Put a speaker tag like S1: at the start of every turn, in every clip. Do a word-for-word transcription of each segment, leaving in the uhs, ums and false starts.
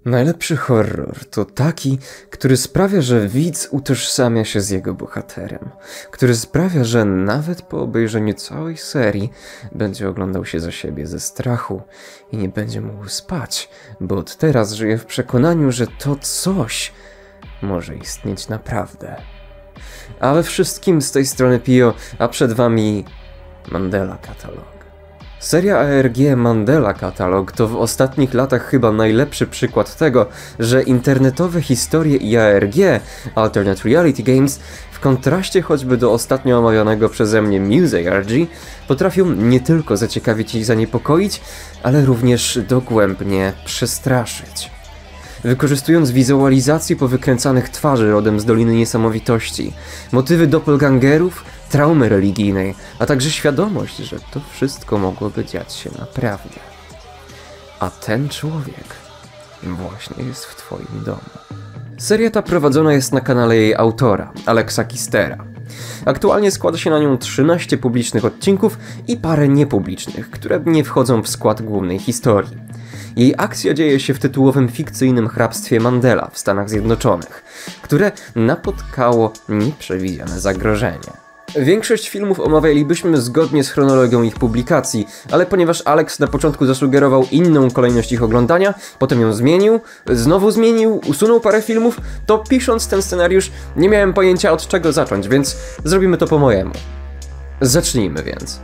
S1: Najlepszy horror to taki, który sprawia, że widz utożsamia się z jego bohaterem, który sprawia, że nawet po obejrzeniu całej serii będzie oglądał się za siebie ze strachu i nie będzie mógł spać, bo od teraz żyje w przekonaniu, że to coś może istnieć naprawdę. A we wszystkim z tej strony Pio, a przed wami Mandela Catalog. Seria A R G Mandela Catalog to w ostatnich latach chyba najlepszy przykład tego, że internetowe historie i A R G, Alternate Reality Games, w kontraście choćby do ostatnio omawianego przeze mnie Muse A R G, potrafią nie tylko zaciekawić i zaniepokoić, ale również dogłębnie przestraszyć. Wykorzystując wizualizację powykręcanych twarzy rodem z Doliny Niesamowitości, motywy doppelgangerów, traumy religijnej, a także świadomość, że to wszystko mogłoby dziać się naprawdę. A ten człowiek właśnie jest w twoim domu. Seria ta prowadzona jest na kanale jej autora, Alexa Kistera. Aktualnie składa się na nią trzynaście publicznych odcinków i parę niepublicznych, które nie wchodzą w skład głównej historii. Jej akcja dzieje się w tytułowym fikcyjnym hrabstwie Mandela w Stanach Zjednoczonych, które napotkało nieprzewidziane zagrożenie. Większość filmów omawialibyśmy zgodnie z chronologią ich publikacji, ale ponieważ Alex na początku zasugerował inną kolejność ich oglądania, potem ją zmienił, znowu zmienił, usunął parę filmów, to pisząc ten scenariusz nie miałem pojęcia od czego zacząć, więc zrobimy to po mojemu. Zacznijmy więc.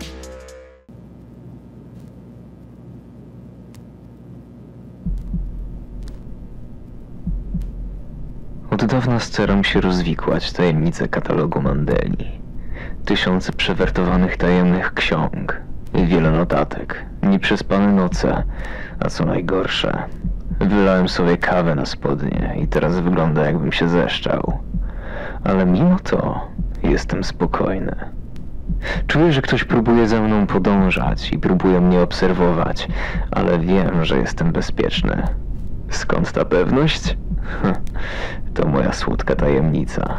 S2: Od dawna staram się rozwikłać tajemnice katalogu Mandeli. Tysiące przewertowanych tajemnych ksiąg, wiele notatek, nieprzespane noce, a co najgorsze, wylałem sobie kawę na spodnie i teraz wygląda jakbym się zeszczał. Ale mimo to jestem spokojny. Czuję, że ktoś próbuje za mną podążać i próbuje mnie obserwować, ale wiem, że jestem bezpieczny. Skąd ta pewność? To moja słodka tajemnica.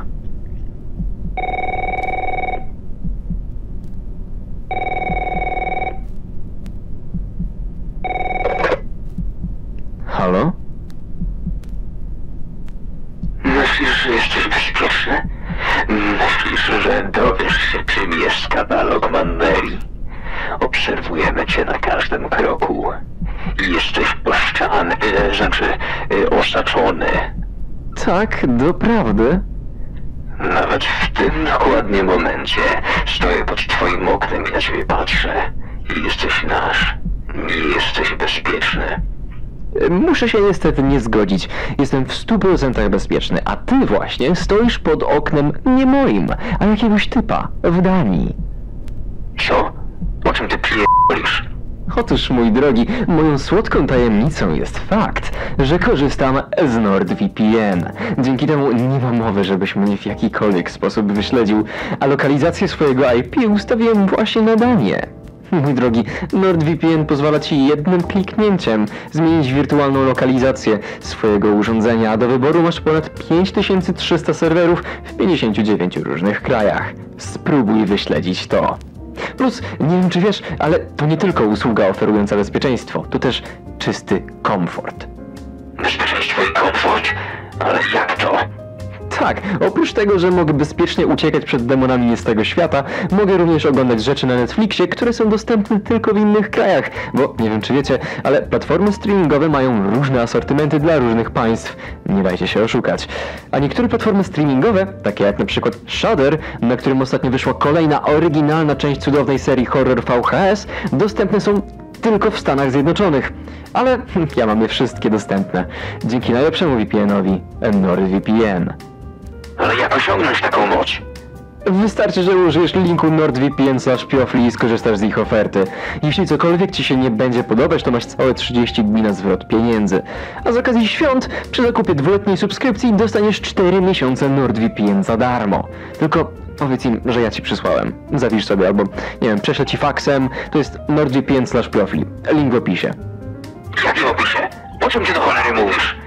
S2: Halo?
S3: Myślisz, że jesteś bezpieczny? Myślisz, że dowiesz się, czym jest katalog Mandeli? Obserwujemy cię na każdym kroku. Jesteś poszczany, e, znaczy e, osaczony.
S2: Tak, doprawdy?
S3: Nawet w tym dokładnie momencie stoję pod twoim oknem i na ciebie patrzę. Jesteś nasz. Nie jesteś bezpieczny.
S2: Muszę się niestety nie zgodzić. Jestem w stu procentach bezpieczny, a ty właśnie stoisz pod oknem nie moim, a jakiegoś typa w Danii.
S3: Co? O czym ty pierdolisz?
S2: Otóż, mój drogi, moją słodką tajemnicą jest fakt, że korzystam z NordVPN. Dzięki temu nie ma mowy, żebyś mnie w jakikolwiek sposób wyśledził, a lokalizację swojego I P ustawiłem właśnie na Danię. Mój drogi, NordVPN pozwala ci jednym kliknięciem zmienić wirtualną lokalizację swojego urządzenia, a do wyboru masz ponad pięć tysięcy trzysta serwerów w pięćdziesięciu dziewięciu różnych krajach. Spróbuj wyśledzić to. Plus, nie wiem czy wiesz, ale to nie tylko usługa oferująca bezpieczeństwo, to też czysty komfort.
S3: Bezpieczeństwo i komfort? Ale jak to?
S2: Tak, oprócz tego, że mogę bezpiecznie uciekać przed demonami nie z tego świata, mogę również oglądać rzeczy na Netflixie, które są dostępne tylko w innych krajach, bo nie wiem czy wiecie, ale platformy streamingowe mają różne asortymenty dla różnych państw, nie dajcie się oszukać. A niektóre platformy streamingowe, takie jak na przykład Shudder, na którym ostatnio wyszła kolejna oryginalna część cudownej serii horror V H S, dostępne są tylko w Stanach Zjednoczonych. Ale ja mam je wszystkie dostępne, dzięki najlepszemu V P N-owi, NordVPN.
S3: Ale jak osiągnąć taką moc?
S2: Wystarczy, że użyjesz linku nordvpn slash piofli i skorzystasz z ich oferty. Jeśli cokolwiek ci się nie będzie podobać, to masz całe trzydzieści dni na zwrot pieniędzy. A z okazji świąt, przy zakupie dwuletniej subskrypcji dostaniesz cztery miesiące NordVPN za darmo. Tylko powiedz im, że ja ci przysłałem. Zapisz sobie albo, nie wiem, prześlę ci faksem. To jest nordvpn slash piofli. Link w opisie.
S3: Jak w opisie? O czym ty do cholery mówisz?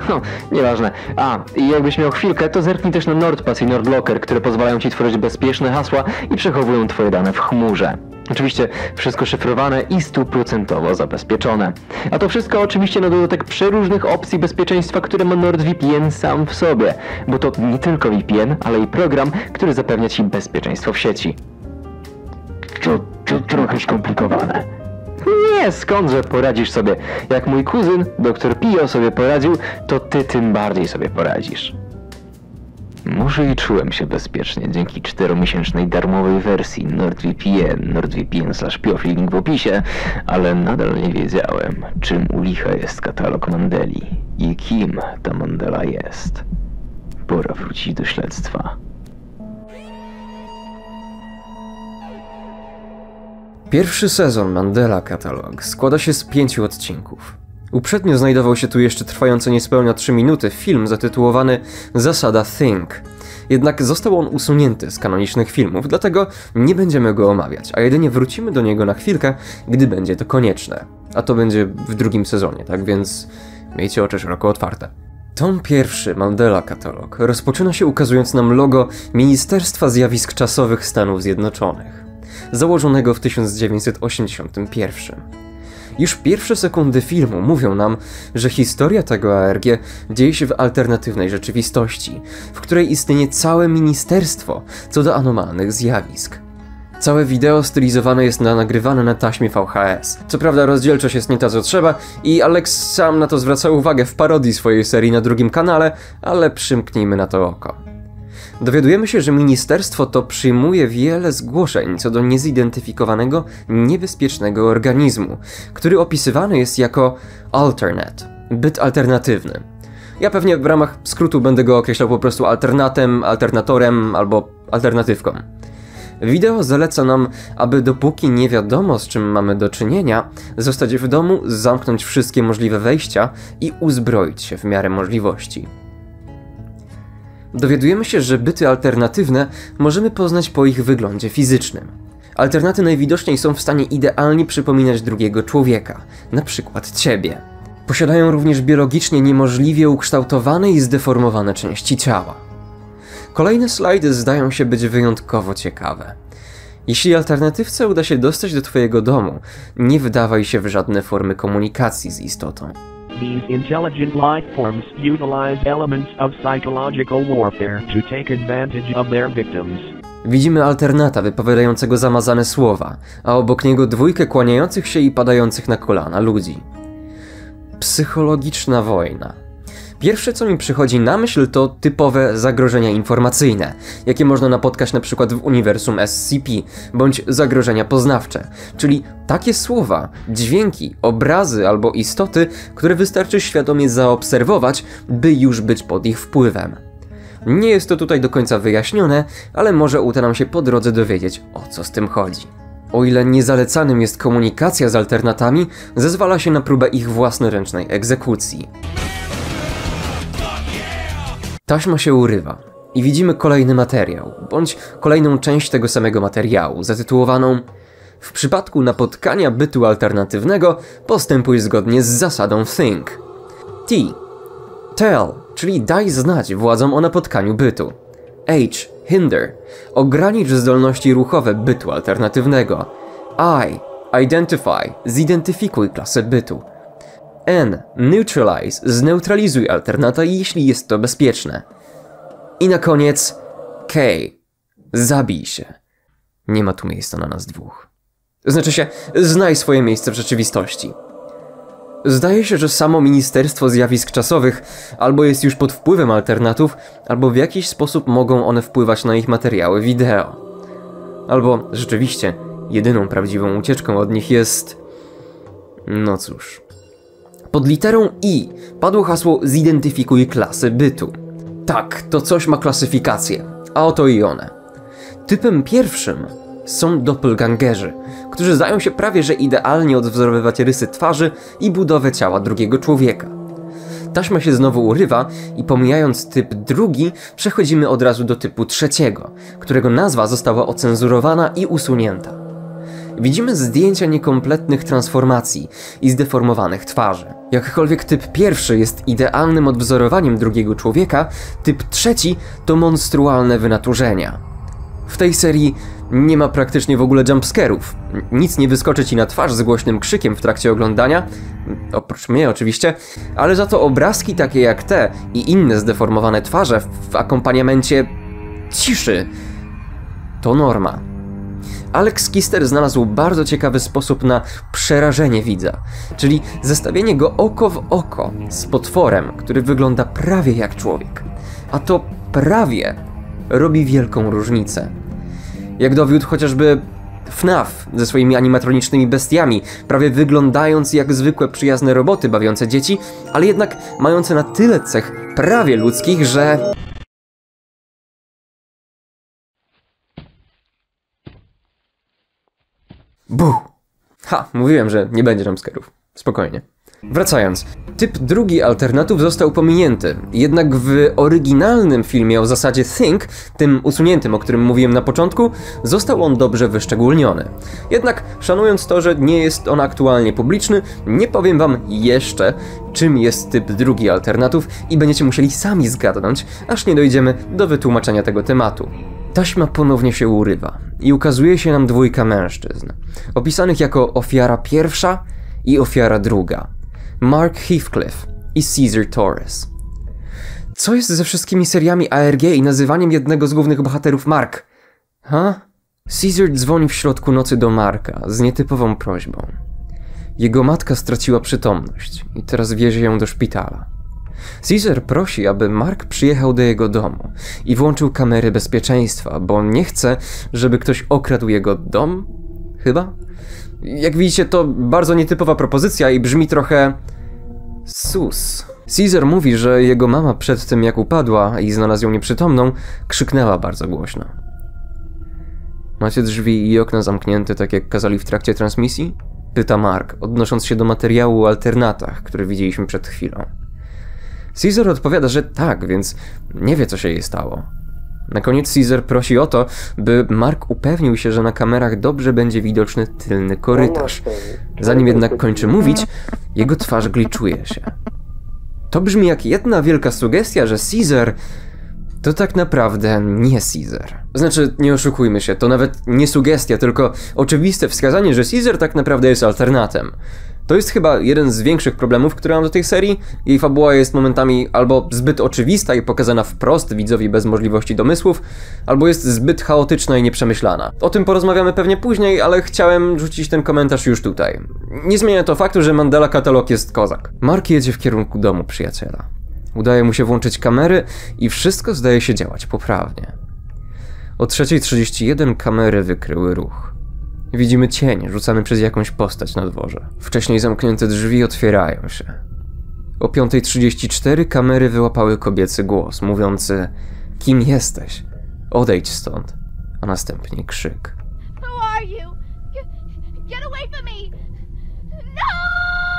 S2: No, nieważne. A, i jakbyś miał chwilkę, to zerknij też na NordPass i NordLocker, które pozwalają ci tworzyć bezpieczne hasła i przechowują twoje dane w chmurze. Oczywiście wszystko szyfrowane i stuprocentowo zabezpieczone. A to wszystko oczywiście na dodatek przeróżnych opcji bezpieczeństwa, które ma NordVPN sam w sobie. Bo to nie tylko V P N, ale i program, który zapewnia ci bezpieczeństwo w sieci.
S3: To, to trochę skomplikowane.
S2: Nie, skądże poradzisz sobie. Jak mój kuzyn, doktor Pio, sobie poradził, to ty tym bardziej sobie poradzisz. Może i czułem się bezpiecznie dzięki czteromiesięcznej darmowej wersji NordVPN, NordVPN slash Piofli, link w opisie, ale nadal nie wiedziałem, czym u licha jest katalog Mandeli i kim ta Mandela jest. Pora wrócić do śledztwa.
S1: Pierwszy sezon Mandela Catalog składa się z pięciu odcinków. Uprzednio znajdował się tu jeszcze trwający niespełna trzy minuty film zatytułowany Zasada Think. Jednak został on usunięty z kanonicznych filmów, dlatego nie będziemy go omawiać, a jedynie wrócimy do niego na chwilkę, gdy będzie to konieczne. A to będzie w drugim sezonie, tak więc miejcie oczy szeroko otwarte. Tom pierwszy Mandela Catalog rozpoczyna się ukazując nam logo Ministerstwa Zjawisk Czasowych Stanów Zjednoczonych, założonego w tysiąc dziewięćset osiemdziesiątym pierwszym. Już pierwsze sekundy filmu mówią nam, że historia tego A R G dzieje się w alternatywnej rzeczywistości, w której istnieje całe ministerstwo co do anomalnych zjawisk. Całe wideo stylizowane jest na nagrywane na taśmie V H S. Co prawda rozdzielczość jest nie ta co trzeba i Alex sam na to zwraca uwagę w parodii swojej serii na drugim kanale, ale przymknijmy na to oko. Dowiadujemy się, że ministerstwo to przyjmuje wiele zgłoszeń co do niezidentyfikowanego, niebezpiecznego organizmu, który opisywany jest jako alternate, byt alternatywny. Ja pewnie w ramach skrótu będę go określał po prostu alternatem, alternatorem albo alternatywką. Wideo zaleca nam, aby dopóki nie wiadomo z czym mamy do czynienia, zostać w domu, zamknąć wszystkie możliwe wejścia i uzbroić się w miarę możliwości. Dowiadujemy się, że byty alternatywne możemy poznać po ich wyglądzie fizycznym. Alternaty najwidoczniej są w stanie idealnie przypominać drugiego człowieka, na przykład ciebie. Posiadają również biologicznie niemożliwie ukształtowane i zdeformowane części ciała. Kolejne slajdy zdają się być wyjątkowo ciekawe. Jeśli alternatywce uda się dostać do twojego domu, nie wdawaj się w żadne formy komunikacji z istotą.
S4: These intelligent life forms utilize elements of psychological warfare to take advantage of their victims.
S1: Widzimy alternata wypowiadającego zamazane słowa, a obok niego dwójkę kłaniających się i padających na kolana ludzi. Psychologiczna wojna. Pierwsze co mi przychodzi na myśl to typowe zagrożenia informacyjne, jakie można napotkać na przykład w uniwersum S C P, bądź zagrożenia poznawcze, czyli takie słowa, dźwięki, obrazy albo istoty, które wystarczy świadomie zaobserwować, by już być pod ich wpływem. Nie jest to tutaj do końca wyjaśnione, ale może uda nam się po drodze dowiedzieć, o co z tym chodzi. O ile niezalecanym jest komunikacja z alternatami, zezwala się na próbę ich własnoręcznej egzekucji. Taśma się urywa i widzimy kolejny materiał, bądź kolejną część tego samego materiału, zatytułowaną W przypadku napotkania bytu alternatywnego postępuj zgodnie z zasadą Think. T. Tell, czyli daj znać władzom o napotkaniu bytu. H. Hinder. Ogranicz zdolności ruchowe bytu alternatywnego. I. Identify. Zidentyfikuj klasę bytu. N. Neutralize. Zneutralizuj alternata, jeśli jest to bezpieczne. I na koniec K. Zabij się. Nie ma tu miejsca na nas dwóch. Znaczy się, znaj swoje miejsce w rzeczywistości. Zdaje się, że samo Ministerstwo Zjawisk Czasowych albo jest już pod wpływem alternatów, albo w jakiś sposób mogą one wpływać na ich materiały wideo. Albo rzeczywiście, jedyną prawdziwą ucieczką od nich jest... No cóż... Pod literą I padło hasło zidentyfikuj klasę bytu. Tak, to coś ma klasyfikację, a oto i one. Typem pierwszym są doppelgangerzy, którzy zdają się prawie że idealnie odwzorowywać rysy twarzy i budowę ciała drugiego człowieka. Taśma się znowu urywa i pomijając typ drugi, przechodzimy od razu do typu trzeciego, którego nazwa została ocenzurowana i usunięta. Widzimy zdjęcia niekompletnych transformacji i zdeformowanych twarzy. Jakkolwiek typ pierwszy jest idealnym odwzorowaniem drugiego człowieka, typ trzeci to monstrualne wynaturzenia. W tej serii nie ma praktycznie w ogóle jumpscarów. Nic nie wyskoczy ci na twarz z głośnym krzykiem w trakcie oglądania, oprócz mnie oczywiście, ale za to obrazki takie jak te i inne zdeformowane twarze w akompaniamencie ciszy to norma. Alex Kister znalazł bardzo ciekawy sposób na przerażenie widza, czyli zestawienie go oko w oko z potworem, który wygląda prawie jak człowiek. A to prawie robi wielką różnicę. Jak dowiódł chociażby F NAF ze swoimi animatronicznymi bestiami, prawie wyglądając jak zwykłe przyjazne roboty bawiące dzieci, ale jednak mające na tyle cech prawie ludzkich, że... Buh! Ha, mówiłem, że nie będzie jumpscarów. Spokojnie. Wracając, typ drugi alternatów został pominięty, jednak w oryginalnym filmie o zasadzie Think, tym usuniętym, o którym mówiłem na początku, został on dobrze wyszczególniony. Jednak szanując to, że nie jest on aktualnie publiczny, nie powiem wam jeszcze, czym jest typ drugi alternatów i będziecie musieli sami zgadnąć, aż nie dojdziemy do wytłumaczenia tego tematu. Taśma ponownie się urywa i ukazuje się nam dwójka mężczyzn, opisanych jako ofiara pierwsza i ofiara druga. Mark Heathcliff i Caesar Torres. Co jest ze wszystkimi seriami A R G i nazywaniem jednego z głównych bohaterów Mark? Ha? Caesar dzwoni w środku nocy do Marka z nietypową prośbą. Jego matka straciła przytomność i teraz wiezie ją do szpitala. Caesar prosi, aby Mark przyjechał do jego domu i włączył kamery bezpieczeństwa, bo nie chce, żeby ktoś okradł jego dom? Chyba? Jak widzicie, to bardzo nietypowa propozycja i brzmi trochę... sus. Caesar mówi, że jego mama przed tym jak upadła i znalazł ją nieprzytomną, krzyknęła bardzo głośno. Macie drzwi i okna zamknięte tak jak kazali w trakcie transmisji? Pyta Mark, odnosząc się do materiału o alternatach, który widzieliśmy przed chwilą. Caesar odpowiada, że tak, więc nie wie co się jej stało. Na koniec Caesar prosi o to, by Mark upewnił się, że na kamerach dobrze będzie widoczny tylny korytarz. Zanim jednak kończy mówić, jego twarz gliczuje się. To brzmi jak jedna wielka sugestia, że Caesar to tak naprawdę nie Caesar. Znaczy, nie oszukujmy się, to nawet nie sugestia, tylko oczywiste wskazanie, że Caesar tak naprawdę jest alternatem. To jest chyba jeden z większych problemów, które mam do tej serii. Jej fabuła jest momentami albo zbyt oczywista i pokazana wprost widzowi bez możliwości domysłów, albo jest zbyt chaotyczna i nieprzemyślana. O tym porozmawiamy pewnie później, ale chciałem rzucić ten komentarz już tutaj. Nie zmienia to faktu, że Mandela Katalog jest kozak. Mark jedzie w kierunku domu przyjaciela. Udaje mu się włączyć kamery i wszystko zdaje się działać poprawnie. O trzeciej trzydzieści jeden kamery wykryły ruch. Widzimy cień rzucany przez jakąś postać na dworze. Wcześniej zamknięte drzwi otwierają się. O piątej trzydzieści cztery kamery wyłapały kobiecy głos, mówiący: kim jesteś? Odejdź stąd. A następnie krzyk.
S5: Who are you? Get, get away from me! No!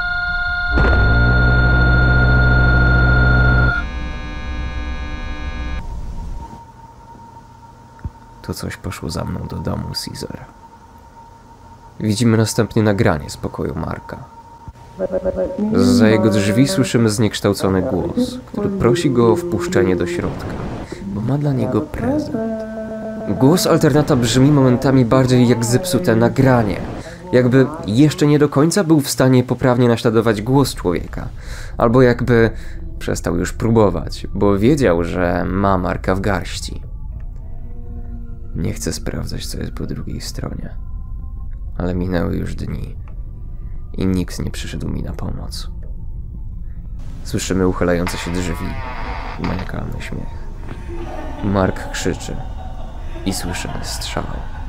S1: To coś poszło za mną do domu, Caesar. Widzimy następnie nagranie z pokoju Marka. Zza jego drzwi słyszymy zniekształcony głos, który prosi go o wpuszczenie do środka, bo ma dla niego prezent. Głos alternata brzmi momentami bardziej jak zepsute nagranie, jakby jeszcze nie do końca był w stanie poprawnie naśladować głos człowieka, albo jakby przestał już próbować, bo wiedział, że ma Marka w garści. Nie chcę sprawdzać, co jest po drugiej stronie. Ale minęły już dni i nikt nie przyszedł mi na pomoc. Słyszymy uchylające się drzwi i maniakalny śmiech. Mark krzyczy i słyszymy strzał.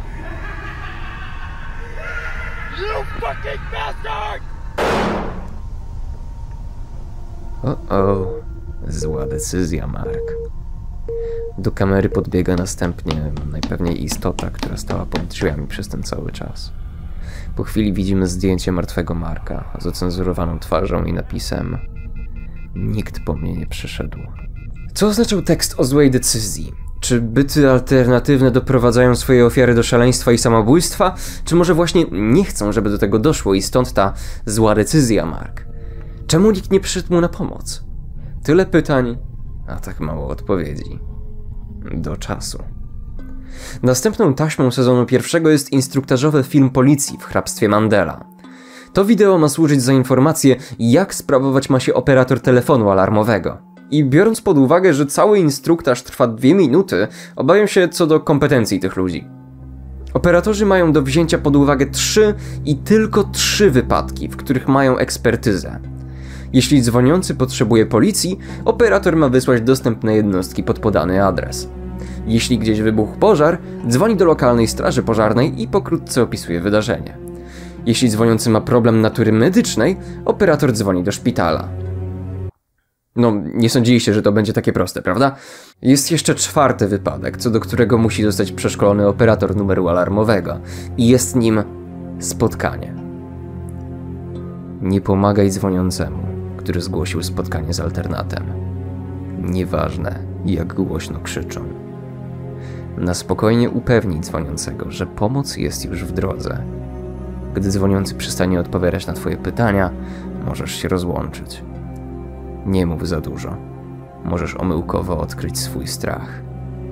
S1: O-o, zła decyzja, Mark. Do kamery podbiega następnie najpewniej istota, która stała pod drzwiami przez ten cały czas. Po chwili widzimy zdjęcie martwego Marka z ocenzurowaną twarzą i napisem: nikt po mnie nie przyszedł. Co oznaczał tekst o złej decyzji? Czy byty alternatywne doprowadzają swoje ofiary do szaleństwa i samobójstwa? Czy może właśnie nie chcą, żeby do tego doszło i stąd ta zła decyzja, Mark? Czemu nikt nie przyszedł mu na pomoc? Tyle pytań, a tak mało odpowiedzi. Do czasu. Następną taśmą sezonu pierwszego jest instruktażowy film policji w hrabstwie Mandela. To wideo ma służyć za informację, jak sprawować ma się operator telefonu alarmowego. I biorąc pod uwagę, że cały instruktaż trwa dwie minuty, obawiam się co do kompetencji tych ludzi. Operatorzy mają do wzięcia pod uwagę trzy i tylko trzy wypadki, w których mają ekspertyzę. Jeśli dzwoniący potrzebuje policji, operator ma wysłać dostępne jednostki pod podany adres. Jeśli gdzieś wybuchł pożar, dzwoni do lokalnej straży pożarnej i pokrótce opisuje wydarzenie. Jeśli dzwoniący ma problem natury medycznej, operator dzwoni do szpitala. No, nie sądziliście, że to będzie takie proste, prawda? Jest jeszcze czwarty wypadek, co do którego musi zostać przeszkolony operator numeru alarmowego. I jest nim spotkanie. Nie pomagaj dzwoniącemu, który zgłosił spotkanie z alternatem. Nieważne, jak głośno krzyczą. Na spokojnie upewnij dzwoniącego, że pomoc jest już w drodze. Gdy dzwoniący przestanie odpowiadać na twoje pytania, możesz się rozłączyć. Nie mów za dużo. Możesz omyłkowo odkryć swój strach.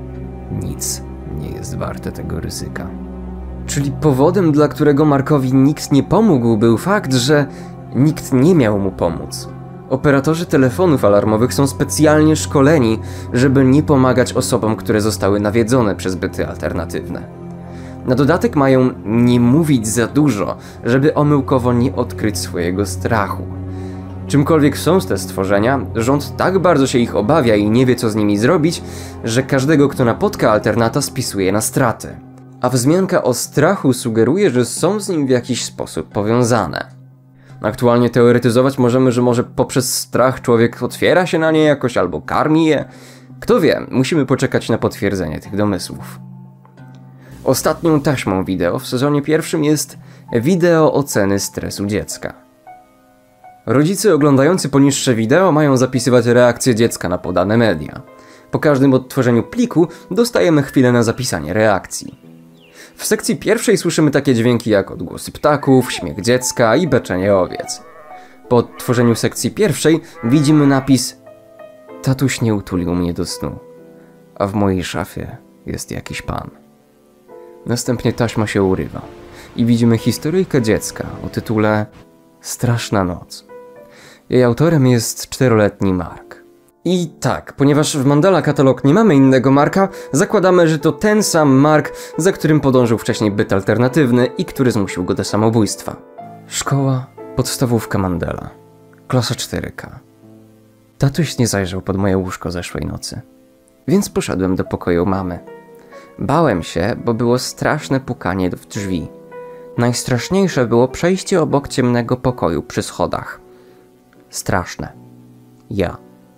S1: Nic nie jest warte tego ryzyka. Czyli powodem, dla którego Markowi nikt nie pomógł, był fakt, że nikt nie miał mu pomóc. Operatorzy telefonów alarmowych są specjalnie szkoleni, żeby nie pomagać osobom, które zostały nawiedzone przez byty alternatywne. Na dodatek mają nie mówić za dużo, żeby omyłkowo nie odkryć swojego strachu. Czymkolwiek są te stworzenia, rząd tak bardzo się ich obawia i nie wie, co z nimi zrobić, że każdego, kto napotka alternata, spisuje na straty. A wzmianka o strachu sugeruje, że są z nim w jakiś sposób powiązane. Aktualnie teoretyzować możemy, że może poprzez strach człowiek otwiera się na nie jakoś albo karmi je. Kto wie, musimy poczekać na potwierdzenie tych domysłów. Ostatnią taśmą wideo w sezonie pierwszym jest wideo oceny stresu dziecka. Rodzice oglądający poniższe wideo mają zapisywać reakcję dziecka na podane media. Po każdym odtworzeniu pliku dostajemy chwilę na zapisanie reakcji. W sekcji pierwszej słyszymy takie dźwięki jak odgłosy ptaków, śmiech dziecka i beczenie owiec. Po odtworzeniu sekcji pierwszej widzimy napis: tatuś nie utulił mnie do snu, a w mojej szafie jest jakiś pan. Następnie taśma się urywa i widzimy historyjkę dziecka o tytule Straszna noc. Jej autorem jest czteroletni Mark. I tak, ponieważ w Mandela Katalog nie mamy innego Marka, zakładamy, że to ten sam Mark, za którym podążył wcześniej byt alternatywny i który zmusił go do samobójstwa. Szkoła, podstawówka Mandela. Klasa cztery K. Tatuś nie zajrzał pod moje łóżko zeszłej nocy, więc poszedłem do pokoju mamy. Bałem się, bo było straszne pukanie w drzwi. Najstraszniejsze było przejście obok ciemnego pokoju przy schodach. Straszne. Ja.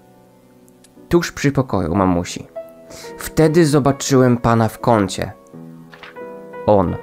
S1: Tuż przy pokoju mamusi. Wtedy zobaczyłem pana w kącie. On.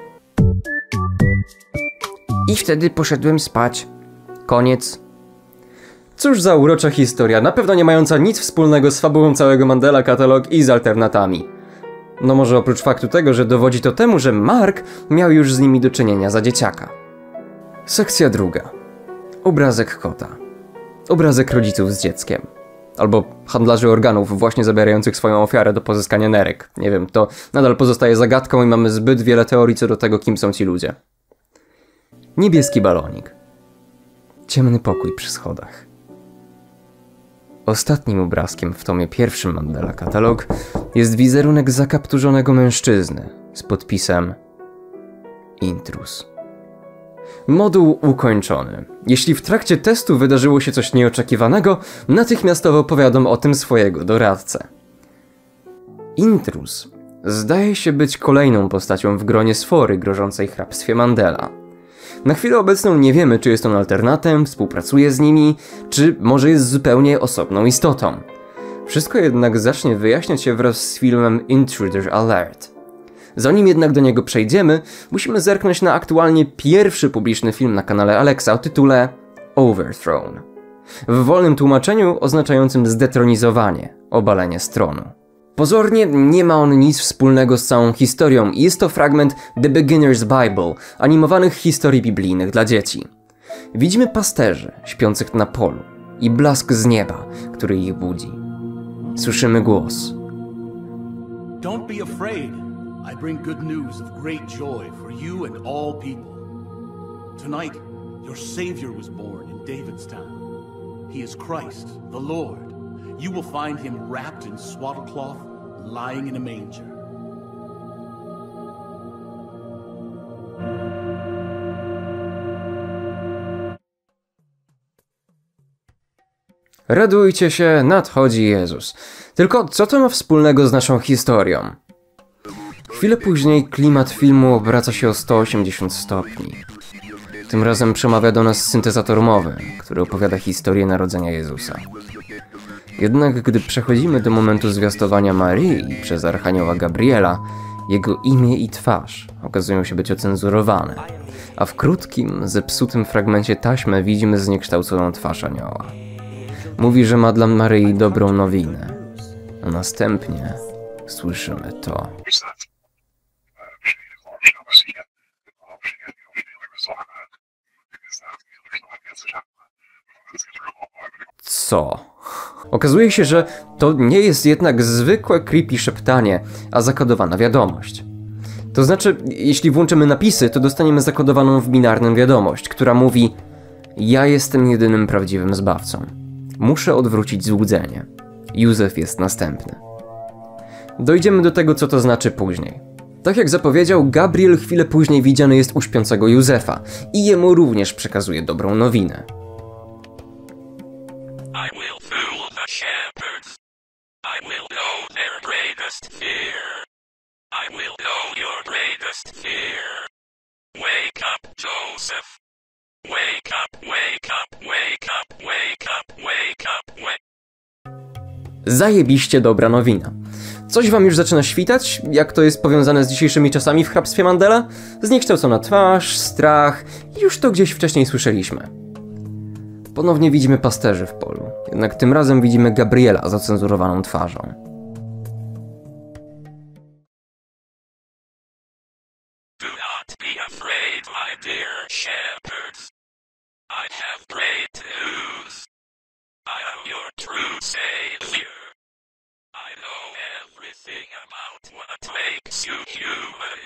S1: I wtedy poszedłem spać. Koniec. Cóż za urocza historia, na pewno nie mająca nic wspólnego z fabułą całego Mandela Katalog i z alternatami. No może oprócz faktu tego, że dowodzi to temu, że Mark miał już z nimi do czynienia za dzieciaka. Sekcja druga. Obrazek kota. Obrazek rodziców z dzieckiem. Albo handlarzy organów właśnie zabierających swoją ofiarę do pozyskania nerek. Nie wiem, to nadal pozostaje zagadką i mamy zbyt wiele teorii co do tego, kim są ci ludzie. Niebieski balonik. Ciemny pokój przy schodach. Ostatnim obrazkiem w tomie pierwszym Mandela Katalog jest wizerunek zakapturzonego mężczyzny z podpisem Intruz. Moduł ukończony. Jeśli w trakcie testu wydarzyło się coś nieoczekiwanego, natychmiastowo powiadom o tym swojego doradcę. Intruz zdaje się być kolejną postacią w gronie sfory grożącej hrabstwie Mandela. Na chwilę obecną nie wiemy, czy jest on alternatem, współpracuje z nimi, czy może jest zupełnie osobną istotą. Wszystko jednak zacznie wyjaśniać się wraz z filmem Intruder Alert. Zanim jednak do niego przejdziemy, musimy zerknąć na aktualnie pierwszy publiczny film na kanale Alexa o tytule Overthrown. W wolnym tłumaczeniu oznaczającym zdetronizowanie, obalenie z tronu. Pozornie nie ma on nic wspólnego z całą historią i jest to fragment The Beginner's Bible, animowanych historii biblijnych dla dzieci. Widzimy pasterzy śpiących na polu i blask z nieba, który ich budzi. Słyszymy głos.
S6: Don't be afraid. I bring good news of great joy for you and all people. Tonight, your Savior was born in David's town. He is Christ, the Lord. You will find him wrapped in swaddle cloth, lying in a manger.
S1: Radujcie się, nadchodzi Jezus. Tylko co to ma wspólnego z naszą historią? Chwilę później klimat filmu obraca się o sto osiemdziesiąt stopni. Tym razem przemawia do nas syntezator mowy, który opowiada historię narodzenia Jezusa. Jednak gdy przechodzimy do momentu zwiastowania Maryi przez Archanioła Gabriela, jego imię i twarz okazują się być ocenzurowane, a w krótkim, zepsutym fragmencie taśmy widzimy zniekształconą twarz anioła. Mówi, że ma dla Maryi dobrą nowinę, a następnie słyszymy to. Co? Okazuje się, że to nie jest jednak zwykłe creepy szeptanie, a zakodowana wiadomość. To znaczy, jeśli włączymy napisy, to dostaniemy zakodowaną w binarnym wiadomość, która mówi: ja jestem jedynym prawdziwym zbawcą. Muszę odwrócić złudzenie. Józef jest następny. Dojdziemy do tego, co to znaczy później. Tak jak zapowiedział, Gabriel chwilę później widziany jest u śpiącego Józefa i jemu również przekazuje dobrą nowinę.
S7: I will fool the shepherds. I will know their greatest fear. I will know your greatest fear. Wake up, Joseph. Wake up, wake up, wake up, wake up, wake up, wake.
S1: Zajebiście dobra nowina. Coś wam już zaczyna świtać, jak to jest powiązane z dzisiejszymi czasami w hrabstwie Mandela? Zniekształcona twarz, strach, już to gdzieś wcześniej słyszeliśmy. Ponownie widzimy pasterzy w polu, jednak tym razem widzimy Gabriela z ocenzurowaną twarzą.
S7: Do not be afraid, my dear shepherds. I have great news. I am your true savior. I know everything about what makes you human.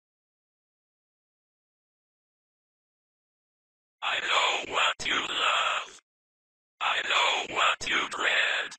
S7: I know what you love. I know what you dread.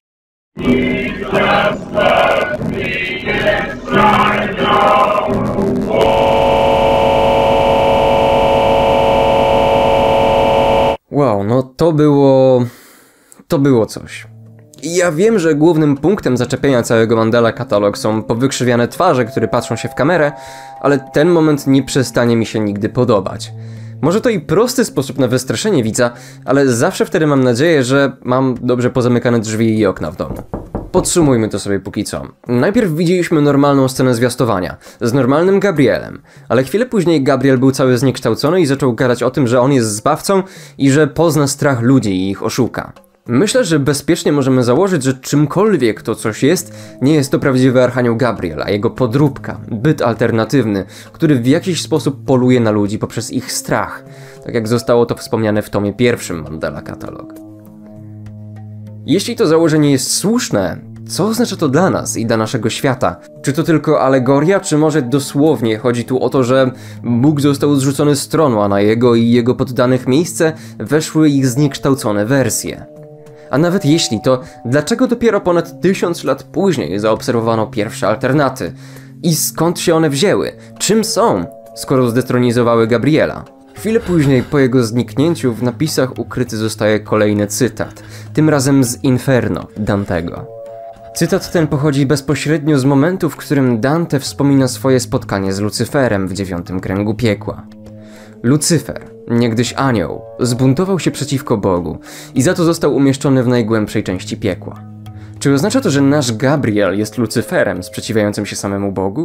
S1: Wow, no to było... to było coś. Ja wiem, że głównym punktem zaczepienia całego Mandela Katalog są powykrzywiane twarze, które patrzą się w kamerę, ale ten moment nie przestanie mi się nigdy podobać. Może to i prosty sposób na wystraszenie widza, ale zawsze wtedy mam nadzieję, że mam dobrze pozamykane drzwi i okna w domu. Podsumujmy to sobie póki co. Najpierw widzieliśmy normalną scenę zwiastowania, z normalnym Gabrielem, ale chwilę później Gabriel był cały zniekształcony i zaczął gadać o tym, że on jest zbawcą i że pozna strach ludzi i ich oszuka. Myślę, że bezpiecznie możemy założyć, że czymkolwiek to coś jest, nie jest to prawdziwy Archanioł Gabriel, a jego podróbka, byt alternatywny, który w jakiś sposób poluje na ludzi poprzez ich strach, tak jak zostało to wspomniane w tomie pierwszym Mandela Katalog. Jeśli to założenie jest słuszne, co oznacza to dla nas i dla naszego świata? Czy to tylko alegoria, czy może dosłownie chodzi tu o to, że Bóg został zrzucony z tronu, a na jego i jego poddanych miejsce weszły ich zniekształcone wersje? A nawet jeśli, to dlaczego dopiero ponad tysiąc lat później zaobserwowano pierwsze alternaty? I skąd się one wzięły? Czym są, skoro zdetronizowały Gabriela? Chwilę później po jego zniknięciu w napisach ukryty zostaje kolejny cytat, tym razem z Inferno Dantego. Cytat ten pochodzi bezpośrednio z momentu, w którym Dante wspomina swoje spotkanie z Lucyferem w dziewiątym kręgu piekła. Lucyfer, niegdyś anioł, zbuntował się przeciwko Bogu i za to został umieszczony w najgłębszej części piekła. Czy oznacza to, że nasz Gabriel jest Lucyferem sprzeciwiającym się samemu Bogu?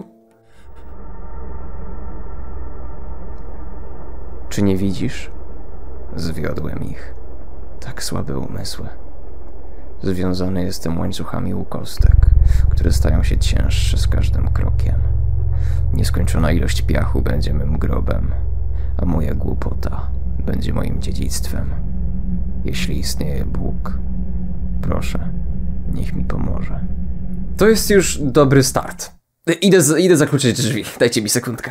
S1: Czy nie widzisz? Zwiodłem ich. Tak słabe umysły. Związany jestem łańcuchami u kostek. które stają się cięższe z każdym krokiem. Nieskończona ilość piachu będzie mym grobem, a moja głupota będzie moim dziedzictwem. Jeśli istnieje Bóg, proszę, niech mi pomoże. To jest już dobry start. Idę, z, idę zakluczyć drzwi. Dajcie mi sekundkę.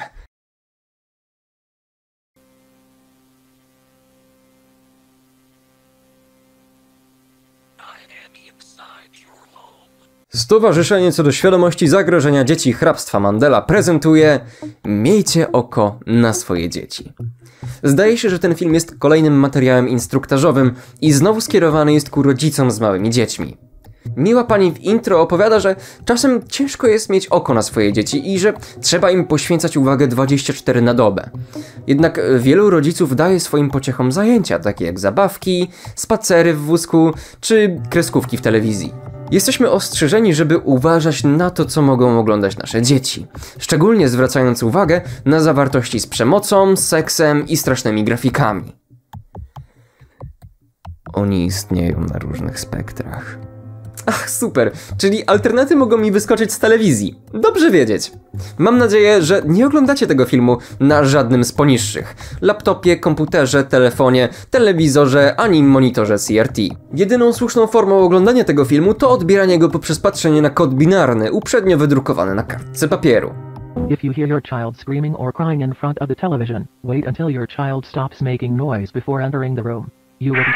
S1: Stowarzyszenie co do świadomości zagrożenia dzieci hrabstwa Mandela prezentuje Miejcie oko na swoje dzieci. Zdaje się, że ten film jest kolejnym materiałem instruktażowym i znowu skierowany jest ku rodzicom z małymi dziećmi. Miła pani w intro opowiada, że czasem ciężko jest mieć oko na swoje dzieci i że trzeba im poświęcać uwagę dwadzieścia cztery na dobę. Jednak wielu rodziców daje swoim pociechom zajęcia, takie jak zabawki, spacery w wózku czy kreskówki w telewizji. Jesteśmy ostrzeżeni, żeby uważać na to, co mogą oglądać nasze dzieci, szczególnie zwracając uwagę na zawartości z przemocą, seksem i strasznymi grafikami. Oni istnieją na różnych spektrach. Ach, super, czyli alternaty mogą mi wyskoczyć z telewizji. Dobrze wiedzieć. Mam nadzieję, że nie oglądacie tego filmu na żadnym z poniższych. Laptopie, komputerze, telefonie, telewizorze, ani monitorze C R T. Jedyną słuszną formą oglądania tego filmu to odbieranie go poprzez patrzenie na kod binarny, uprzednio wydrukowany na kartce papieru.
S8: If you hear your child screaming or crying in front of the television, wait until your child stops making noise before entering the room. You will...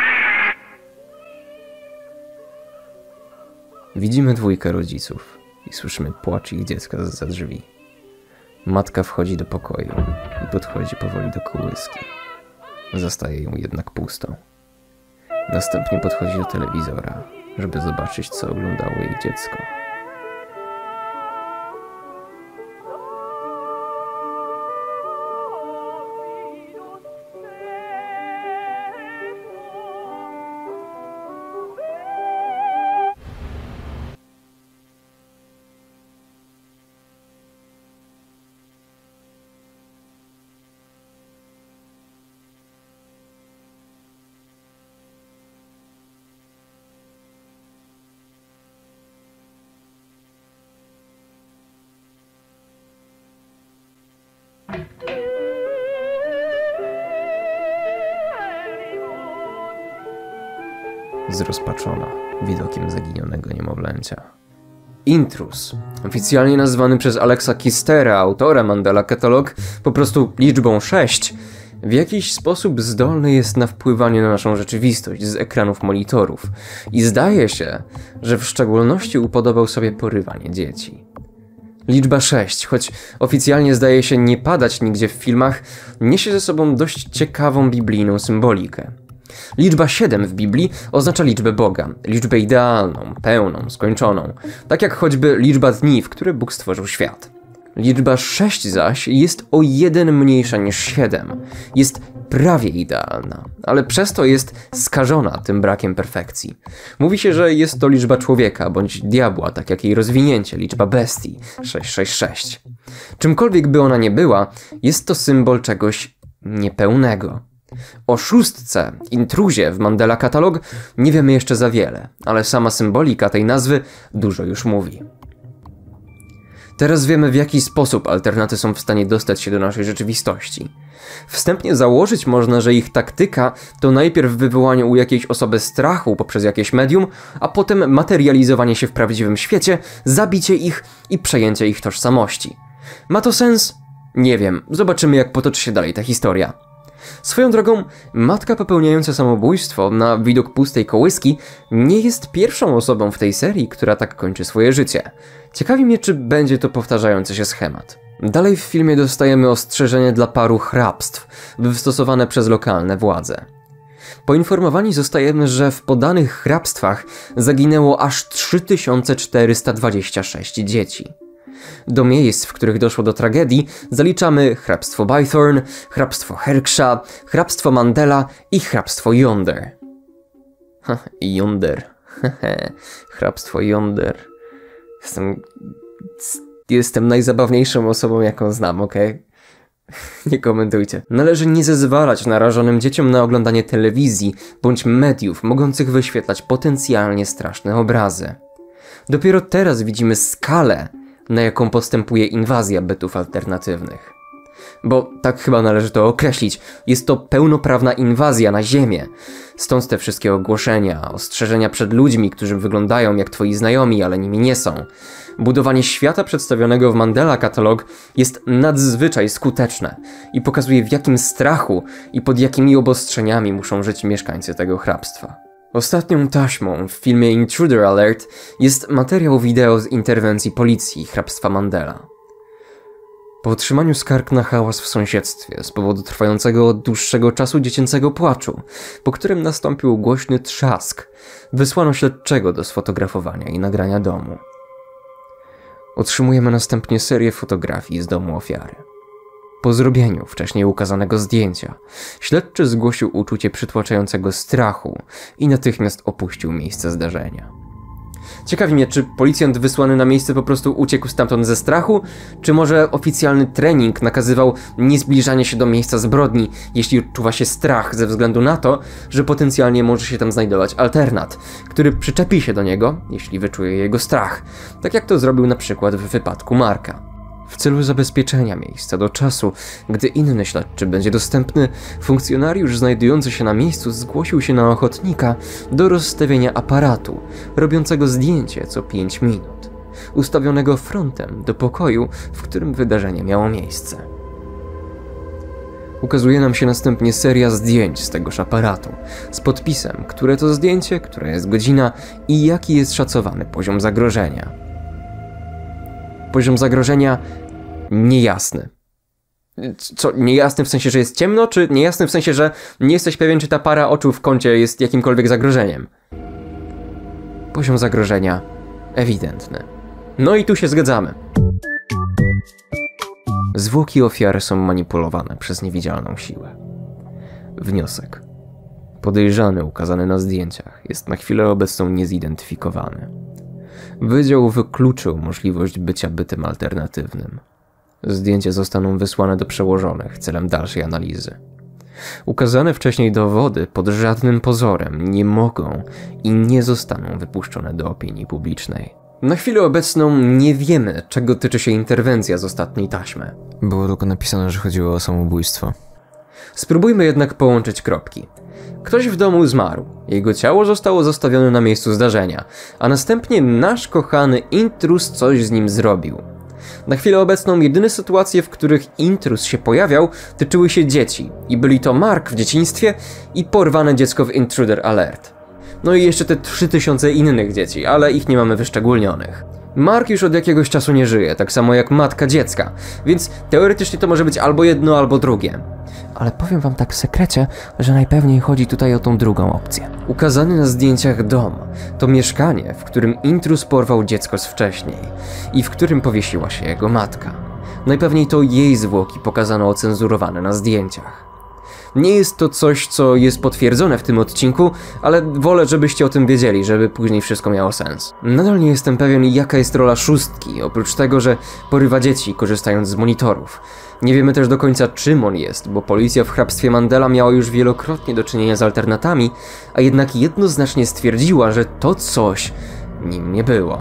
S1: Widzimy dwójkę rodziców i słyszymy płacz ich dziecka zza drzwi. Matka wchodzi do pokoju i podchodzi powoli do kołyski. Zastaje ją jednak pustą. Następnie podchodzi do telewizora, żeby zobaczyć, co oglądało jej dziecko. Zrozpaczona widokiem zaginionego niemowlęcia. Intruz, oficjalnie nazwany przez Alexa Kistera, autora Mandela Catalog, po prostu liczbą sześć, w jakiś sposób zdolny jest na wpływanie na naszą rzeczywistość z ekranów monitorów i zdaje się, że w szczególności upodobał sobie porywanie dzieci. Liczba sześć, choć oficjalnie zdaje się nie padać nigdzie w filmach, niesie ze sobą dość ciekawą biblijną symbolikę. Liczba siedem w Biblii oznacza liczbę Boga, liczbę idealną, pełną, skończoną, tak jak choćby liczba dni, w które Bóg stworzył świat. Liczba sześć zaś jest o jeden mniejsza niż siedem. Jest prawie idealna, ale przez to jest skażona tym brakiem perfekcji. Mówi się, że jest to liczba człowieka bądź diabła, tak jak jej rozwinięcie, liczba bestii, sześć sześć sześć. Czymkolwiek by ona nie była, jest to symbol czegoś niepełnego. O szóstce, intruzie w Mandela Catalog nie wiemy jeszcze za wiele, ale sama symbolika tej nazwy dużo już mówi. Teraz wiemy, w jaki sposób alternaty są w stanie dostać się do naszej rzeczywistości. Wstępnie założyć można, że ich taktyka to najpierw wywołanie u jakiejś osoby strachu poprzez jakieś medium, a potem materializowanie się w prawdziwym świecie, zabicie ich i przejęcie ich tożsamości. Ma to sens? Nie wiem, zobaczymy, jak potoczy się dalej ta historia. Swoją drogą, matka popełniająca samobójstwo na widok pustej kołyski nie jest pierwszą osobą w tej serii, która tak kończy swoje życie. Ciekawi mnie, czy będzie to powtarzający się schemat. Dalej w filmie dostajemy ostrzeżenie dla paru hrabstw, wystosowane przez lokalne władze. Poinformowani zostajemy, że w podanych hrabstwach zaginęło aż trzy tysiące czterysta dwadzieścia sześć dzieci. Do miejsc, w których doszło do tragedii, zaliczamy hrabstwo Bythorn, hrabstwo Herksha, hrabstwo Mandela i hrabstwo Yonder. Ha, Yonder. Hrabstwo Yonder. Jestem... Jestem najzabawniejszą osobą, jaką znam, okej? Okay? Nie komentujcie. Należy nie zezwalać narażonym dzieciom na oglądanie telewizji bądź mediów mogących wyświetlać potencjalnie straszne obrazy. Dopiero teraz widzimy skalę, na jaką postępuje inwazja bytów alternatywnych. Bo tak chyba należy to określić, jest to pełnoprawna inwazja na Ziemię. Stąd te wszystkie ogłoszenia, ostrzeżenia przed ludźmi, którzy wyglądają jak twoi znajomi, ale nimi nie są. Budowanie świata przedstawionego w Mandela Catalog jest nadzwyczaj skuteczne i pokazuje, w jakim strachu i pod jakimi obostrzeniami muszą żyć mieszkańcy tego hrabstwa. Ostatnią taśmą w filmie Intruder Alert jest materiał wideo z interwencji policji hrabstwa Mandela. Po otrzymaniu skarg na hałas w sąsiedztwie z powodu trwającego od dłuższego czasu dziecięcego płaczu, po którym nastąpił głośny trzask, wysłano śledczego do sfotografowania i nagrania domu. Otrzymujemy następnie serię fotografii z domu ofiary. Po zrobieniu wcześniej ukazanego zdjęcia, śledczy zgłosił uczucie przytłaczającego strachu i natychmiast opuścił miejsce zdarzenia. Ciekawi mnie, czy policjant wysłany na miejsce po prostu uciekł stamtąd ze strachu, czy może oficjalny trening nakazywał niezbliżanie się do miejsca zbrodni, jeśli odczuwa się strach ze względu na to, że potencjalnie może się tam znajdować alternat, który przyczepi się do niego, jeśli wyczuje jego strach, tak jak to zrobił na przykład w wypadku Marka. W celu zabezpieczenia miejsca do czasu, gdy inny śledczy będzie dostępny, funkcjonariusz znajdujący się na miejscu zgłosił się na ochotnika do rozstawienia aparatu, robiącego zdjęcie co pięć minut, ustawionego frontem do pokoju, w którym wydarzenie miało miejsce. Ukazuje nam się następnie seria zdjęć z tegoż aparatu, z podpisem, które to zdjęcie, która jest godzina i jaki jest szacowany poziom zagrożenia. Poziom zagrożenia niejasny. Co, niejasny w sensie, że jest ciemno, czy niejasny w sensie, że nie jesteś pewien, czy ta para oczu w kącie jest jakimkolwiek zagrożeniem? Poziom zagrożenia ewidentny. No i tu się zgadzamy. Zwłoki ofiary są manipulowane przez niewidzialną siłę. Wniosek. Podejrzany ukazany na zdjęciach jest na chwilę obecną niezidentyfikowany. Wydział wykluczył możliwość bycia bytem alternatywnym. Zdjęcia zostaną wysłane do przełożonych celem dalszej analizy. Ukazane wcześniej dowody pod żadnym pozorem nie mogą i nie zostaną wypuszczone do opinii publicznej. Na chwilę obecną nie wiemy, czego tyczy się interwencja z ostatniej taśmy.
S9: Było tylko napisane, że chodziło o samobójstwo.
S1: Spróbujmy jednak połączyć kropki. Ktoś w domu zmarł, jego ciało zostało zostawione na miejscu zdarzenia, a następnie nasz kochany intruz coś z nim zrobił. Na chwilę obecną jedyne sytuacje, w których intruz się pojawiał, tyczyły się dzieci i byli to Mark w dzieciństwie i porwane dziecko w Intruder Alert. No i jeszcze te trzy tysiące innych dzieci, ale ich nie mamy wyszczególnionych. Mark już od jakiegoś czasu nie żyje, tak samo jak matka dziecka, więc teoretycznie to może być albo jedno, albo drugie.
S9: Ale powiem wam tak w sekrecie, że najpewniej chodzi tutaj o tą drugą opcję.
S1: Ukazany na zdjęciach dom to mieszkanie, w którym intruz porwał dziecko z wcześniej i w którym powiesiła się jego matka. Najpewniej to jej zwłoki pokazano ocenzurowane na zdjęciach. Nie jest to coś, co jest potwierdzone w tym odcinku, ale wolę, żebyście o tym wiedzieli, żeby później wszystko miało sens. Nadal nie jestem pewien, jaka jest rola szóstki, oprócz tego, że porywa dzieci, korzystając z monitorów. Nie wiemy też do końca, czym on jest, bo policja w hrabstwie Mandela miała już wielokrotnie do czynienia z alternatami, a jednak jednoznacznie stwierdziła, że to coś nim nie było.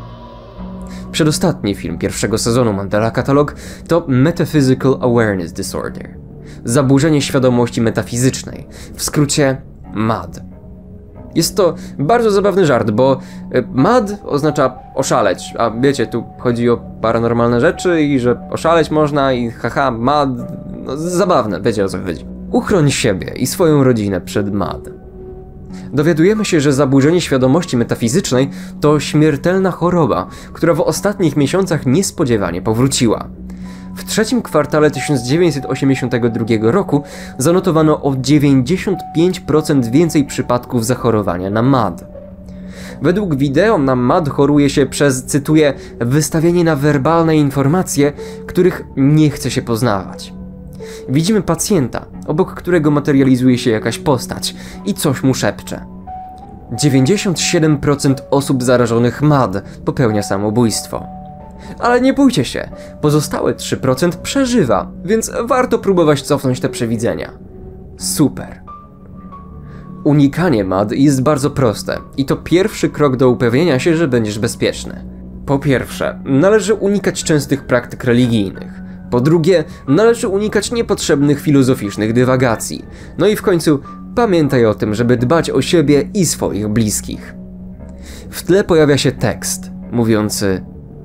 S1: Przedostatni film pierwszego sezonu Mandela Catalog to Metaphysical Awareness Disorder. Zaburzenie świadomości metafizycznej, w skrócie M A D. Jest to bardzo zabawny żart, bo M A D oznacza oszaleć, a wiecie, tu chodzi o paranormalne rzeczy i że oszaleć można i haha, M A D, no zabawne, wiecie o co chodzi. Uchroń siebie i swoją rodzinę przed M A D. Dowiadujemy się, że zaburzenie świadomości metafizycznej to śmiertelna choroba, która w ostatnich miesiącach niespodziewanie powróciła. W trzecim kwartale tysiąc dziewięćset osiemdziesiątego drugiego roku zanotowano o dziewięćdziesiąt pięć procent więcej przypadków zachorowania na M A D. Według wideo na M A D choruje się przez, cytuję, wystawienie na werbalne informacje, których nie chce się poznawać. Widzimy pacjenta, obok którego materializuje się jakaś postać i coś mu szepcze. dziewięćdziesiąt siedem procent osób zarażonych M A D popełnia samobójstwo. Ale nie bójcie się, pozostałe trzy procent przeżywa, więc warto próbować cofnąć te przewidzenia. Super. Unikanie Mad jest bardzo proste i to pierwszy krok do upewnienia się, że będziesz bezpieczny. Po pierwsze, należy unikać częstych praktyk religijnych. Po drugie, należy unikać niepotrzebnych filozoficznych dywagacji. No i w końcu, pamiętaj o tym, żeby dbać o siebie i swoich bliskich. W tle pojawia się tekst mówiący: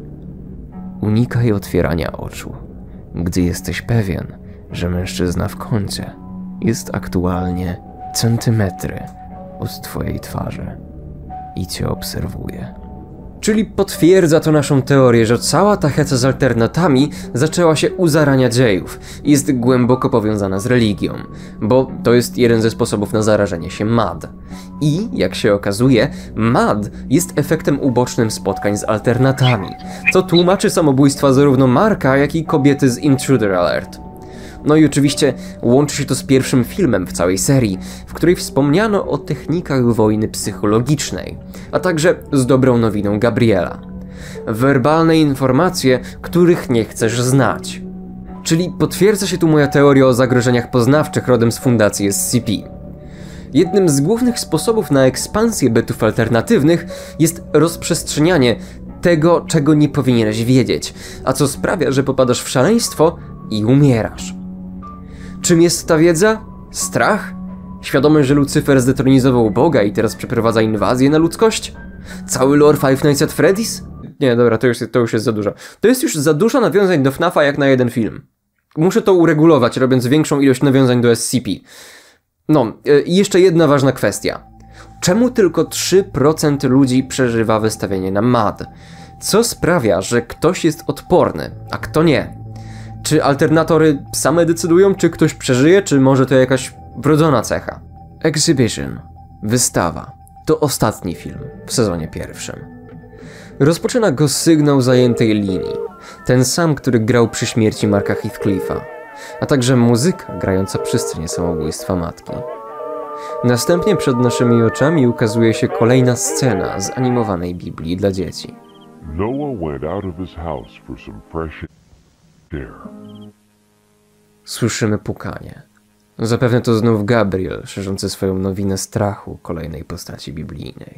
S1: unikaj otwierania oczu, gdy jesteś pewien, że mężczyzna w kącie jest aktualnie centymetry od twojej twarzy i cię obserwuje. Czyli potwierdza to naszą teorię, że cała ta heca z alternatami zaczęła się u zarania dziejów i jest głęboko powiązana z religią, bo to jest jeden ze sposobów na zarażenie się Mad. I, jak się okazuje, Mad jest efektem ubocznym spotkań z alternatami, co tłumaczy samobójstwa zarówno Marka, jak i kobiety z Intruder Alert. No i oczywiście łączy się to z pierwszym filmem w całej serii, w której wspomniano o technikach wojny psychologicznej, a także z dobrą nowiną Gabriela. Werbalne informacje, których nie chcesz znać. Czyli potwierdza się tu moja teoria o zagrożeniach poznawczych rodem z fundacji S C P. Jednym z głównych sposobów na ekspansję bytów alternatywnych jest rozprzestrzenianie tego, czego nie powinieneś wiedzieć, a co sprawia, że popadasz w szaleństwo i umierasz. Czym jest ta wiedza? Strach? Świadomość, że Lucyfer zdetronizował Boga i teraz przeprowadza inwazję na ludzkość? Cały lore Five Nights at Freddy's? Nie, dobra, to już, to już jest za dużo. To jest już za dużo nawiązań do F NAFa jak na jeden film. Muszę to uregulować, robiąc większą ilość nawiązań do S C P. No, i jeszcze jedna ważna kwestia. Czemu tylko trzy procent ludzi przeżywa wystawienie na Mad? Co sprawia, że ktoś jest odporny, a kto nie? Czy alternatory same decydują, czy ktoś przeżyje, czy może to jakaś wrodzona cecha? Exhibition, wystawa, to ostatni film w sezonie pierwszym. Rozpoczyna go sygnał zajętej linii, ten sam, który grał przy śmierci Marka Heathcliffa, a także muzyka grająca przy scenie samobójstwa matki. Następnie przed naszymi oczami ukazuje się kolejna scena z animowanej Biblii dla dzieci.
S10: Noah went out of his house for some fresh air.
S1: Słyszymy pukanie. Zapewne to znów Gabriel, szerzący swoją nowinę strachu kolejnej postaci biblijnej.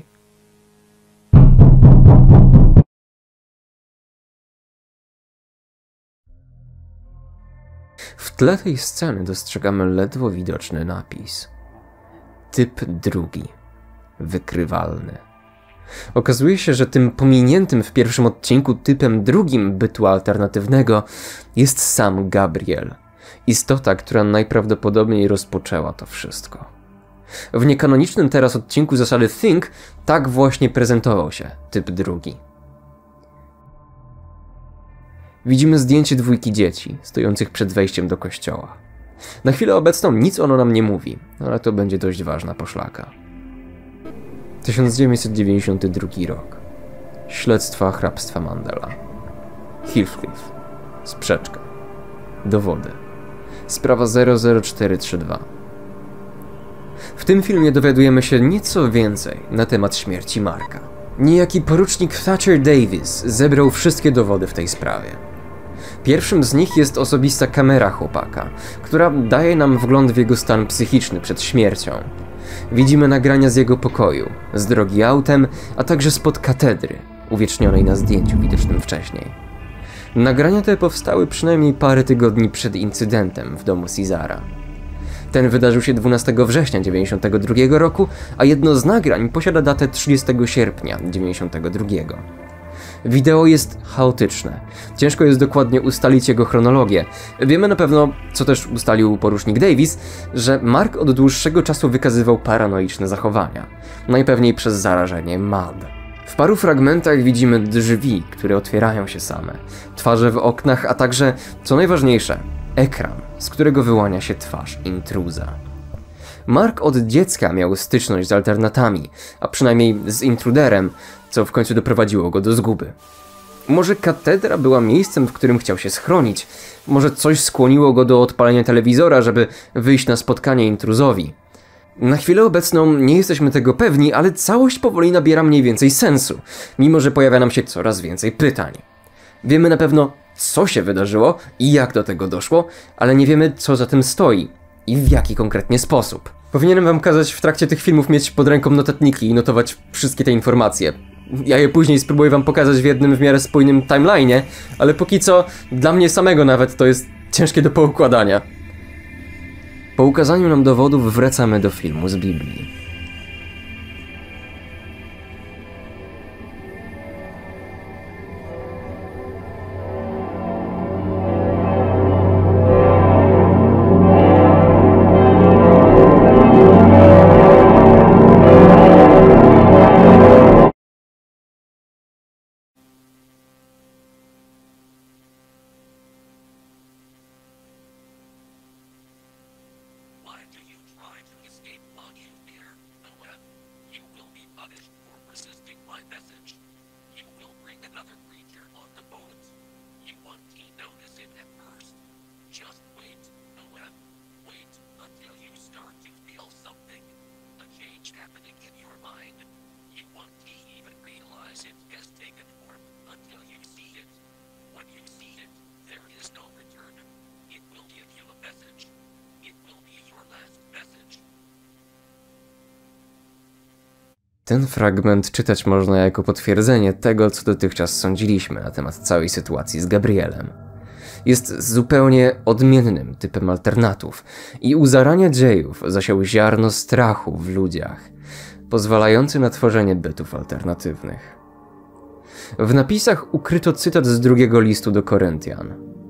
S1: W tle tej sceny dostrzegamy ledwo widoczny napis. Typ drugi. Wykrywalny. Okazuje się, że tym pominiętym w pierwszym odcinku typem drugim bytu alternatywnego jest sam Gabriel. Istota, która najprawdopodobniej rozpoczęła to wszystko. W niekanonicznym teraz odcinku zasady Think tak właśnie prezentował się typ drugi. Widzimy zdjęcie dwójki dzieci, stojących przed wejściem do kościoła. Na chwilę obecną nic ono nam nie mówi, ale to będzie dość ważna poszlaka. tysiąc dziewięćset dziewięćdziesiąty drugi rok. Śledztwa hrabstwa Mandela. Heathcliff. Sprzeczka. Dowody. Sprawa zero zero cztery trzy dwa. W tym filmie dowiadujemy się nieco więcej na temat śmierci Marka. Niejaki porucznik Thatcher Davis zebrał wszystkie dowody w tej sprawie. Pierwszym z nich jest osobista kamera chłopaka, która daje nam wgląd w jego stan psychiczny przed śmiercią. Widzimy nagrania z jego pokoju, z drogi autem, a także spod katedry, uwiecznionej na zdjęciu widocznym wcześniej. Nagrania te powstały przynajmniej parę tygodni przed incydentem w domu Cesara. Ten wydarzył się dwunastego września dziewięćdziesiątego drugiego roku, a jedno z nagrań posiada datę trzydziestego sierpnia dziewięćdziesiątego drugiego. Wideo jest chaotyczne. Ciężko jest dokładnie ustalić jego chronologię. Wiemy na pewno, co też ustalił porucznik Davis, że Mark od dłuższego czasu wykazywał paranoiczne zachowania. Najpewniej przez zarażenie Mad. W paru fragmentach widzimy drzwi, które otwierają się same, twarze w oknach, a także, co najważniejsze, ekran, z którego wyłania się twarz intruza. Mark od dziecka miał styczność z alternatami, a przynajmniej z intruderem, co w końcu doprowadziło go do zguby. Może katedra była miejscem, w którym chciał się schronić, może coś skłoniło go do odpalenia telewizora, żeby wyjść na spotkanie intruzowi. Na chwilę obecną nie jesteśmy tego pewni, ale całość powoli nabiera mniej więcej sensu, mimo że pojawia nam się coraz więcej pytań. Wiemy na pewno, co się wydarzyło i jak do tego doszło, ale nie wiemy, co za tym stoi i w jaki konkretnie sposób. Powinienem wam kazać w trakcie tych filmów mieć pod ręką notatniki i notować wszystkie te informacje. Ja je później spróbuję wam pokazać w jednym w miarę spójnym timeline'ie, ale póki co, dla mnie samego nawet to jest ciężkie do poukładania. Po ukazaniu nam dowodów wracamy do filmu z Biblii. Ten fragment czytać można jako potwierdzenie tego, co dotychczas sądziliśmy na temat całej sytuacji z Gabrielem. Jest zupełnie odmiennym typem alternatów i u zarania dziejów zasiał ziarno strachu w ludziach, pozwalający na tworzenie bytów alternatywnych. W napisach ukryto cytat z drugiego listu do Koryntian.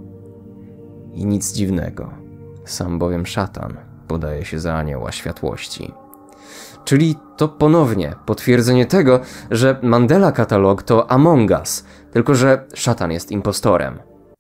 S1: I nic dziwnego, sam bowiem szatan podaje się za anioła światłości. Czyli to ponownie potwierdzenie tego, że Mandela Catalog to Among Us, tylko że szatan jest impostorem.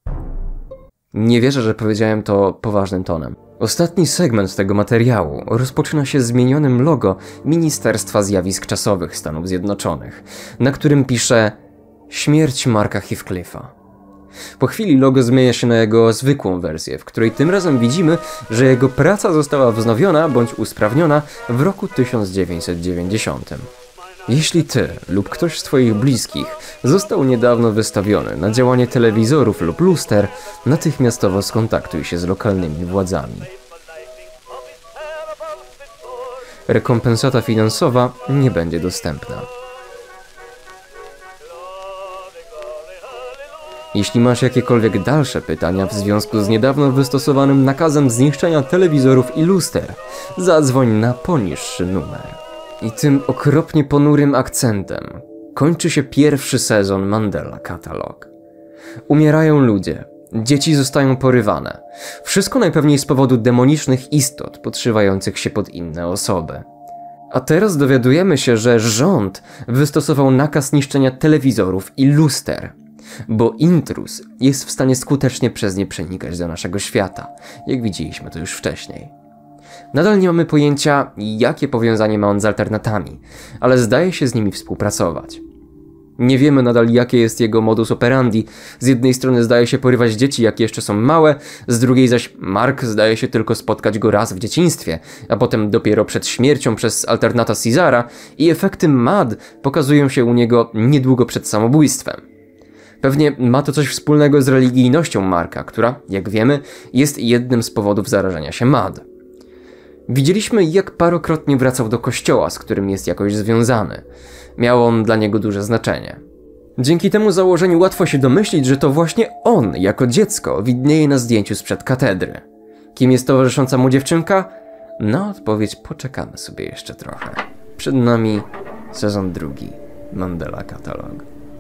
S1: Nie wierzę, że powiedziałem to poważnym tonem. Ostatni segment tego materiału rozpoczyna się zmienionym logo Ministerstwa Zjawisk Czasowych Stanów Zjednoczonych, na którym pisze Śmierć Marka Heathcliffa. Po chwili logo zmienia się na jego zwykłą wersję, w której tym razem widzimy, że jego praca została wznowiona bądź usprawniona w roku tysiąc dziewięćset dziewięćdziesiątym. Jeśli ty lub ktoś z twoich bliskich został niedawno wystawiony na działanie telewizorów lub luster, natychmiastowo skontaktuj się z lokalnymi władzami. Rekompensata finansowa nie będzie dostępna. Jeśli masz jakiekolwiek dalsze pytania w związku z niedawno wystosowanym nakazem zniszczenia telewizorów i luster, zadzwoń na poniższy numer. I tym okropnie ponurym akcentem kończy się pierwszy sezon Mandela Catalog. Umierają ludzie, dzieci zostają porywane. Wszystko najpewniej z powodu demonicznych istot podszywających się pod inne osoby. A teraz dowiadujemy się, że rząd wystosował nakaz niszczenia telewizorów i luster, bo intruz jest w stanie skutecznie przez nie przenikać do naszego świata, jak widzieliśmy to już wcześniej. Nadal nie mamy pojęcia, jakie powiązanie ma on z alternatami, ale zdaje się z nimi współpracować. Nie wiemy nadal, jakie jest jego modus operandi. Z jednej strony zdaje się porywać dzieci, jak jeszcze są małe, z drugiej zaś Mark zdaje się tylko spotkać go raz w dzieciństwie, a potem dopiero przed śmiercią przez alternata Caesara i efekty M A D pokazują się u niego niedługo przed samobójstwem. Pewnie ma to coś wspólnego z religijnością Marka, która, jak wiemy, jest jednym z powodów zarażenia się M A D. Widzieliśmy, jak parokrotnie wracał do kościoła, z którym jest jakoś związany. Miał on dla niego duże znaczenie. Dzięki temu założeniu łatwo się domyślić, że to właśnie on, jako dziecko, widnieje na zdjęciu sprzed katedry. Kim jest towarzysząca mu dziewczynka? Na odpowiedź poczekamy sobie jeszcze trochę. Przed nami sezon drugi Mandela Catalog.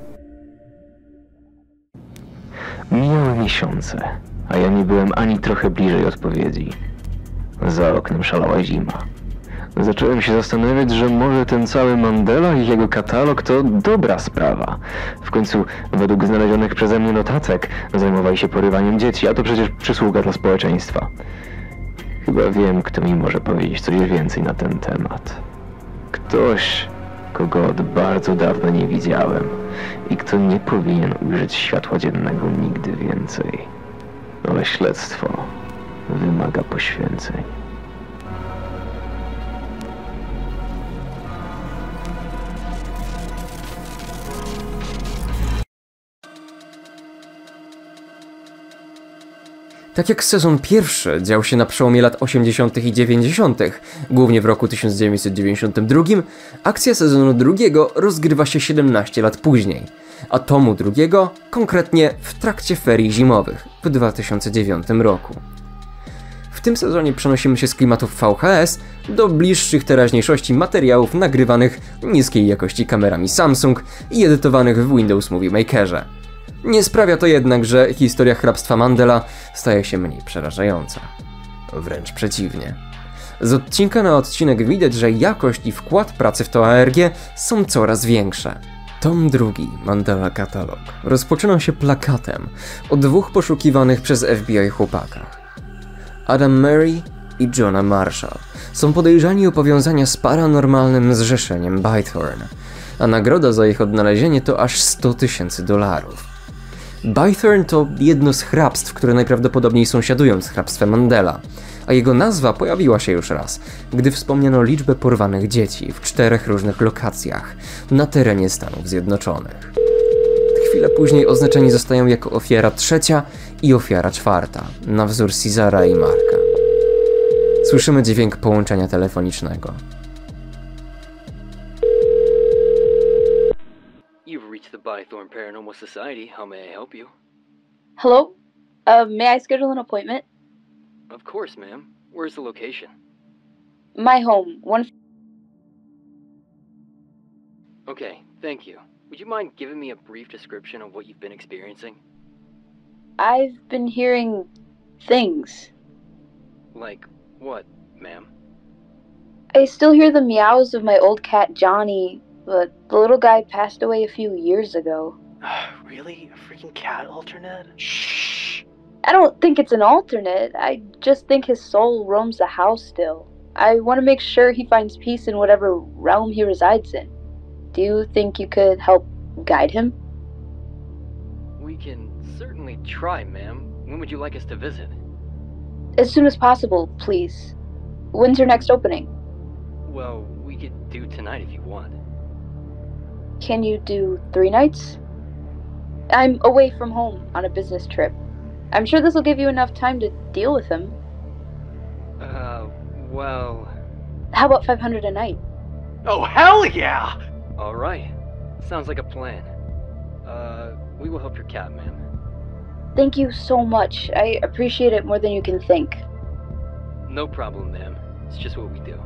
S2: Mijały miesiące, a ja nie byłem ani trochę bliżej odpowiedzi. Za oknem szalała zima. Zacząłem się zastanawiać, że może ten cały Mandela i jego katalog to dobra sprawa. W końcu, według znalezionych przeze mnie notatek, zajmowali się porywaniem dzieci, a to przecież przysługa dla społeczeństwa. Chyba wiem, kto mi może powiedzieć coś więcej na ten temat. Ktoś, kogo od bardzo dawna nie widziałem i kto nie powinien ujrzeć światła dziennego nigdy więcej. Ale śledztwo wymaga poświęceń.
S1: Tak jak sezon pierwszy dział się na przełomie lat osiemdziesiątych i dziewięćdziesiątych, głównie w roku tysiąc dziewięćset dziewięćdziesiątym drugim, akcja sezonu drugiego rozgrywa się siedemnaście lat później, a tomu drugiego konkretnie w trakcie ferii zimowych w dwa tysiące dziewiątym roku. W tym sezonie przenosimy się z klimatów V H S do bliższych teraźniejszości materiałów nagrywanych niskiej jakości kamerami Samsung i edytowanych w Windows Movie Makerze. Nie sprawia to jednak, że historia hrabstwa Mandela staje się mniej przerażająca. Wręcz przeciwnie. Z odcinka na odcinek widać, że jakość i wkład pracy w to A R G są coraz większe. Tom drugi, Mandela Catalog, rozpoczyna się plakatem o dwóch poszukiwanych przez F B I chłopakach. Adam Murray i Johna Marshall są podejrzani o powiązania z paranormalnym zrzeszeniem Bythorn, a nagroda za ich odnalezienie to aż sto tysięcy dolarów. Bythorn to jedno z hrabstw, które najprawdopodobniej sąsiadują z hrabstwem Mandela, a jego nazwa pojawiła się już raz, gdy wspomniano liczbę porwanych dzieci w czterech różnych lokacjach na terenie Stanów Zjednoczonych. Chwilę później oznaczeni zostają jako ofiara trzecia i ofiara czwarta, na wzór Cezara i Marka. Słyszymy dźwięk połączenia telefonicznego.
S11: You've reached the Bythorn Paranormal Society. How may I help you?
S12: Hello? Uh, may I schedule an appointment?
S11: Of course, ma'am. Where's the location?
S12: My home, one...
S11: Okay, thank you. Would you mind giving me a brief description of what you've been experiencing?
S12: I've been hearing... things.
S11: Like what, ma'am?
S12: I still hear the meows of my old cat Johnny, but the little guy passed away a few years ago.
S11: Really? A freaking cat alternate?
S12: Shh! I don't think it's an alternate. I just think his soul roams the house still. I want to make sure he finds peace in whatever realm he resides in. Do you think you could help guide him?
S11: We can certainly try, ma'am. When would you like us to visit?
S12: As soon as possible, please. When's your next opening?
S11: Well, we could do tonight if you want.
S12: Can you do three nights? I'm away from home on a business trip. I'm sure this will give you enough time to deal with him.
S11: Uh, well...
S12: How about five hundred a night?
S11: Oh, hell yeah! Alright. Sounds like a plan. Uh, we will help your cat, ma'am.
S12: Thank you so much. I appreciate it more than you can think.
S11: No problem, ma'am. It's just what we do.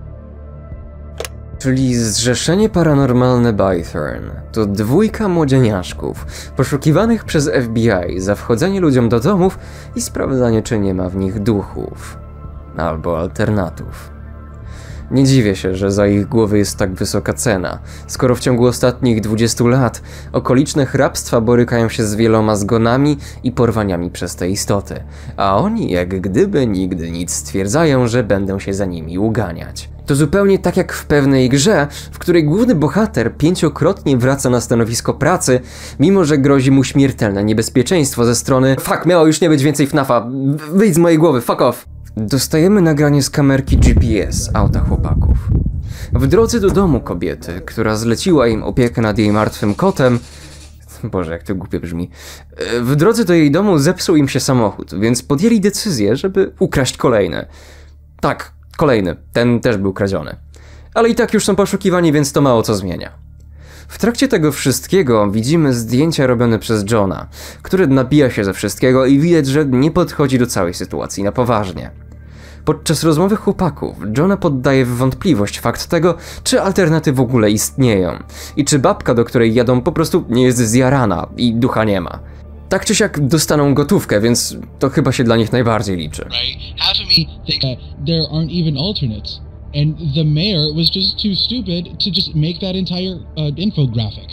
S1: Czyli Zrzeszenie Paranormalne Bythorn to dwójka młodzieniaszków poszukiwanych przez F B I za wchodzenie ludziom do domów i sprawdzanie, czy nie ma w nich duchów albo alternatów. Nie dziwię się, że za ich głowy jest tak wysoka cena, skoro w ciągu ostatnich dwudziestu lat okoliczne hrabstwa borykają się z wieloma zgonami i porwaniami przez te istoty, a oni jak gdyby nigdy nic stwierdzają, że będą się za nimi uganiać. To zupełnie tak jak w pewnej grze, w której główny bohater pięciokrotnie wraca na stanowisko pracy, mimo że grozi mu śmiertelne niebezpieczeństwo ze strony fuck, miało już nie być więcej F NAFa, wyjdź z mojej głowy, fuck off. Dostajemy nagranie z kamerki G P S auta chłopaków. W drodze do domu kobiety, która zleciła im opiekę nad jej martwym kotem... Boże, jak to głupie brzmi. W drodze do jej domu zepsuł im się samochód, więc podjęli decyzję, żeby ukraść kolejny. Tak, kolejny. Ten też był kradziony. Ale i tak już są poszukiwani, więc to mało co zmienia. W trakcie tego wszystkiego widzimy zdjęcia robione przez Johna, który nabija się ze wszystkiego i widać, że nie podchodzi do całej sytuacji na poważnie. Podczas rozmowy chłopaków Johna poddaje w wątpliwość fakt tego, czy alternaty w ogóle istnieją i czy babka, do której jadą, po prostu nie jest zjarana i ducha nie ma. Tak czy siak dostaną gotówkę, więc to chyba się dla nich najbardziej liczy.
S13: Half of me think that there aren't even alternates. And the mayor was just too stupid to just make that entire uh, infographic.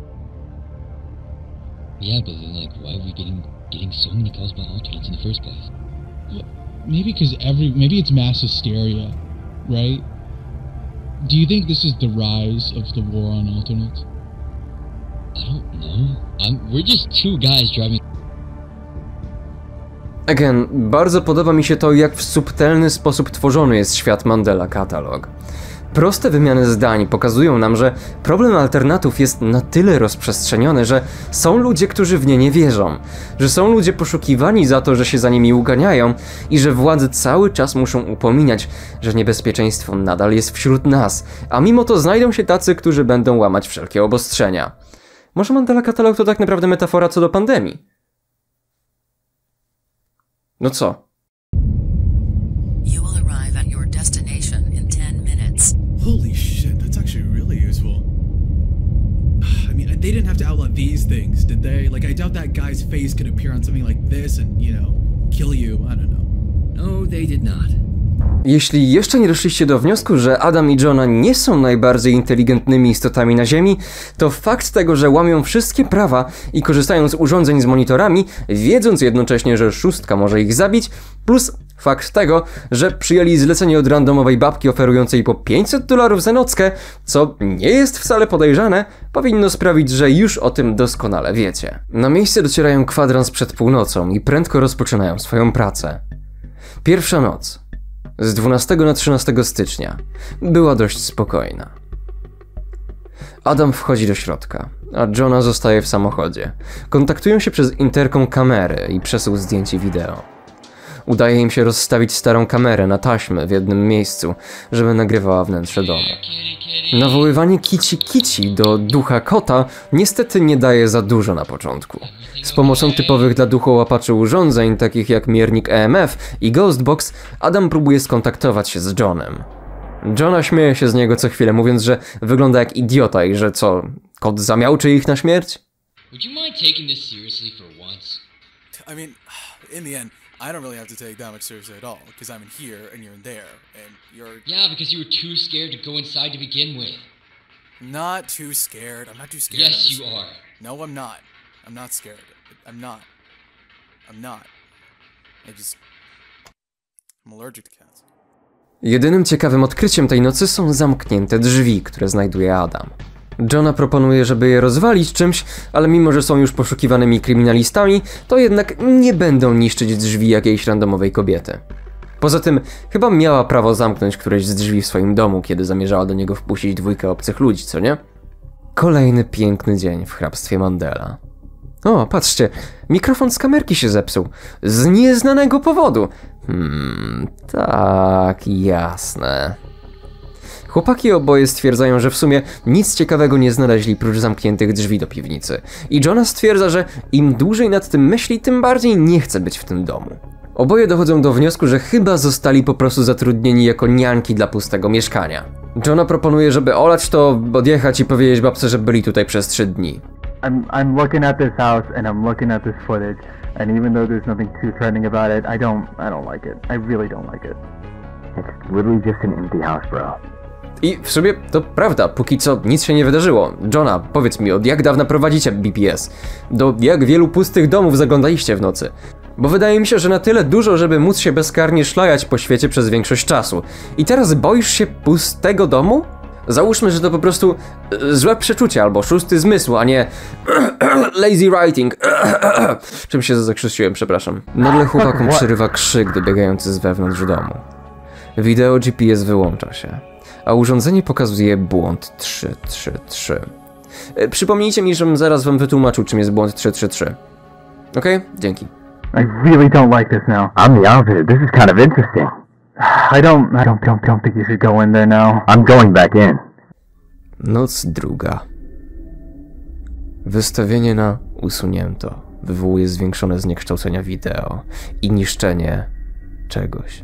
S14: Yeah, but then, like, why are we getting getting so many calls about alternates in the first place?
S13: Well, maybe because every maybe it's mass hysteria, right? Do you think this is the rise of the war on alternates?
S14: I don't know. I'm, we're just two guys driving.
S1: Again, bardzo podoba mi się to, jak w subtelny sposób tworzony jest świat Mandela Catalog. Proste wymiany zdań pokazują nam, że problem alternatów jest na tyle rozprzestrzeniony, że są ludzie, którzy w nie nie wierzą, że są ludzie poszukiwani za to, że się za nimi uganiają i że władze cały czas muszą upominać, że niebezpieczeństwo nadal jest wśród nas, a mimo to znajdą się tacy, którzy będą łamać wszelkie obostrzenia. Może Mandela Katalog to tak naprawdę metafora co do pandemii? No co?
S15: Holy shit, that's actually really useful. I mean, they didn't have to outlaw these things, did they? Like, I doubt that guy's face could appear on something like this and, you know, kill you. I don't know. No, they did not.
S1: Jeśli jeszcze nie doszliście do wniosku, że Adam i Johna nie są najbardziej inteligentnymi istotami na Ziemi, to fakt tego, że łamią wszystkie prawa i korzystają z urządzeń z monitorami, wiedząc jednocześnie, że szóstka może ich zabić, plus fakt tego, że przyjęli zlecenie od randomowej babki oferującej po pięćset dolarów za nockę, co nie jest wcale podejrzane, powinno sprawić, że już o tym doskonale wiecie. Na miejsce docierają kwadrans przed północą i prędko rozpoczynają swoją pracę. Pierwsza noc. Z dwunastego na trzynastego stycznia była dość spokojna. Adam wchodzi do środka, a Johna zostaje w samochodzie. Kontaktują się przez interkom kamery i przesył zdjęć i wideo. Udaje im się rozstawić starą kamerę na taśmę w jednym miejscu, żeby nagrywała wnętrze domu. Nawoływanie kici kici do ducha kota niestety nie daje za dużo na początku. Z pomocą typowych dla duchołapaczy urządzeń, takich jak miernik E M F i Ghostbox, Adam próbuje skontaktować się z Johnem. Johna śmieje się z niego co chwilę, mówiąc, że wygląda jak idiota i że co, kot zamiałczy ich na śmierć?
S14: Would you mind taking this seriously for once?
S15: I mean, in the end, I don't really have to take that much seriously at all, because I'm in here and you're in there, and you're...
S14: Yeah, because you were too scared to go inside to begin with.
S15: Not too scared. I'm not too scared.
S14: Yes, you are.
S15: No, I'm not. I'm not scared. I'm not. I'm not. I just... I'm allergic to cats.
S1: Jedynym ciekawym odkryciem tej nocy są zamknięte drzwi, które znajduje Adam. Johna proponuje, żeby je rozwalić czymś, ale mimo, że są już poszukiwanymi kryminalistami, to jednak nie będą niszczyć drzwi jakiejś randomowej kobiety. Poza tym, chyba miała prawo zamknąć któreś z drzwi w swoim domu, kiedy zamierzała do niego wpuścić dwójkę obcych ludzi, co nie? Kolejny piękny dzień w hrabstwie Mandela. O, patrzcie, mikrofon z kamerki się zepsuł. Z nieznanego powodu. Hmm, tak, jasne. Chłopaki oboje stwierdzają, że w sumie nic ciekawego nie znaleźli prócz zamkniętych drzwi do piwnicy. I Johna stwierdza, że im dłużej nad tym myśli, tym bardziej nie chce być w tym domu. Oboje dochodzą do wniosku, że chyba zostali po prostu zatrudnieni jako nianki dla pustego mieszkania. Johna proponuje, żeby olać to, odjechać i powiedzieć babce, że byli tutaj przez trzy dni.
S2: I'm, I'm looking at this house and I'm looking at this footage, and even though there's nothing too threatening about it, I don't, I don't like it. I really don't like it. It's literally just an empty house, bro.
S1: I w sumie to prawda, póki co nic się nie wydarzyło. Johna, powiedz mi, od jak dawna prowadzicie B P S? Do jak wielu pustych domów zaglądaliście w nocy? Bo wydaje mi się, że na tyle dużo, żeby móc się bezkarnie szlajać po świecie przez większość czasu. I teraz boisz się pustego domu? Załóżmy, że to po prostu złe przeczucie albo szósty zmysł, a nie lazy writing. Czym się zakrzyczyłem, przepraszam. Nagle chłopakom przerywa krzyk dobiegający z wewnątrz domu. Wideo G P S wyłącza się, a urządzenie pokazuje błąd trzy trzy trzy. Przypomnijcie mi, żebym zaraz wam wytłumaczył, czym jest błąd trzy trzy trzy. Okej? Okay? Dzięki.
S2: I really don't like this now. I'm the opposite. This is kind of interesting. I don't, I don't, don't, don't think you should go in there now. I'm going back in.
S1: Noc druga. Wystawienie na usunięto wywołuje zwiększone zniekształcenia wideo i niszczenie czegoś.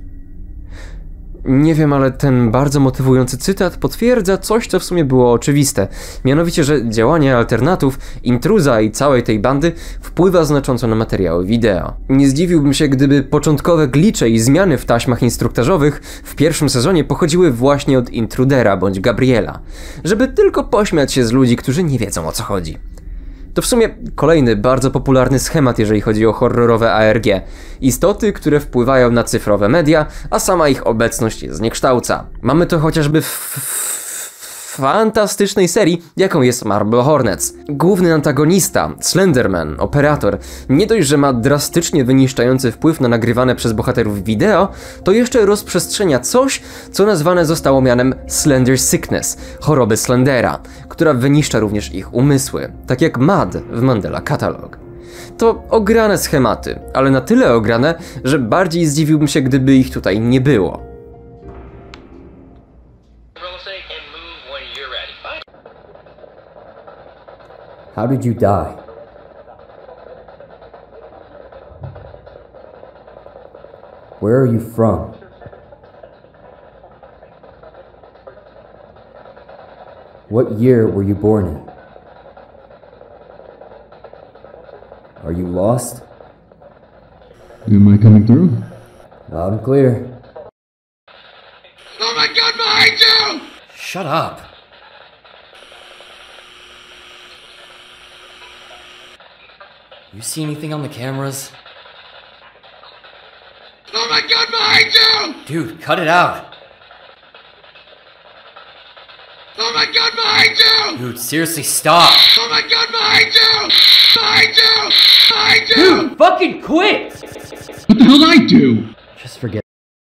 S1: Nie wiem, ale ten bardzo motywujący cytat potwierdza coś, co w sumie było oczywiste. Mianowicie, że działanie alternatów, intruza i całej tej bandy wpływa znacząco na materiały wideo. Nie zdziwiłbym się, gdyby początkowe glicze i zmiany w taśmach instruktażowych w pierwszym sezonie pochodziły właśnie od intrudera bądź Gabriela, żeby tylko pośmiać się z ludzi, którzy nie wiedzą, o co chodzi. To w sumie kolejny bardzo popularny schemat, jeżeli chodzi o horrorowe A R G. Istoty, które wpływają na cyfrowe media, a sama ich obecność je zniekształca. Mamy to chociażby w... w fantastycznej serii, jaką jest Marble Hornets. Główny antagonista, Slenderman, operator, nie dość, że ma drastycznie wyniszczający wpływ na nagrywane przez bohaterów wideo, to jeszcze rozprzestrzenia coś, co nazwane zostało mianem Slender Sickness, choroby Slendera, która wyniszcza również ich umysły, tak jak Mad w Mandela Catalog. To ograne schematy, ale na tyle ograne, że bardziej zdziwiłbym się, gdyby ich tutaj nie było.
S16: How did you die? Where are you from? What year were you born in? Are you lost?
S13: Am I coming through?
S16: Loud and clear.
S17: Oh my god, behind you!
S16: Shut up. You see anything on the cameras?
S17: Oh my god, behind you!
S16: Dude, cut it out.
S17: Oh my god, behind you!
S16: Dude, seriously, stop.
S17: Oh my god, behind you! Behind you! Behind you!
S16: Dude, fucking quit!
S13: What the hell did I do?
S16: Just forget.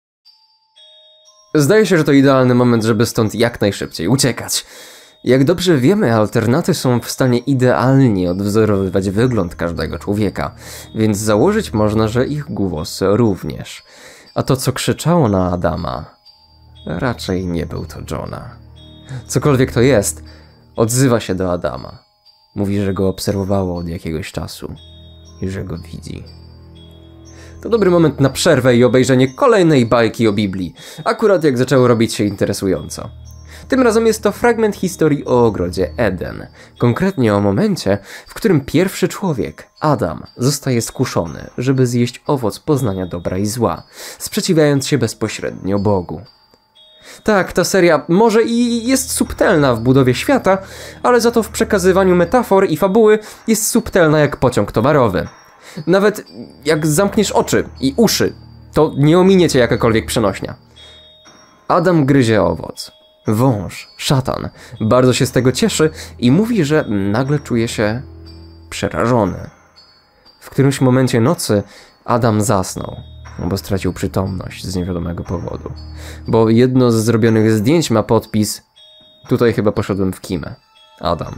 S1: Zdaje się, że to idealny moment, żeby stąd jak najszybciej uciekać. Jak dobrze wiemy, alternaty są w stanie idealnie odwzorowywać wygląd każdego człowieka, więc założyć można, że ich głos również. A to, co krzyczało na Adama, raczej nie był to Johna. Cokolwiek to jest, odzywa się do Adama. Mówi, że go obserwowało od jakiegoś czasu i że go widzi. To dobry moment na przerwę i obejrzenie kolejnej bajki o Biblii, akurat jak zaczęło robić się interesująco. Tym razem jest to fragment historii o ogrodzie Eden, konkretnie o momencie, w którym pierwszy człowiek, Adam, zostaje skuszony, żeby zjeść owoc poznania dobra i zła, sprzeciwiając się bezpośrednio Bogu. Tak, ta seria może i jest subtelna w budowie świata, ale za to w przekazywaniu metafor i fabuły jest subtelna jak pociąg towarowy. Nawet jak zamkniesz oczy i uszy, to nie ominie cię jakakolwiek przenośnia. Adam gryzie owoc. Wąż, szatan, bardzo się z tego cieszy i mówi, że nagle czuje się przerażony. W którymś momencie nocy Adam zasnął, bo stracił przytomność z niewiadomego powodu. Bo jedno z zrobionych zdjęć ma podpis: tutaj chyba poszedłem w kimę. Adam.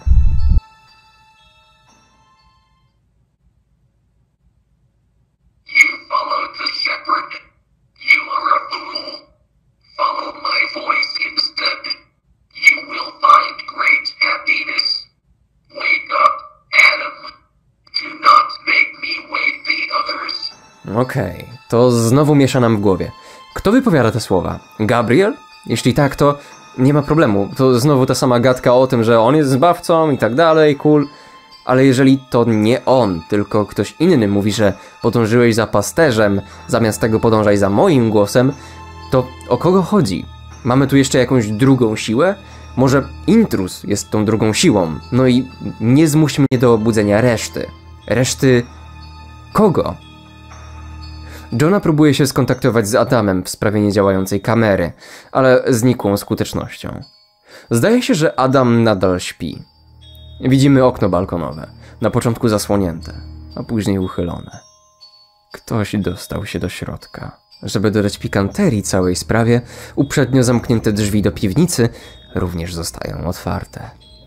S1: Okej, okay, to znowu miesza nam w głowie. Kto wypowiada te słowa? Gabriel? Jeśli tak, to nie ma problemu. To znowu ta sama gadka o tym, że on jest zbawcą i tak dalej, cool. Ale jeżeli to nie on, tylko ktoś inny mówi, że podążyłeś za pasterzem, zamiast tego podążaj za moim głosem, to o kogo chodzi? Mamy tu jeszcze jakąś drugą siłę? Może intruz jest tą drugą siłą? No i nie zmuś mnie do obudzenia reszty. Reszty... kogo? Johna próbuje się skontaktować z Adamem w sprawie niedziałającej kamery, ale z nikłą skutecznością. Zdaje się, że Adam nadal śpi. Widzimy okno balkonowe, na początku zasłonięte, a później uchylone. Ktoś dostał się do środka. Żeby dodać pikanterii całej sprawie, uprzednio zamknięte drzwi do piwnicy również zostają otwarte.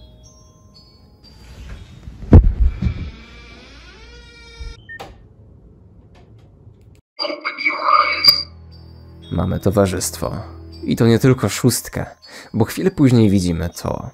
S1: Mamy towarzystwo. I to nie tylko szóstkę, bo chwilę później widzimy to.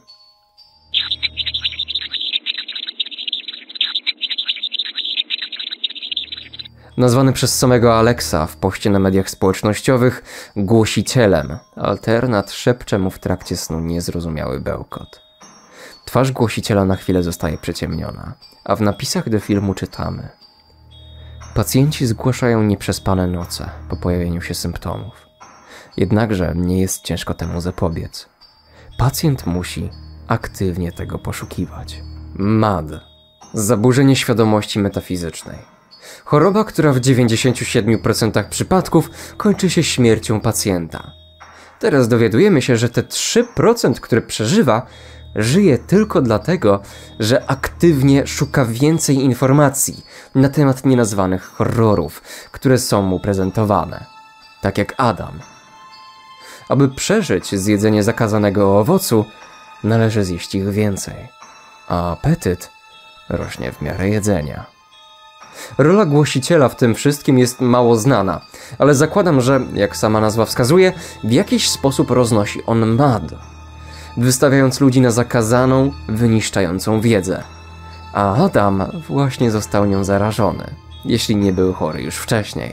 S1: Nazwany przez samego Alexa w poście na mediach społecznościowych głosicielem, alternat szepcze mu w trakcie snu niezrozumiały bełkot. Twarz głosiciela na chwilę zostaje przyciemniona, a w napisach do filmu czytamy: pacjenci zgłaszają nieprzespane noce po pojawieniu się symptomów. Jednakże nie jest ciężko temu zapobiec. Pacjent musi aktywnie tego poszukiwać. Mad. Zaburzenie świadomości metafizycznej. Choroba, która w dziewięćdziesięciu siedmiu procentach przypadków kończy się śmiercią pacjenta. Teraz dowiadujemy się, że te trzy procent, które przeżywa, żyje tylko dlatego, że aktywnie szuka więcej informacji na temat nienazwanych horrorów, które są mu prezentowane. Tak jak Adam. Aby przeżyć zjedzenie zakazanego owocu, należy zjeść ich więcej, a apetyt rośnie w miarę jedzenia. Rola głosiciela w tym wszystkim jest mało znana, ale zakładam, że, jak sama nazwa wskazuje, w jakiś sposób roznosi on mad, wystawiając ludzi na zakazaną, wyniszczającą wiedzę. A Adam właśnie został nią zarażony, jeśli nie był chory już wcześniej.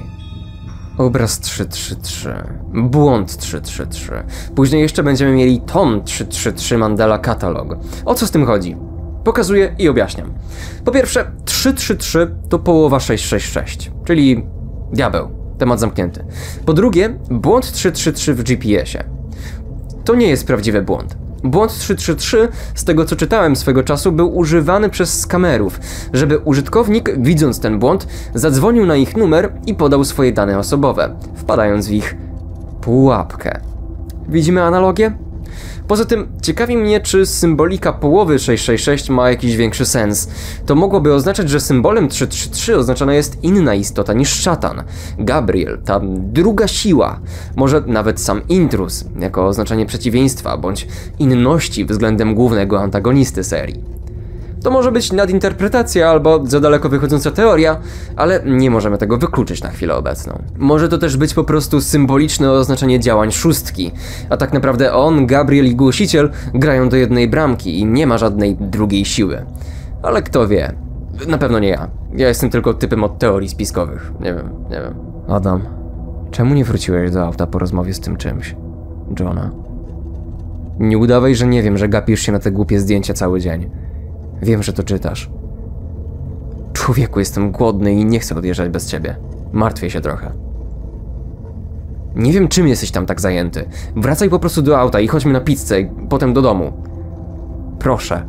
S1: Obraz trzy trzy trzy, błąd trzy trzy trzy, później jeszcze będziemy mieli tom trzy trzy trzy Mandela Catalog. O co z tym chodzi? Pokazuję i objaśniam. Po pierwsze, trzy trzy trzy to połowa sześć sześć sześć, czyli diabeł, temat zamknięty. Po drugie, błąd trzy trzy trzy w G P S-ie. To nie jest prawdziwy błąd. Błąd trzy trzy trzy, z tego co czytałem swego czasu, był używany przez skamerów, żeby użytkownik, widząc ten błąd, zadzwonił na ich numer i podał swoje dane osobowe, wpadając w ich pułapkę. Widzimy analogię? Poza tym ciekawi mnie, czy symbolika połowy sześć sześć sześć ma jakiś większy sens. To mogłoby oznaczać, że symbolem trzy trzy trzy oznaczona jest inna istota niż szatan. Gabriel, ta druga siła. Może nawet sam intruz, jako oznaczenie przeciwieństwa bądź inności względem głównego antagonisty serii. To może być nadinterpretacja albo za daleko wychodząca teoria, ale nie możemy tego wykluczyć na chwilę obecną. Może to też być po prostu symboliczne oznaczenie działań szóstki, a tak naprawdę on, Gabriel i głosiciel grają do jednej bramki i nie ma żadnej drugiej siły. Ale kto wie? Na pewno nie ja. Ja jestem tylko typem od teorii spiskowych. Nie wiem, nie wiem. Adam, czemu nie wróciłeś do auta po rozmowie z tym czymś? Johna? Nie udawaj, że nie wiem, że gapisz się na te głupie zdjęcia cały dzień. Wiem, że to czytasz. Człowieku, jestem głodny i nie chcę odjeżdżać bez ciebie. Martwię się trochę. Nie wiem, czym jesteś tam tak zajęty. Wracaj po prostu do auta i chodźmy na pizzę i potem do domu. Proszę.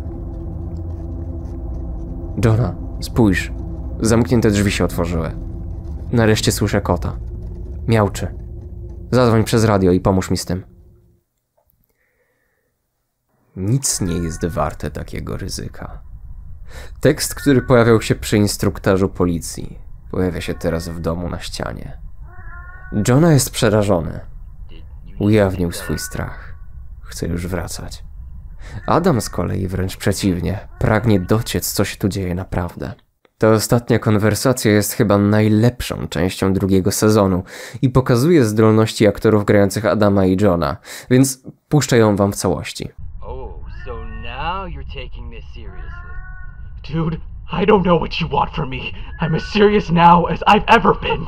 S1: Johna, spójrz. Zamknięte drzwi się otworzyły. Nareszcie słyszę kota. Miauczy. Zadzwoń przez radio i pomóż mi z tym. Nic nie jest warte takiego ryzyka. Tekst, który pojawiał się przy instruktażu policji, pojawia się teraz w domu na ścianie. Johna jest przerażony. Ujawnił swój strach. Chce już wracać. Adam z kolei wręcz przeciwnie. Pragnie dociec, co się tu dzieje naprawdę. Ta ostatnia konwersacja jest chyba najlepszą częścią drugiego sezonu i pokazuje zdolności aktorów grających Adama i Johna, więc puszczę ją wam w całości.
S18: Now you're taking this seriously. Dude, I don't know what you want from me. I'm as serious now as I've ever been.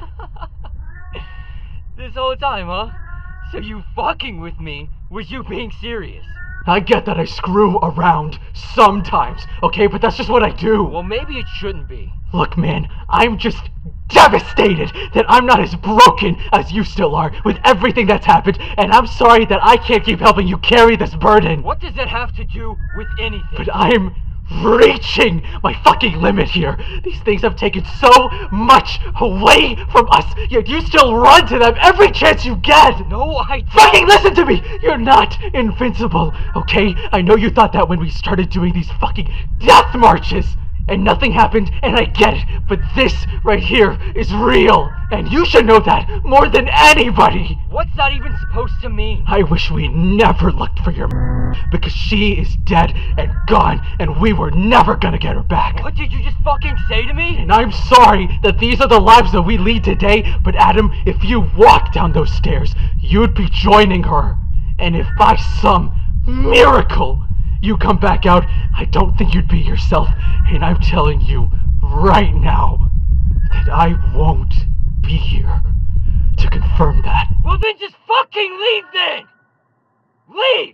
S18: This whole time, huh? So you fucking with me was you being serious? I get that I screw around sometimes, okay? But that's just what I do. Well, maybe it shouldn't be. Look, man, I'm just devastated that I'm not as broken as you still are with everything that's happened, and I'm sorry that I can't keep helping you carry this burden. What does that have to do with anything? But I'm reaching my fucking limit here. These things have taken so much away from us, yet you still run to them every chance you get. No, I don't. Fucking listen to me! You're not invincible, okay? I know you thought that when we started doing these fucking death marches. And nothing happened, and I get it, but this right here is real, and you should know that more than anybody! What's that even supposed to mean? I wish we never looked for your m- because she is dead and gone, and we were never gonna get her back. What did you just fucking say to me? And I'm sorry that these are the lives that we lead today, but Adam, if you walk down those stairs, you'd be joining her. And if by some miracle you come back out, I don't think you'd be yourself, and I'm telling you right now that I won't be here to confirm that. Well then just fucking leave then! Leave!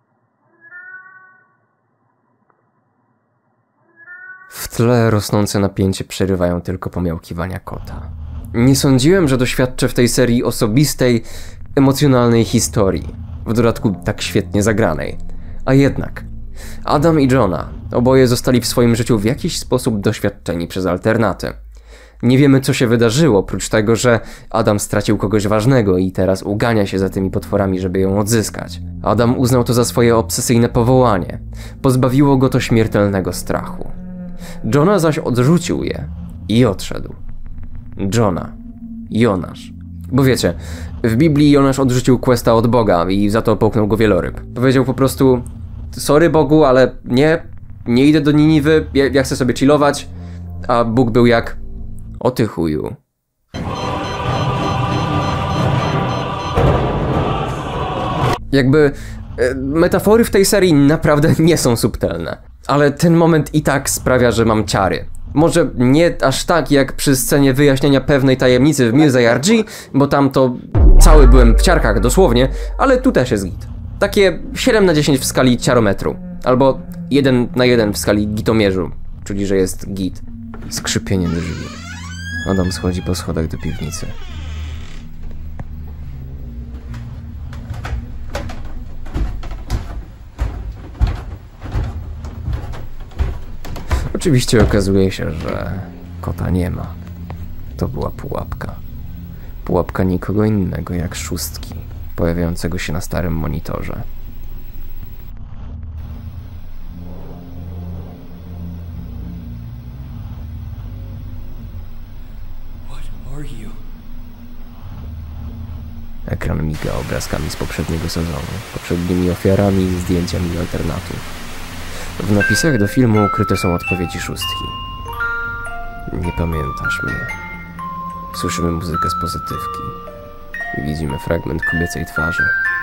S1: W tle rosnące napięcie przerywają tylko pomiałkiwania kota. Nie sądziłem, że doświadczę w tej serii osobistej, emocjonalnej historii, w dodatku tak świetnie zagranej. A jednak, Adam i Johna, oboje zostali w swoim życiu w jakiś sposób doświadczeni przez alternaty. Nie wiemy, co się wydarzyło, oprócz tego, że Adam stracił kogoś ważnego i teraz ugania się za tymi potworami, żeby ją odzyskać. Adam uznał to za swoje obsesyjne powołanie. Pozbawiło go to śmiertelnego strachu. Johna zaś odrzucił je i odszedł. Johna. Jonasz. Bo wiecie, w Biblii Jonasz odrzucił questa od Boga i za to połknął go wieloryb. Powiedział po prostu: sorry Bogu, ale nie, nie idę do Niniwy, ja, ja chcę sobie chillować. A Bóg był jak: o ty chuju. Jakby e, metafory w tej serii naprawdę nie są subtelne. Ale ten moment i tak sprawia, że mam ciary. Może nie aż tak jak przy scenie wyjaśnienia pewnej tajemnicy w Mirza R G, bo tam to cały byłem w ciarkach dosłownie, ale tu też jest git. Takie siedem na dziesięć w skali ciarometru. Albo jeden na jeden w skali gitomierzu, czyli że jest git. Skrzypienie drzwi. Adam schodzi po schodach do piwnicy. Oczywiście okazuje się, że kota nie ma. To była pułapka. Pułapka nikogo innego jak szóstki, pojawiającego się na starym monitorze. Ekran miga obrazkami z poprzedniego sezonu, poprzednimi ofiarami i zdjęciami alternatów. W napisach do filmu ukryte są odpowiedzi szóstki. Nie pamiętasz mnie. Słyszymy muzykę z pozytywki. Widzimy fragment kobiecej twarzy.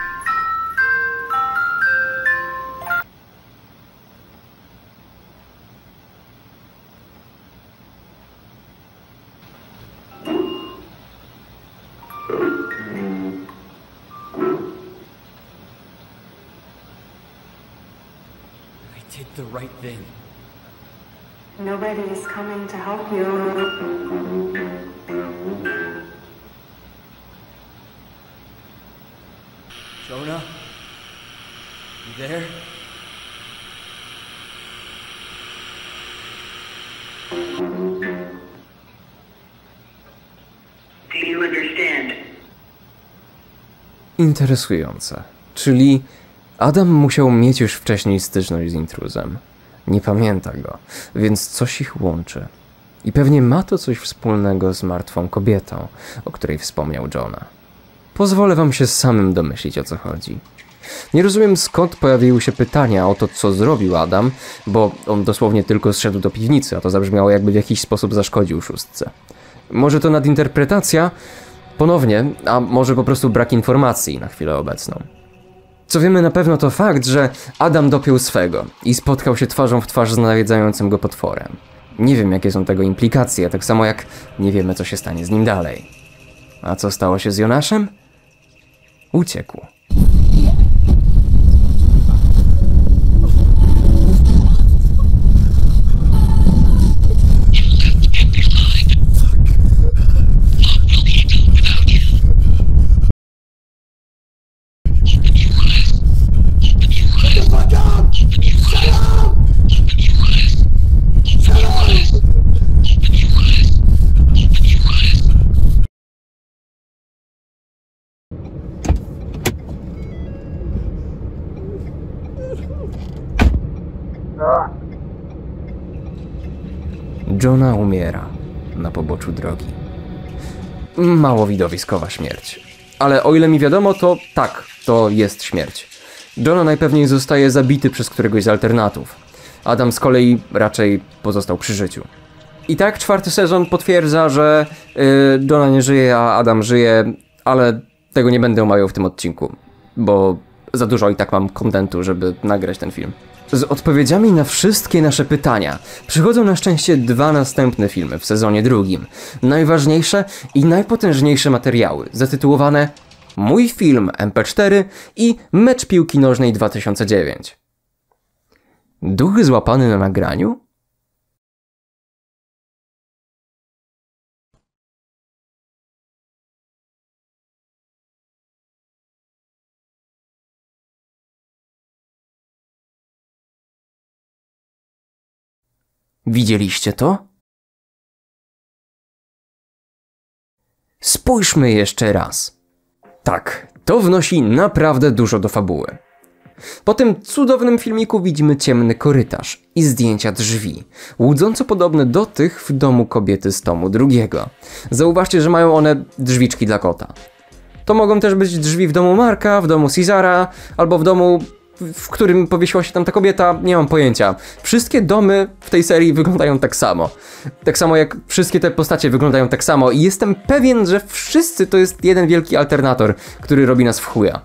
S16: Did the right thing.
S19: Nobody is coming to help you.
S16: Jonah? You there?
S19: Do you understand?
S1: Interesujące. Czyli Adam musiał mieć już wcześniej styczność z intruzem. Nie pamięta go, więc coś ich łączy. I pewnie ma to coś wspólnego z martwą kobietą, o której wspomniał Jonah. Pozwolę wam się samym domyślić, o co chodzi. Nie rozumiem, skąd pojawiły się pytania o to, co zrobił Adam, bo on dosłownie tylko zszedł do piwnicy, a to zabrzmiało, jakby w jakiś sposób zaszkodził szóstce. Może to nadinterpretacja? Ponownie, a może po prostu brak informacji na chwilę obecną. Co wiemy na pewno, to fakt, że Adam dopiął swego i spotkał się twarzą w twarz z nawiedzającym go potworem. Nie wiem, jakie są tego implikacje, tak samo jak nie wiemy, co się stanie z nim dalej. A co stało się z Jonaszem? Uciekł. Jonah umiera na poboczu drogi. Mało widowiskowa śmierć. Ale o ile mi wiadomo, to tak, to jest śmierć. Jonah najpewniej zostaje zabity przez któregoś z alternatów. Adam z kolei raczej pozostał przy życiu. I tak czwarty sezon potwierdza, że yy, Jonah nie żyje, a Adam żyje, ale tego nie będę omawiał w tym odcinku, bo za dużo i tak mam kontentu, żeby nagrać ten film. Z odpowiedziami na wszystkie nasze pytania przychodzą na szczęście dwa następne filmy w sezonie drugim. Najważniejsze i najpotężniejsze materiały, zatytułowane Mój film M P cztery i Mecz piłki nożnej dwa tysiące dziewięć. Duch złapany na nagraniu? Widzieliście to? Spójrzmy jeszcze raz. Tak, to wnosi naprawdę dużo do fabuły. Po tym cudownym filmiku widzimy ciemny korytarz i zdjęcia drzwi, łudząco podobne do tych w domu kobiety z tomu drugiego. Zauważcie, że mają one drzwiczki dla kota. To mogą też być drzwi w domu Marka, w domu Cezara, albo w domu, w którym powiesiła się tam ta kobieta, nie mam pojęcia. Wszystkie domy w tej serii wyglądają tak samo. Tak samo jak wszystkie te postacie wyglądają tak samo i jestem pewien, że wszyscy to jest jeden wielki alternator, który robi nas w chuja.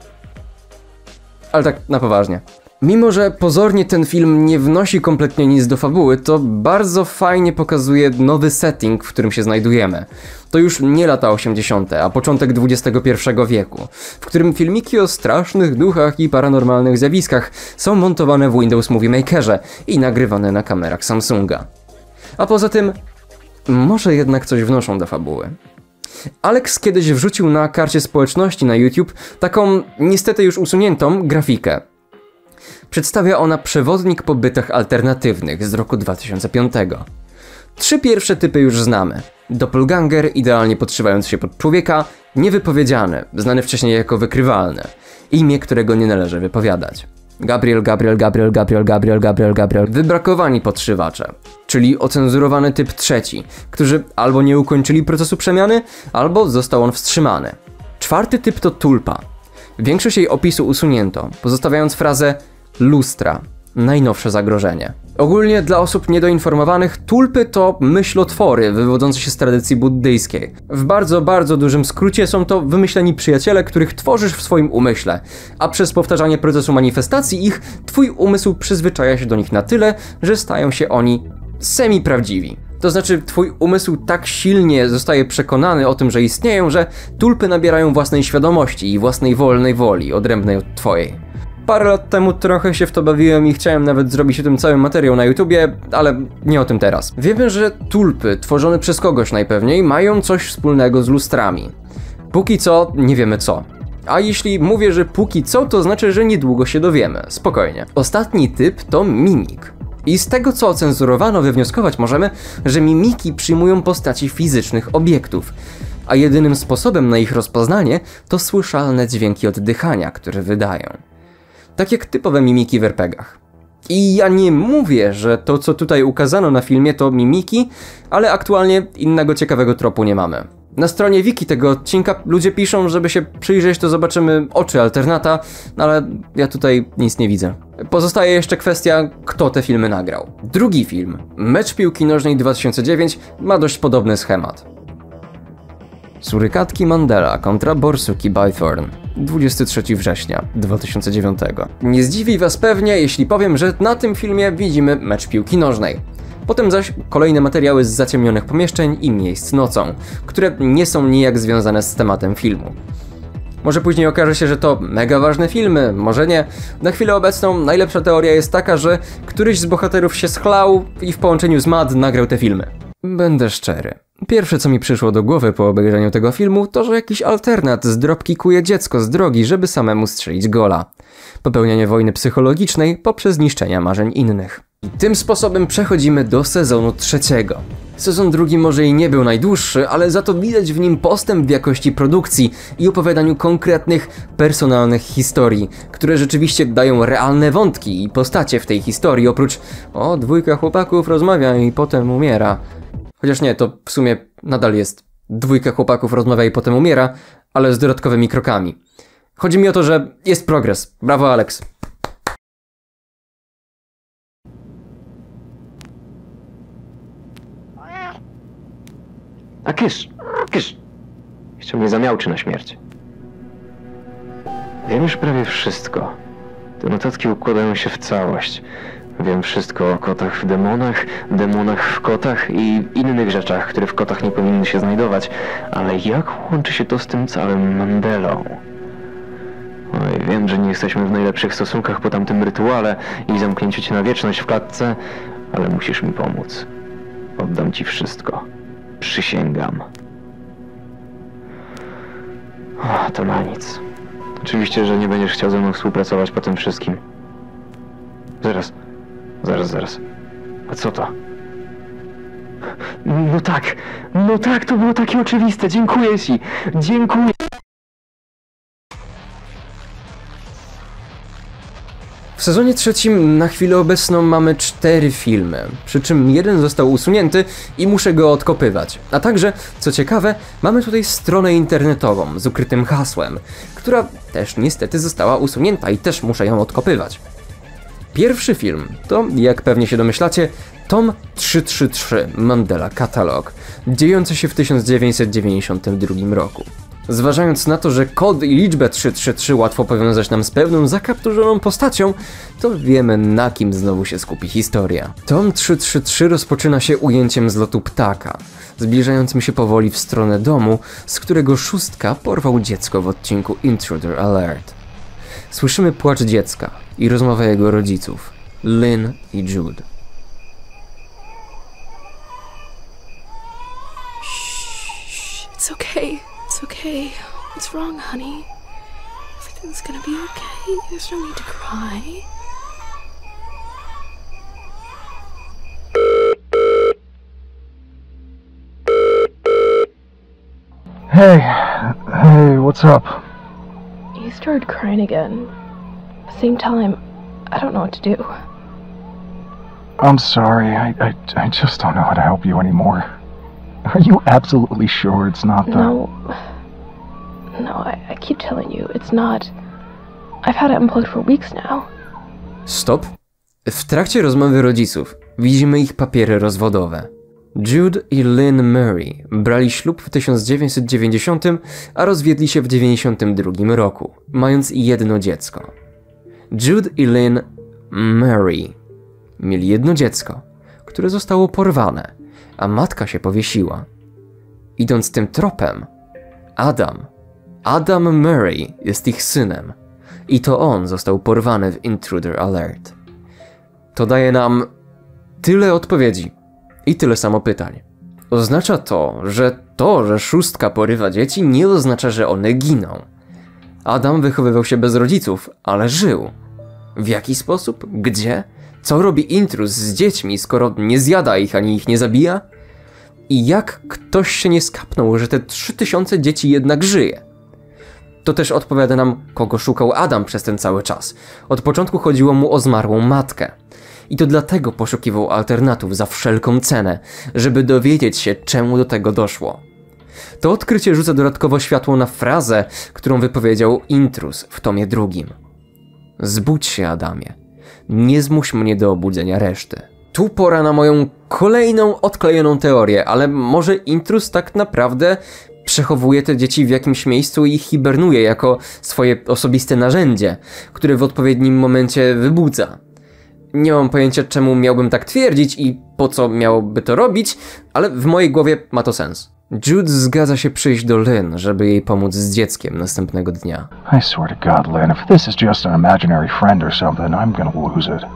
S1: Ale tak na poważnie. Mimo że pozornie ten film nie wnosi kompletnie nic do fabuły, to bardzo fajnie pokazuje nowy setting, w którym się znajdujemy. To już nie lata osiemdziesiąte, a początek dwudziestego pierwszego wieku, w którym filmiki o strasznych duchach i paranormalnych zjawiskach są montowane w Windows Movie Makerze i nagrywane na kamerach Samsunga. A poza tym, może jednak coś wnoszą do fabuły. Alex kiedyś wrzucił na karcie społeczności na YouTube taką, niestety już usuniętą, grafikę. Przedstawia ona przewodnik po bytach alternatywnych z roku dwa tysiące piątego. Trzy pierwsze typy już znamy. Doppelganger, idealnie podszywający się pod człowieka, niewypowiedziany, znany wcześniej jako wykrywalny. Imię, którego nie należy wypowiadać. Gabriel, Gabriel, Gabriel, Gabriel, Gabriel, Gabriel, Gabriel. Wybrakowani podszywacze, czyli ocenzurowany typ trzeci, którzy albo nie ukończyli procesu przemiany, albo został on wstrzymany. Czwarty typ to tulpa. Większość jej opisu usunięto, pozostawiając frazę lustra, najnowsze zagrożenie. Ogólnie dla osób niedoinformowanych tulpy to myślotwory wywodzące się z tradycji buddyjskiej. W bardzo, bardzo dużym skrócie są to wymyśleni przyjaciele, których tworzysz w swoim umyśle, a przez powtarzanie procesu manifestacji ich, twój umysł przyzwyczaja się do nich na tyle, że stają się oni semi-prawdziwi. To znaczy twój umysł tak silnie zostaje przekonany o tym, że istnieją, że tulpy nabierają własnej świadomości i własnej wolnej woli, odrębnej od twojej. Parę lat temu trochę się w to bawiłem i chciałem nawet zrobić o tym cały materiał na YouTubie, ale nie o tym teraz. Wiemy, że tulpy, tworzone przez kogoś najpewniej, mają coś wspólnego z lustrami. Póki co nie wiemy co. A jeśli mówię, że póki co, to znaczy, że niedługo się dowiemy. Spokojnie. Ostatni typ to mimik. I z tego, co ocenzurowano, wywnioskować możemy, że mimiki przyjmują postaci fizycznych obiektów, a jedynym sposobem na ich rozpoznanie to słyszalne dźwięki oddychania, które wydają. Tak jak typowe mimiki w er pe gach. I ja nie mówię, że to, co tutaj ukazano na filmie, to mimiki, ale aktualnie innego ciekawego tropu nie mamy. Na stronie wiki tego odcinka ludzie piszą, żeby się przyjrzeć, to zobaczymy oczy alternata, ale ja tutaj nic nie widzę. Pozostaje jeszcze kwestia, kto te filmy nagrał. Drugi film, Mecz piłki nożnej dwa tysiące dziewięć, ma dość podobny schemat. Surykatki Mandela kontra Borsuki Bythorn, dwudziestego trzeciego września dwa tysiące dziewiątego. Nie zdziwi was pewnie, jeśli powiem, że na tym filmie widzimy mecz piłki nożnej. Potem zaś kolejne materiały z zaciemnionych pomieszczeń i miejsc nocą, które nie są nijak związane z tematem filmu. Może później okaże się, że to mega ważne filmy, może nie. Na chwilę obecną najlepsza teoria jest taka, że któryś z bohaterów się schlał i w połączeniu z Mad nagrał te filmy. Będę szczery. Pierwsze, co mi przyszło do głowy po obejrzeniu tego filmu, to, że jakiś alternat zdropkikuje dziecko z drogi, żeby samemu strzelić gola. Popełnianie wojny psychologicznej poprzez niszczenia marzeń innych. I tym sposobem przechodzimy do sezonu trzeciego. Sezon drugi może i nie był najdłuższy, ale za to widać w nim postęp w jakości produkcji i opowiadaniu konkretnych, personalnych historii, które rzeczywiście dają realne wątki i postacie w tej historii, oprócz o, dwójka chłopaków rozmawia i potem umiera. Chociaż nie, to w sumie nadal jest dwójka chłopaków rozmawia i potem umiera, ale z dodatkowymi krokami. Chodzi mi o to, że jest progres. Brawo, Alex.
S2: A kysz, kysz. Jeszcze mnie zamiałczy na śmierć. Wiem już prawie wszystko. Te notatki układają się w całość. Wiem wszystko o kotach w demonach, demonach w kotach i innych rzeczach, które w kotach nie powinny się znajdować. Ale jak łączy się to z tym całym Mandelą? Oj, wiem, że nie jesteśmy w najlepszych stosunkach po tamtym rytuale i zamknięciu cię na wieczność w klatce, ale musisz mi pomóc. Oddam ci wszystko. Przysięgam. O, to na nic. Oczywiście, że nie będziesz chciał ze mną współpracować po tym wszystkim. Zaraz. Zaraz, zaraz. A co to? No tak, no tak, to było takie oczywiste, dziękuję ci, dziękuję.
S1: W sezonie trzecim na chwilę obecną mamy cztery filmy, przy czym jeden został usunięty i muszę go odkopywać. A także, co ciekawe, mamy tutaj stronę internetową z ukrytym hasłem, która też niestety została usunięta i też muszę ją odkopywać. Pierwszy film to, jak pewnie się domyślacie, tom trzysta trzydzieści trzy Mandela Catalog, dziejący się w tysiąc dziewięćset dziewięćdziesiątym drugim roku. Zważając na to, że kod i liczbę trzysta trzydzieści trzy łatwo powiązać nam z pewną zakapturzoną postacią, to wiemy, na kim znowu się skupi historia. Tom trzysta trzydzieści trzy rozpoczyna się ujęciem z lotu ptaka, zbliżającym się powoli w stronę domu, z którego szóstka porwał dziecko w odcinku Intruder Alert. Słyszymy płacz dziecka i rozmowę jego rodziców, Lynn i Jude.
S20: It's okay. It's okay. What's wrong, honey? Everything's gonna be okay. There's no need to cry.
S21: Hey. Hey, what's up?
S20: You started crying again. At the same time, I don't know what to do.
S21: I'm sorry. I, I, I just don't know how to help you anymore. Are you absolutely sure it's not the...
S20: No. No, I, I keep telling you, it's not. I've had it unplugged for weeks now.
S1: Stop. W trakcie rozmowy rodziców widzimy ich papiery rozwodowe. Jude i Lynn Murray brali ślub w tysiąc dziewięćset dziewięćdziesiątym, a rozwiedli się w dziewięćdziesiątym drugim roku, mając jedno dziecko. Jude i Lynn Murray mieli jedno dziecko, które zostało porwane, a matka się powiesiła. Idąc tym tropem, Adam, Adam Murray jest ich synem i to on został porwany w Intruder Alert. To daje nam tyle odpowiedzi i tyle samo pytań. Oznacza to, że to, że szóstka porywa dzieci, nie oznacza, że one giną. Adam wychowywał się bez rodziców, ale żył. W jaki sposób? Gdzie? Co robi intruz z dziećmi, skoro nie zjada ich ani ich nie zabija? I jak ktoś się nie skapnął, że te trzy tysiące dzieci jednak żyje? To też odpowiada nam, kogo szukał Adam przez ten cały czas. Od początku chodziło mu o zmarłą matkę. I to dlatego poszukiwał alternatów za wszelką cenę, żeby dowiedzieć się, czemu do tego doszło. To odkrycie rzuca dodatkowo światło na frazę, którą wypowiedział intruz w tomie drugim. Zbudź się, Adamie. Nie zmuś mnie do obudzenia reszty. Tu pora na moją kolejną odklejoną teorię, ale może intruz tak naprawdę przechowuje te dzieci w jakimś miejscu i ich hibernuje jako swoje osobiste narzędzie, które w odpowiednim momencie wybudza. Nie mam pojęcia, czemu miałbym tak twierdzić i po co miałoby to robić, ale w mojej głowie ma to sens. Jude zgadza się przyjść do Lynn, żeby jej pomóc z dzieckiem następnego dnia.
S21: I swear to God, Lynn, if this is just an imaginary friend or something, I'm gonna lose it.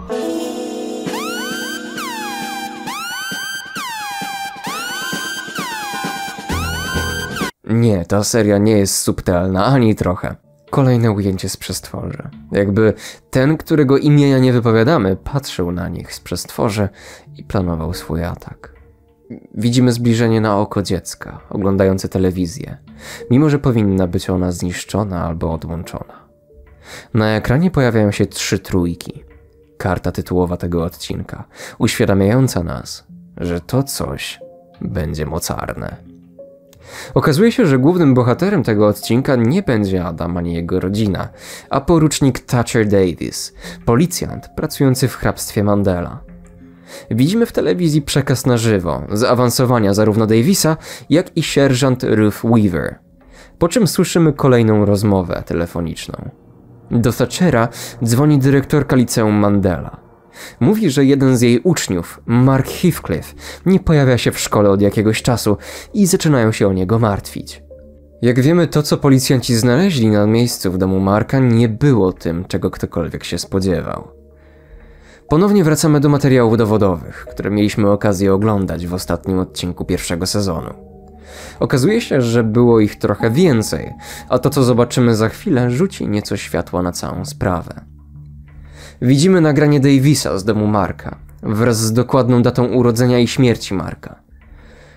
S1: Nie, ta seria nie jest subtelna ani trochę. Kolejne ujęcie z przestworzy. Jakby ten, którego imienia nie wypowiadamy, patrzył na nich z przestworzy i planował swój atak. Widzimy zbliżenie na oko dziecka, oglądające telewizję, mimo że powinna być ona zniszczona albo odłączona. Na ekranie pojawiają się trzy trójki. Karta tytułowa tego odcinka, uświadamiająca nas, że to coś będzie mocarne. Okazuje się, że głównym bohaterem tego odcinka nie będzie Adam ani jego rodzina, a porucznik Thatcher Davis, policjant pracujący w hrabstwie Mandela. Widzimy w telewizji przekaz na żywo, zaawansowania zarówno Davisa, jak i sierżant Ruth Weaver, po czym słyszymy kolejną rozmowę telefoniczną. Do Thatchera dzwoni dyrektorka liceum Mandela. Mówi, że jeden z jej uczniów, Mark Heathcliff, nie pojawia się w szkole od jakiegoś czasu i zaczynają się o niego martwić. Jak wiemy, to co policjanci znaleźli na miejscu w domu Marka nie było tym, czego ktokolwiek się spodziewał. Ponownie wracamy do materiałów dowodowych, które mieliśmy okazję oglądać w ostatnim odcinku pierwszego sezonu. Okazuje się, że było ich trochę więcej, a to co zobaczymy za chwilę rzuci nieco światła na całą sprawę. Widzimy nagranie Davisa z domu Marka, wraz z dokładną datą urodzenia i śmierci Marka.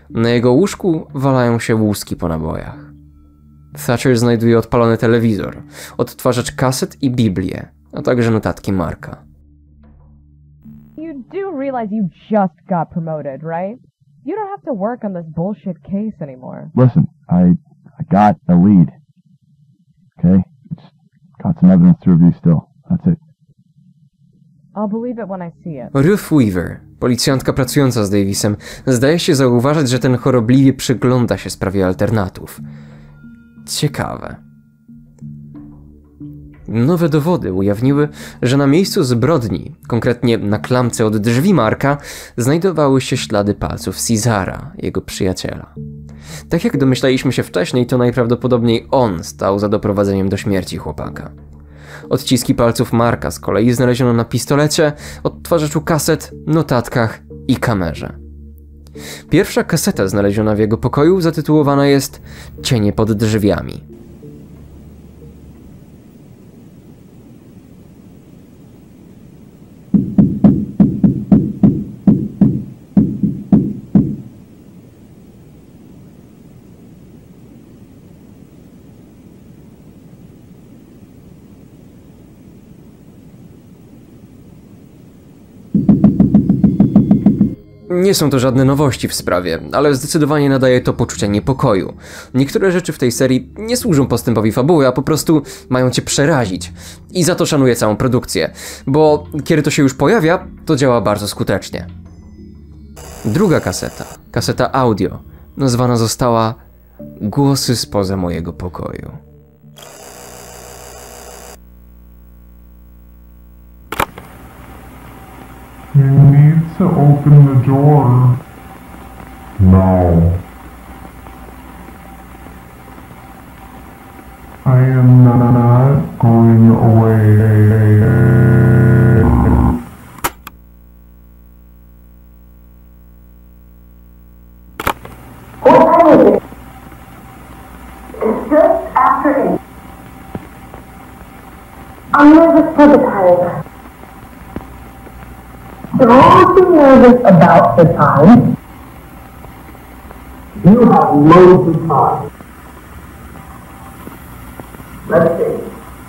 S1: Na jego łóżku walają się łuski po nabojach. Thatcher znajduje odpalony telewizor, odtwarzacz kaset i Biblię, a także notatki Marka.
S3: You do realize you just got promoted, right? You don't have to work on this bullshit case anymore.
S21: Listen, I I got a lead. Okay? It's got some evidence to review still. That's it.
S3: I'll believe it when I see it.
S1: Ruth Weaver, policjantka pracująca z Davisem, zdaje się zauważyć, że ten chorobliwie przygląda się sprawie alternatów. Ciekawe. Nowe dowody ujawniły, że na miejscu zbrodni, konkretnie na klamce od drzwi Marka, znajdowały się ślady palców Cezara, jego przyjaciela. Tak jak domyślaliśmy się wcześniej, to najprawdopodobniej on stał za doprowadzeniem do śmierci chłopaka. Odciski palców Marka z kolei znaleziono na pistolecie, odtwarzaczu kaset, notatkach i kamerze. Pierwsza kaseta znaleziona w jego pokoju zatytułowana jest Cienie pod drzwiami. Nie są to żadne nowości w sprawie, ale zdecydowanie nadaje to poczucie niepokoju. Niektóre rzeczy w tej serii nie służą postępowi fabuły, a po prostu mają cię przerazić. I za to szanuję całą produkcję, bo kiedy to się już pojawia, to działa bardzo skutecznie. Druga kaseta, kaseta audio, nazwana została Głosy spoza mojego pokoju.
S10: You need to open the door. No. I am not going away.
S19: What time is it? It's just after eight. I'm nervous for the time. Don't be nervous about the time. You have loads of time. Let's see.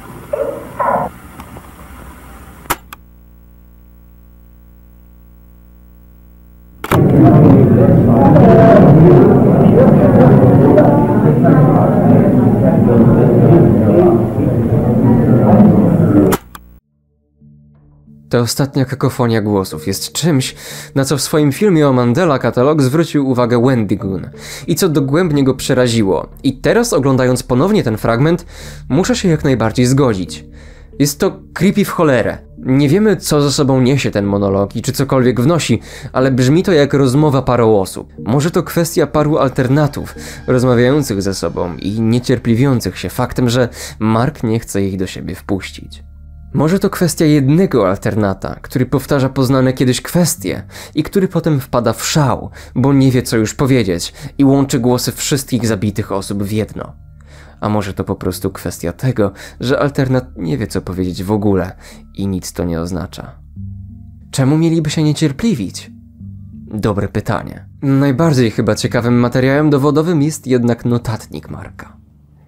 S1: Ta ostatnia kakofonia głosów jest czymś, na co w swoim filmie o Mandela Katalog zwrócił uwagę Wendy Gunn i co dogłębnie go przeraziło. I teraz, oglądając ponownie ten fragment, muszę się jak najbardziej zgodzić. Jest to creepy w cholerę. Nie wiemy, co ze sobą niesie ten monolog i czy cokolwiek wnosi, ale brzmi to jak rozmowa paru osób. Może to kwestia paru alternatów, rozmawiających ze sobą i niecierpliwiących się faktem, że Mark nie chce ich do siebie wpuścić. Może to kwestia jednego alternata, który powtarza poznane kiedyś kwestie i który potem wpada w szał, bo nie wie, co już powiedzieć i łączy głosy wszystkich zabitych osób w jedno. A może to po prostu kwestia tego, że alternat nie wie, co powiedzieć w ogóle i nic to nie oznacza. Czemu mieliby się niecierpliwić? Dobre pytanie. Najbardziej chyba ciekawym materiałem dowodowym jest jednak notatnik Marka.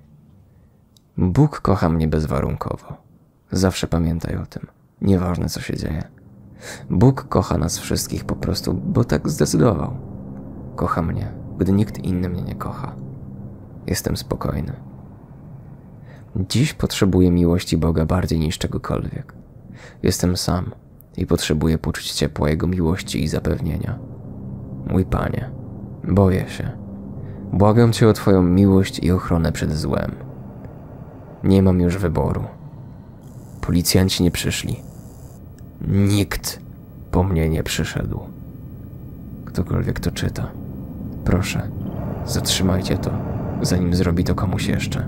S1: Bóg kocha mnie bezwarunkowo. Zawsze pamiętaj o tym. Nieważne, co się dzieje. Bóg kocha nas wszystkich po prostu, bo tak zdecydował. Kocha mnie, gdy nikt inny mnie nie kocha. Jestem spokojny. Dziś potrzebuję miłości Boga bardziej niż czegokolwiek. Jestem sam i potrzebuję poczuć ciepła Jego miłości i zapewnienia. Mój Panie, boję się. Błagam Cię o Twoją miłość i ochronę przed złem. Nie mam już wyboru. Policjanci nie przyszli. Nikt po mnie nie przyszedł. Ktokolwiek to czyta, proszę, zatrzymajcie to, zanim zrobi to komuś jeszcze.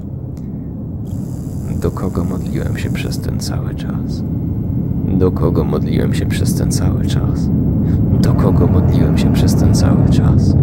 S1: Do kogo modliłem się przez ten cały czas? Do kogo modliłem się przez ten cały czas? Do kogo modliłem się przez ten cały czas?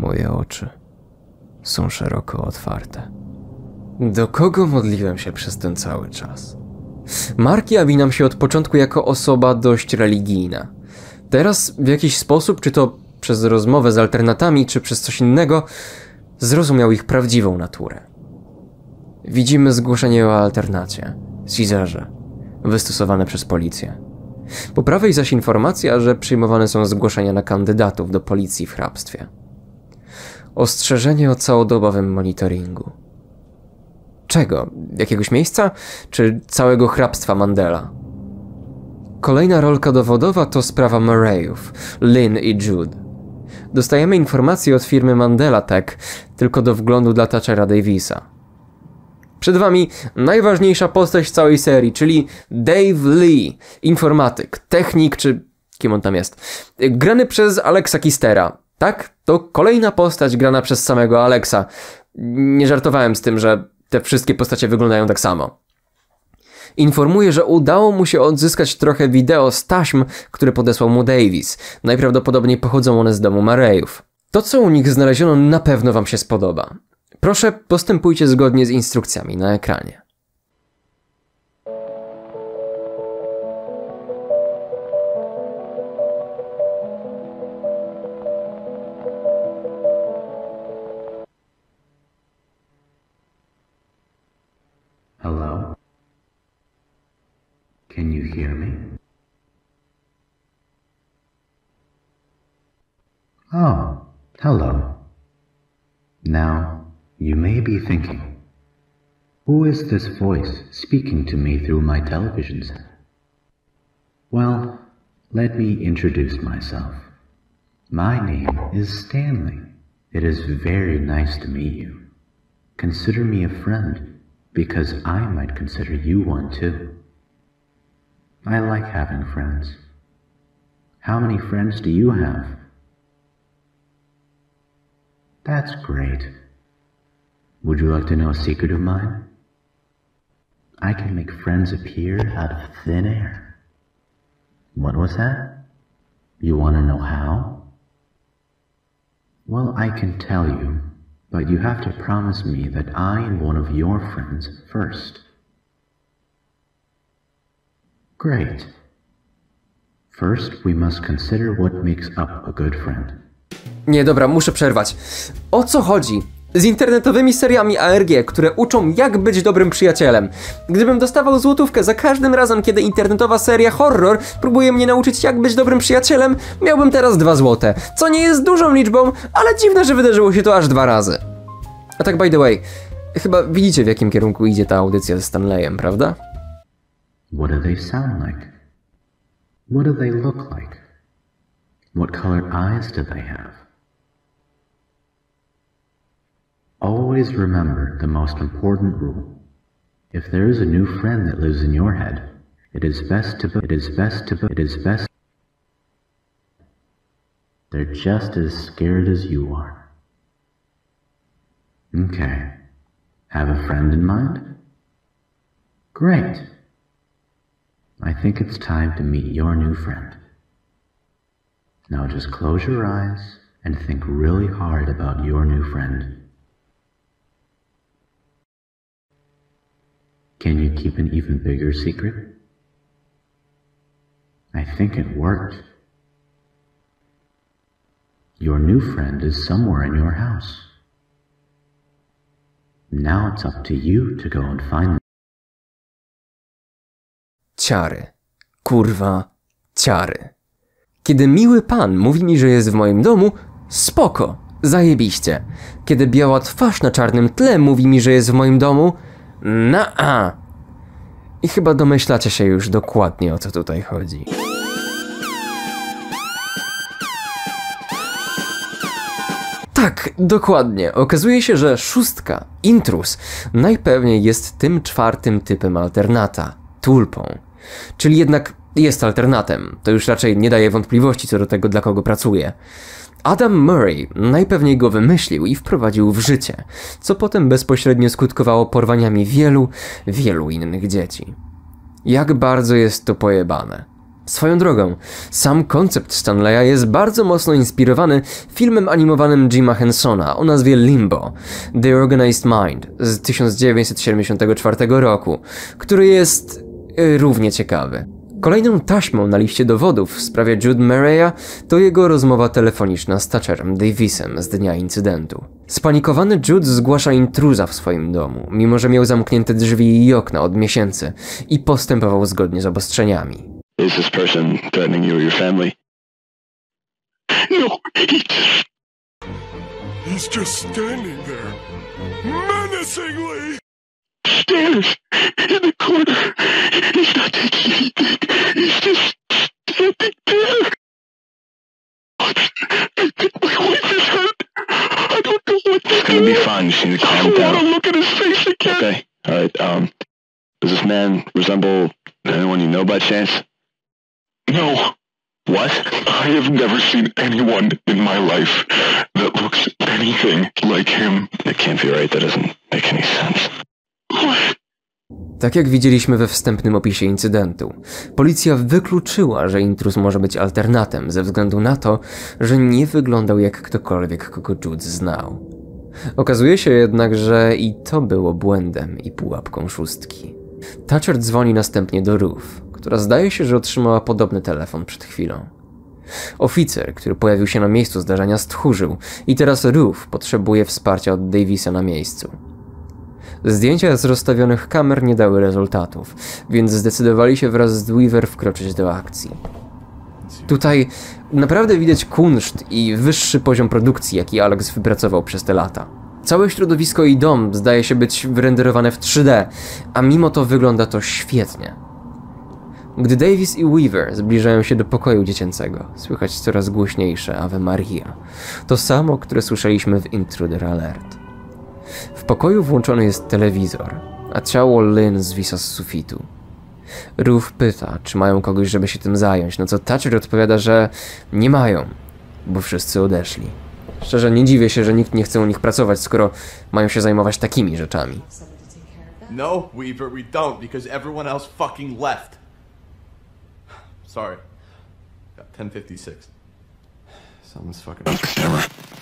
S1: Moje oczy są szeroko otwarte. Do kogo modliłem się przez ten cały czas? Mark jawi nam się od początku jako osoba dość religijna. Teraz w jakiś sposób, czy to przez rozmowę z alternatami, czy przez coś innego, zrozumiał ich prawdziwą naturę. Widzimy zgłoszenie o alternacie, Caesarze, wystosowane przez policję. Po prawej zaś informacja, że przyjmowane są zgłoszenia na kandydatów do policji w hrabstwie. Ostrzeżenie o całodobowym monitoringu. Czego? Jakiegoś miejsca? Czy całego hrabstwa Mandela? Kolejna rolka dowodowa to sprawa Murrayów, Lynn i Jude. Dostajemy informacje od firmy Mandela Tech, tylko do wglądu dla Thatchera Davisa. Przed wami najważniejsza postać całej serii, czyli Dave Lee, informatyk, technik, czy kim on tam jest. Grany przez Alexa Kistera. Tak? To kolejna postać grana przez samego Alexa. Nie żartowałem z tym, że te wszystkie postacie wyglądają tak samo. Informuje, że udało mu się odzyskać trochę wideo z taśm, które podesłał mu Davis. Najprawdopodobniej pochodzą one z domu Murrayów. To, co u nich znaleziono, na pewno wam się spodoba. Proszę, postępujcie zgodnie z instrukcjami na ekranie.
S4: Hello? Can you hear me? Oh, hello. Now, you may be thinking, who is this voice speaking to me through my television set? Well, let me introduce myself. My name is Stanley. It is very nice to meet you. Consider me a friend, because I might consider you one too. I like having friends. How many friends do you have? That's great. Would you like to know a secret of mine? I can make friends appear out of thin air. What was that? You want to know how? Well, I can tell you, but you have to promise me that I am one of your friends first. Great. First, we must consider what makes up a good friend.
S1: Nie, dobra, muszę przerwać. O co chodzi z internetowymi seriami A R G, które uczą, jak być dobrym przyjacielem? Gdybym dostawał złotówkę za każdym razem, kiedy internetowa seria horror próbuje mnie nauczyć, jak być dobrym przyjacielem, miałbym teraz dwa złote, co nie jest dużą liczbą, ale dziwne, że wydarzyło się to aż dwa razy. A tak by the way, chyba widzicie, w jakim kierunku idzie ta audycja ze Stanleyem, prawda?
S4: What do they sound like? What do they look like? What color eyes do they have? Always remember the most important rule. If there is a new friend that lives in your head, it is best to, it is best to, it is best. They're just as scared as you are. Okay. Have a friend in mind? Great. I think it's time to meet your new friend. Now just close your eyes and think really hard about your new friend. Can you keep an even bigger secret? I think it worked. Your new friend is somewhere in your house. Now it's up to you to go and find them.
S1: Ciary. Kurwa, ciary. Kiedy miły pan mówi mi, że jest w moim domu, spoko, zajebiście. Kiedy biała twarz na czarnym tle mówi mi, że jest w moim domu, na-a. I chyba domyślacie się już dokładnie, o co tutaj chodzi. Tak, dokładnie. Okazuje się, że szóstka, intruz, najpewniej jest tym czwartym typem alternata, tulpą. Czyli jednak jest alternatem. To już raczej nie daje wątpliwości co do tego, dla kogo pracuje. Adam Murray najpewniej go wymyślił i wprowadził w życie, co potem bezpośrednio skutkowało porwaniami wielu, wielu innych dzieci. Jak bardzo jest to pojebane. Swoją drogą, sam koncept Stanleya jest bardzo mocno inspirowany filmem animowanym Jima Hensona o nazwie Limbo – The Organized Mind z tysiąc dziewięćset siedemdziesiątego czwartego roku, który jest yy, równie ciekawy. Kolejną taśmą na liście dowodów w sprawie Jude Murraya to jego rozmowa telefoniczna z Thatcherem Davisem z dnia incydentu. Spanikowany Jude zgłasza intruza w swoim domu, mimo że miał zamknięte drzwi i okna od miesięcy i postępował zgodnie z obostrzeniami.
S5: Is this person threatening you or your family? No, he just...
S17: He's just standing there, menacingly!
S5: Stairs! In the corner! He's not taking anything! He's just standing there! I think my wife is hurt! I don't know what to do! It's gonna be fine, you just need to calm down. I don't want to look at his face again! Okay, alright, um... does this man resemble anyone you know by chance?
S17: No.
S5: What?
S17: I have never seen anyone in my life that looks anything like him.
S5: That can't be right. That doesn't make any sense.
S17: What?
S1: Tak jak widzieliśmy we wstępnym opisie incydentu, policja wykluczyła, że intruz może być alternatem ze względu na to, że nie wyglądał jak ktokolwiek, kogo Jude znał. Okazuje się jednak, że i to było błędem i pułapką szóstki. Thatcher dzwoni następnie do Ruth, która zdaje się, że otrzymała podobny telefon przed chwilą. Oficer, który pojawił się na miejscu zdarzenia, stchórzył i teraz Ruth potrzebuje wsparcia od Davisa na miejscu. Zdjęcia z rozstawionych kamer nie dały rezultatów, więc zdecydowali się wraz z Weaver wkroczyć do akcji. Tutaj naprawdę widać kunszt i wyższy poziom produkcji, jaki Alex wypracował przez te lata. Całe środowisko i dom zdaje się być wyrenderowane w trzy D, a mimo to wygląda to świetnie. Gdy Davis i Weaver zbliżają się do pokoju dziecięcego, słychać coraz głośniejsze Ave Maria. To samo, które słyszeliśmy w Intruder Alert. W pokoju włączony jest telewizor, a ciało Lynn zwisa z sufitu. Ruth pyta, czy mają kogoś, żeby się tym zająć, no co Thatcher odpowiada, że nie mają, bo wszyscy odeszli. Szczerze, nie dziwię się, że nikt nie chce u nich pracować, skoro mają się zajmować takimi rzeczami.
S6: No, Weaver, we don't, because everyone else fucking left. Sorry. Got ten fifty-six. Someone's fucking...
S17: Camera.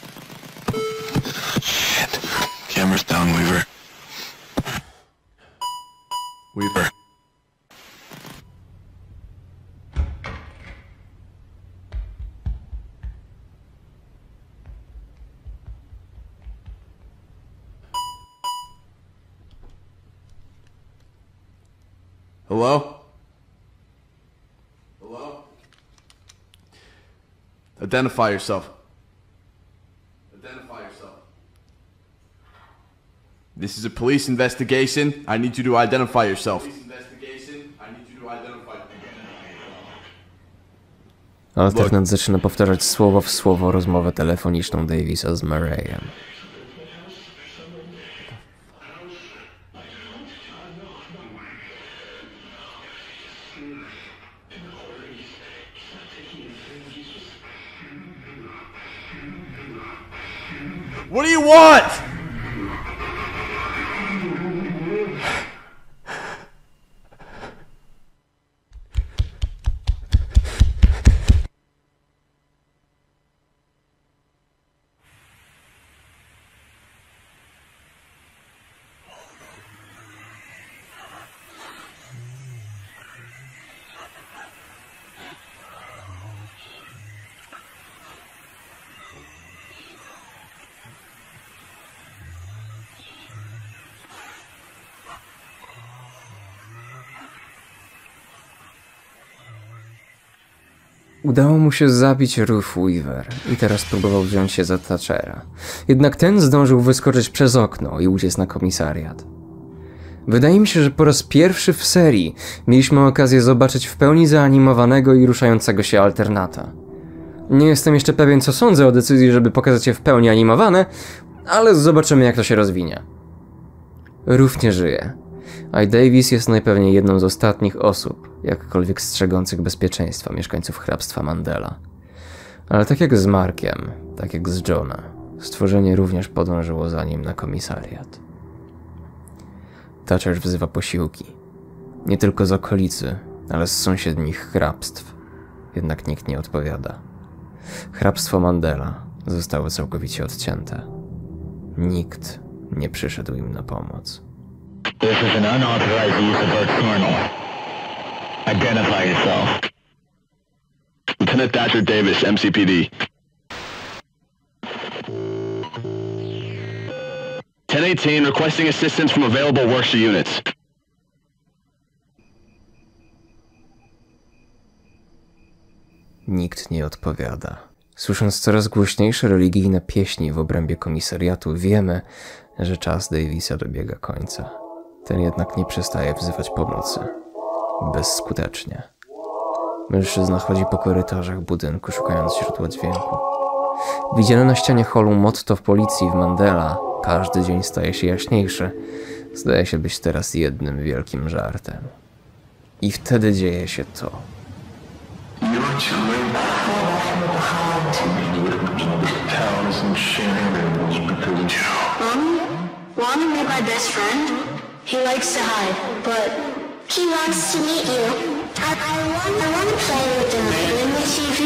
S17: Shit. Camera's down, Weaver.
S6: Weaver. Hello? Hello? Identify yourself. Identify yourself. This is a police investigation. I need you to identify yourself. Police investigation. I need you to identify yourself.
S1: Alternat zaczyna powtarzać słowo w słowo rozmowę telefoniczną Davisa z Murrayem.
S6: What do you want?
S1: Udało mu się zabić Ruth Weaver i teraz próbował wziąć się za Thatchera. Jednak ten zdążył wyskoczyć przez okno i uciec na komisariat. Wydaje mi się, że po raz pierwszy w serii mieliśmy okazję zobaczyć w pełni zaanimowanego i ruszającego się alternata. Nie jestem jeszcze pewien, co sądzę o decyzji, żeby pokazać je w pełni animowane, ale zobaczymy, jak to się rozwinie. Ruth nie żyje, a Davis jest najpewniej jedną z ostatnich osób, jakkolwiek strzegących bezpieczeństwa mieszkańców hrabstwa Mandela. Ale tak jak z Markiem, tak jak z Johna, stworzenie również podążyło za nim na komisariat. Thatcher wzywa posiłki. Nie tylko z okolicy, ale z sąsiednich hrabstw. Jednak nikt nie odpowiada. Hrabstwo Mandela zostało całkowicie odcięte. Nikt nie przyszedł im na pomoc.
S7: This is an unauthorized use of Earth Colonel. Identify yourself.
S17: Lieutenant Thatcher Davis, M C P D. ten eighteen, requesting assistance from available Worcester units.
S1: Nikt nie odpowiada. Słysząc coraz głośniejsze religijne pieśni w obrębie komisariatu, wiemy, że czas Davisa dobiega końca. Ten jednak nie przestaje wzywać pomocy. Bezskutecznie. Mężczyzna chodzi po korytarzach budynku, szukając źródła dźwięku. Widziane na ścianie holu motto w policji w Mandela: każdy dzień staje się jaśniejszy, zdaje się być teraz jednym wielkim żartem. I wtedy dzieje się to.
S22: Want to meet my best friend? He likes to hide, but he wants to meet you. I, I want, I want to play with him in the T V.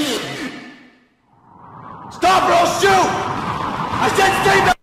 S5: Stop or I'll shoot! I said stay back!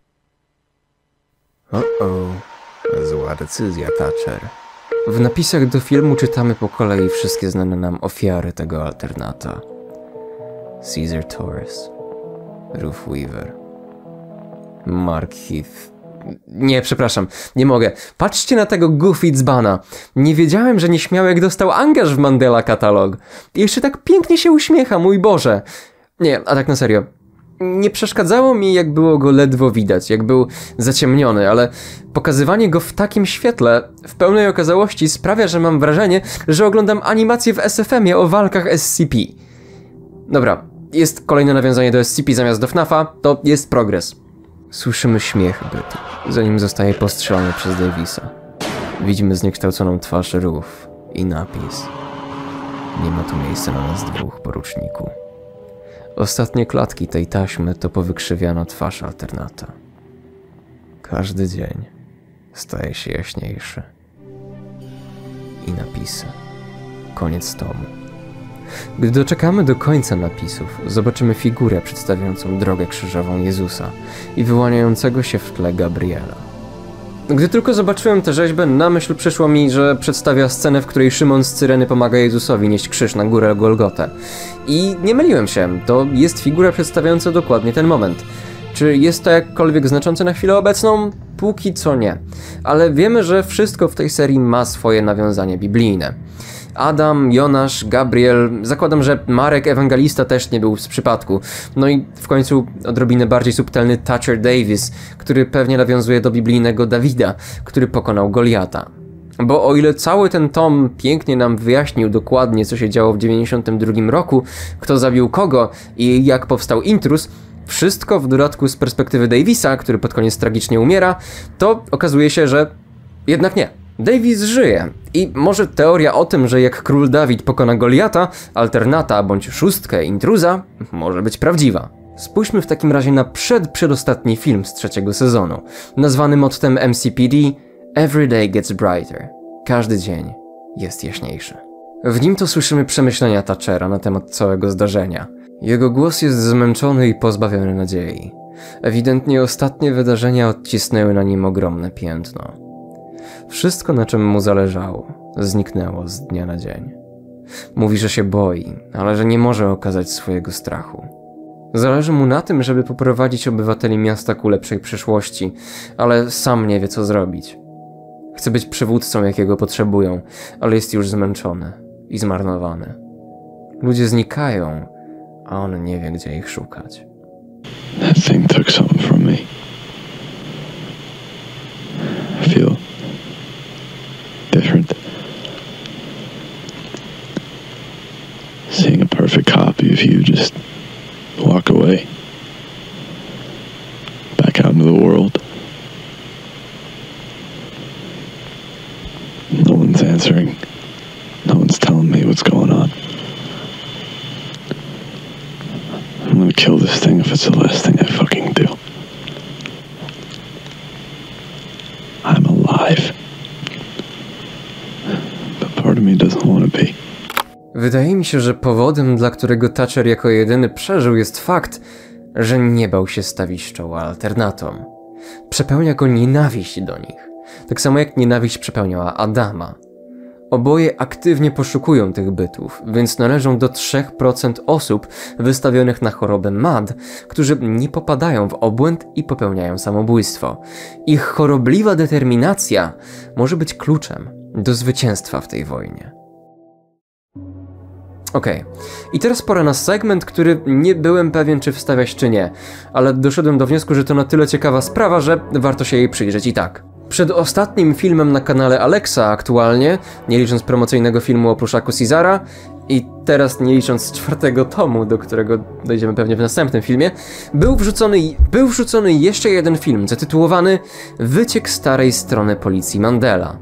S1: O-o, zła decyzja, Thatcher. W napisach do filmu czytamy po kolei wszystkie znane nam ofiary tego alternata. Caesar Torres, Ruth Weaver, Mark Heath. Nie, przepraszam, nie mogę. Patrzcie na tego Goofy dzbana. Nie wiedziałem, że nieśmiałek dostał angaż w Mandela Katalog. I jeszcze tak pięknie się uśmiecha, mój Boże. Nie, a tak na serio. Nie przeszkadzało mi, jak było go ledwo widać, jak był zaciemniony, ale pokazywanie go w takim świetle, w pełnej okazałości, sprawia, że mam wrażenie, że oglądam animację w S F M ie o walkach S C P. Dobra, jest kolejne nawiązanie do S C P zamiast do F NAFa, to jest progres. Słyszymy śmiech bytu, zanim zostaje postrzelony przez Davisa. Widzimy zniekształconą twarz Ruth i napis: nie ma tu miejsca na nas dwóch, poruczniku. Ostatnie klatki tej taśmy to powykrzywiana twarz alternata. Każdy dzień staje się jaśniejszy. I napisy. Koniec tomu. Gdy doczekamy do końca napisów, zobaczymy figurę przedstawiającą drogę krzyżową Jezusa i wyłaniającego się w tle Gabriela. Gdy tylko zobaczyłem tę rzeźbę, na myśl przyszło mi, że przedstawia scenę, w której Szymon z Cyreny pomaga Jezusowi nieść krzyż na górę Golgotę. I nie myliłem się, to jest figura przedstawiająca dokładnie ten moment. Czy jest to jakkolwiek znaczące na chwilę obecną? Póki co nie. Ale wiemy, że wszystko w tej serii ma swoje nawiązanie biblijne. Adam, Jonasz, Gabriel, zakładam, że Marek Ewangelista też nie był z przypadku. No i w końcu odrobinę bardziej subtelny Thatcher Davis, który pewnie nawiązuje do biblijnego Dawida, który pokonał Goliata. Bo o ile cały ten tom pięknie nam wyjaśnił dokładnie, co się działo w dziewięćdziesiątym drugim roku, kto zabił kogo i jak powstał intruz, wszystko w dodatku z perspektywy Davisa, który pod koniec tragicznie umiera, to okazuje się, że jednak nie. Davis żyje i może teoria o tym, że jak król Dawid pokona Goliata, alternata bądź szóstkę intruza, może być prawdziwa. Spójrzmy w takim razie na przed-przedostatni film z trzeciego sezonu, nazwany mottem M C P D Every Day Gets Brighter. Każdy dzień jest jaśniejszy. W nim to słyszymy przemyślenia Thatchera na temat całego zdarzenia. Jego głos jest zmęczony i pozbawiony nadziei. Ewidentnie ostatnie wydarzenia odcisnęły na nim ogromne piętno. Wszystko, na czym mu zależało, zniknęło z dnia na dzień. Mówi, że się boi, ale że nie może okazać swojego strachu. Zależy mu na tym, żeby poprowadzić obywateli miasta ku lepszej przyszłości, ale sam nie wie, co zrobić. Chce być przywódcą, jakiego potrzebują, ale jest już zmęczony i zmarnowany. Ludzie znikają, a on nie wie, gdzie ich szukać.
S17: That thing took something from me. I feel different. Seeing a perfect copy of you just walk away. Back out into the world. No one's answering. No one's telling me what's going on. I'm gonna kill this thing if it's the last thing I fucking do. I'm alive. But part of me doesn't want to be.
S1: Wydaje mi się, że powodem, dla którego Thatcher jako jedyny przeżył, jest fakt, że nie bał się stawić czoła alternatom. Przepełnia go nienawiść do nich, tak samo jak nienawiść przepełniała Adama. Oboje aktywnie poszukują tych bytów, więc należą do trzech procent osób wystawionych na chorobę M A D, którzy nie popadają w obłęd i popełniają samobójstwo. Ich chorobliwa determinacja może być kluczem do zwycięstwa w tej wojnie. Okej, okay. I teraz pora na segment, który nie byłem pewien, czy wstawiać, czy nie, ale doszedłem do wniosku, że to na tyle ciekawa sprawa, że warto się jej przyjrzeć i tak. Przed ostatnim filmem na kanale Alexa aktualnie, nie licząc promocyjnego filmu o pluszaku Caesara i teraz nie licząc czwartego tomu, do którego dojdziemy pewnie w następnym filmie, był wrzucony, był wrzucony jeszcze jeden film zatytułowany Wyciek starej strony policji Mandela.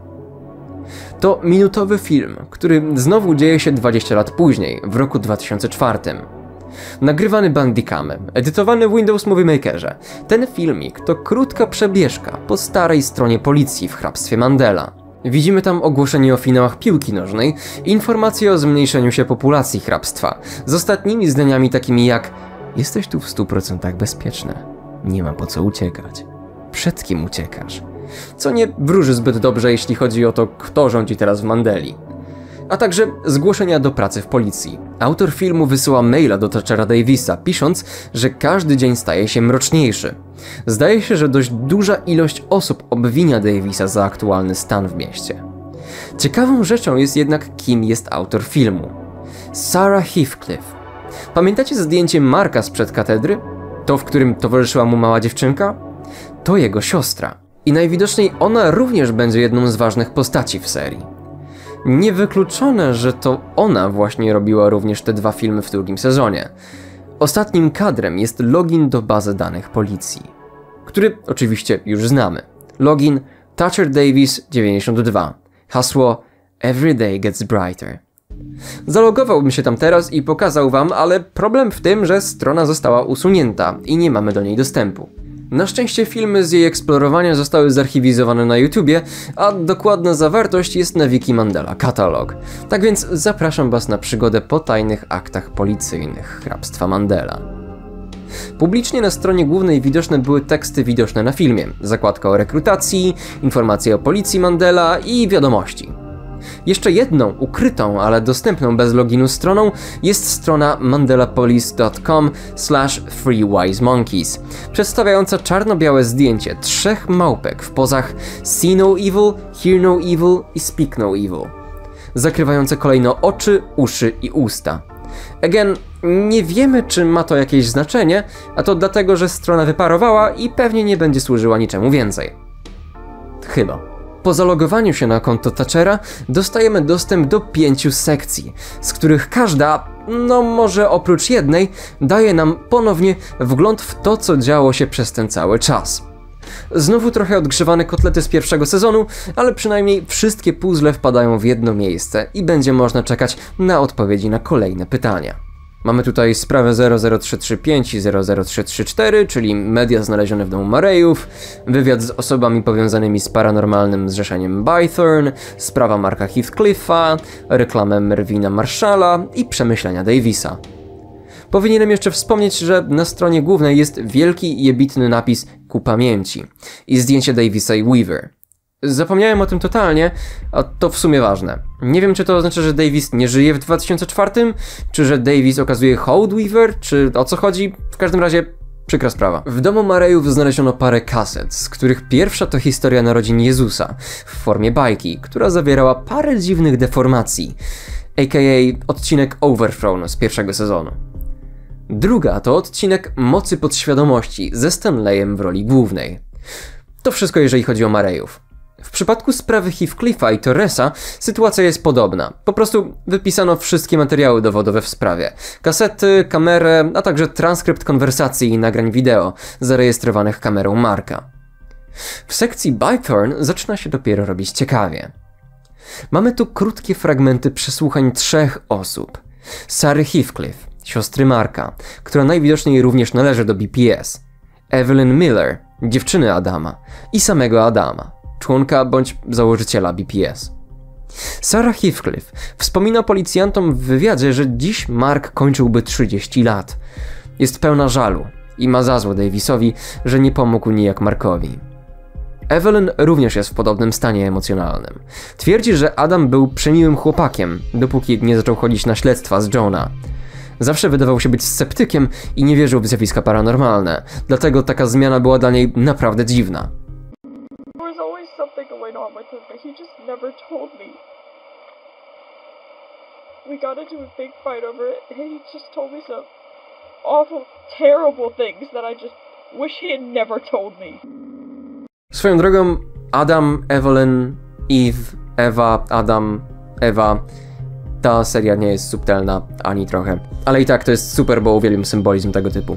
S1: To minutowy film, który znowu dzieje się dwadzieścia lat później, w roku dwa tysiące czwartym. Nagrywany Bandicamem, edytowany w Windows Movie Makerze. Ten filmik to krótka przebieżka po starej stronie policji w hrabstwie Mandela. Widzimy tam ogłoszenie o finałach piłki nożnej, informacje o zmniejszeniu się populacji hrabstwa, z ostatnimi zdaniami takimi jak: jesteś tu w stu procentach bezpieczny, nie ma po co uciekać. Przed kim uciekasz? Co nie wróży zbyt dobrze, jeśli chodzi o to, kto rządzi teraz w Mandeli. A także zgłoszenia do pracy w policji. Autor filmu wysyła maila do Thatchera Davisa, pisząc, że każdy dzień staje się mroczniejszy. Zdaje się, że dość duża ilość osób obwinia Davisa za aktualny stan w mieście. Ciekawą rzeczą jest jednak, kim jest autor filmu. Sarah Heathcliff. Pamiętacie zdjęcie Marka sprzed katedry? To, w którym towarzyszyła mu mała dziewczynka? To jego siostra. I najwidoczniej ona również będzie jedną z ważnych postaci w serii. Niewykluczone, że to ona właśnie robiła również te dwa filmy w drugim sezonie. Ostatnim kadrem jest login do bazy danych policji, który oczywiście już znamy. Login Thatcher Davis dziewięćdziesiąt dwa. Hasło Every day gets brighter. Zalogowałbym się tam teraz i pokazał wam, ale problem w tym, że strona została usunięta i nie mamy do niej dostępu. Na szczęście filmy z jej eksplorowania zostały zarchiwizowane na YouTubie, a dokładna zawartość jest na Wiki Mandela Catalog. Tak więc zapraszam was na przygodę po tajnych aktach policyjnych hrabstwa Mandela. Publicznie na stronie głównej widoczne były teksty widoczne na filmie, zakładka o rekrutacji, informacje o policji Mandela i wiadomości. Jeszcze jedną, ukrytą, ale dostępną bez loginu stroną jest strona mandelapolice kropka com slash freewisemonkeys, przedstawiająca czarno-białe zdjęcie trzech małpek w pozach See no evil, hear no evil i speak no evil, zakrywające kolejno oczy, uszy i usta. Again, nie wiemy, czy ma to jakieś znaczenie, a to dlatego, że strona wyparowała i pewnie nie będzie służyła niczemu więcej. Chyba. Po zalogowaniu się na konto Thatchera dostajemy dostęp do pięciu sekcji, z których każda, no może oprócz jednej, daje nam ponownie wgląd w to, co działo się przez ten cały czas. Znowu trochę odgrzewane kotlety z pierwszego sezonu, ale przynajmniej wszystkie puzzle wpadają w jedno miejsce i będzie można czekać na odpowiedzi na kolejne pytania. Mamy tutaj sprawę zero zero trzy trzy pięć i zero zero trzy trzy cztery, czyli media znalezione w domu Marejów, wywiad z osobami powiązanymi z paranormalnym zrzeszeniem Bythorn, sprawa Marka Heathcliffa, reklamę Mervina Marshalla i przemyślenia Davisa. Powinienem jeszcze wspomnieć, że na stronie głównej jest wielki jebitny napis ku pamięci i zdjęcie Davisa i Weaver. Zapomniałem o tym totalnie, a to w sumie ważne. Nie wiem, czy to oznacza, że Davis nie żyje w dwa tysiące czwartym, czy że Davis okazuje hołd Weaver, czy o co chodzi. W każdym razie przykra sprawa. W domu Marejów znaleziono parę kaset, z których pierwsza to historia narodzin Jezusa w formie bajki, która zawierała parę dziwnych deformacji, aka odcinek Overthrown z pierwszego sezonu. Druga to odcinek Mocy Podświadomości ze Stanleyem w roli głównej. To wszystko, jeżeli chodzi o Marejów. W przypadku sprawy Heathcliffa i Torresa sytuacja jest podobna. Po prostu wypisano wszystkie materiały dowodowe w sprawie. Kasety, kamerę, a także transkrypt konwersacji i nagrań wideo zarejestrowanych kamerą Marka. W sekcji Bythorn zaczyna się dopiero robić ciekawie. Mamy tu krótkie fragmenty przesłuchań trzech osób. Sary Heathcliff, siostry Marka, która najwidoczniej również należy do B P S. Evelyn Miller, dziewczyny Adama i samego Adama, członka bądź założyciela B P S. Sarah Heathcliff wspomina policjantom w wywiadzie, że dziś Mark kończyłby trzydzieści lat. Jest pełna żalu i ma za złe Davisowi, że nie pomógł nijak Markowi. Evelyn również jest w podobnym stanie emocjonalnym. Twierdzi, że Adam był przemiłym chłopakiem, dopóki nie zaczął chodzić na śledztwa z Johna. Zawsze wydawał się być sceptykiem i nie wierzył w zjawiska paranormalne, dlatego taka zmiana była dla niej naprawdę dziwna.
S8: There was always something going on with him, but he just never told me. We got into a big fight over it, and he just told me some awful, terrible things that I just wish he had never told me.
S1: Swoją drogą, Adam, Evelyn, Eve, Ewa, Adam, Ewa. Ta seria nie jest subtelna, ani trochę. Ale i tak to jest super, bo uwielbiam symbolizm tego typu.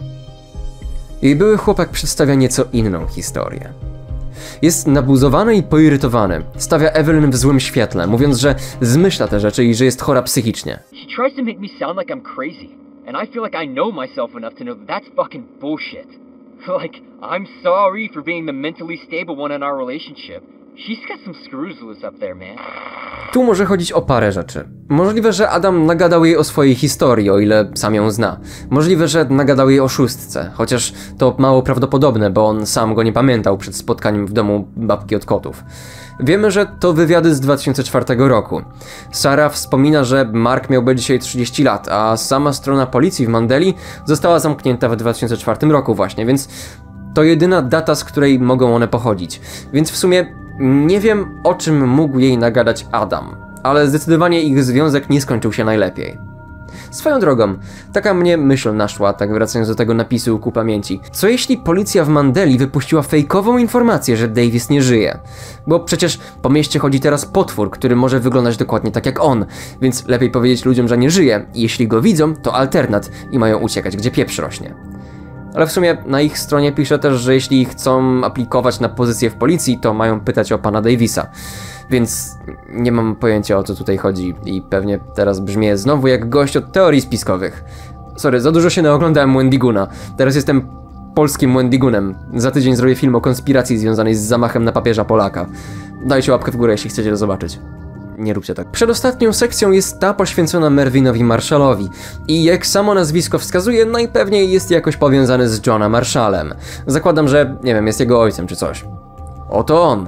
S1: Jej były chłopak przedstawia nieco inną historię. Jest nabuzowany i poirytowany. Stawia Evelyn w złym świetle, mówiąc, że zmyśla te rzeczy i że jest chora psychicznie.
S9: She tries to make me sound like I'm crazy, and I feel like I know myself enough to know that that's fucking bullshit. Like, I'm sorry for being the mentally stable one in our relationship. She's got some screws loose up there, man.
S1: Tu może chodzić o parę rzeczy. Możliwe, że Adam nagadał jej o swojej historii, o ile sam ją zna. Możliwe, że nagadał jej o szóstce, chociaż to mało prawdopodobne, bo on sam go nie pamiętał przed spotkaniem w domu babki od kotów. Wiemy, że to wywiady z dwa tysiące czwartego roku. Sarah wspomina, że Mark miałby dzisiaj trzydzieści lat, a sama strona policji w Mandeli została zamknięta w dwa tysiące czwartym roku właśnie, więc to jedyna data, z której mogą one pochodzić. Więc w sumie nie wiem, o czym mógł jej nagadać Adam, ale zdecydowanie ich związek nie skończył się najlepiej. Swoją drogą, taka mnie myśl naszła, tak wracając do tego napisu ku pamięci. Co jeśli policja w Mandeli wypuściła fejkową informację, że Davis nie żyje? Bo przecież po mieście chodzi teraz potwór, który może wyglądać dokładnie tak jak on, więc lepiej powiedzieć ludziom, że nie żyje i jeśli go widzą, to alternat i mają uciekać, gdzie pieprz rośnie. Ale w sumie na ich stronie pisze też, że jeśli chcą aplikować na pozycję w policji, to mają pytać o pana Davisa. Więc nie mam pojęcia, o co tutaj chodzi i pewnie teraz brzmię znowu jak gość od teorii spiskowych. Sorry, za dużo się naoglądałem Wendiguna. Teraz jestem polskim Wendigunem. Za tydzień zrobię film o konspiracji związanej z zamachem na papieża Polaka. Dajcie łapkę w górę, jeśli chcecie to zobaczyć. Nie róbcie tak. Przedostatnią sekcją jest ta poświęcona Mervynowi Marshallowi i jak samo nazwisko wskazuje, najpewniej jest jakoś powiązany z Johnem Marshallem. Zakładam, że, nie wiem, jest jego ojcem czy coś. Oto on.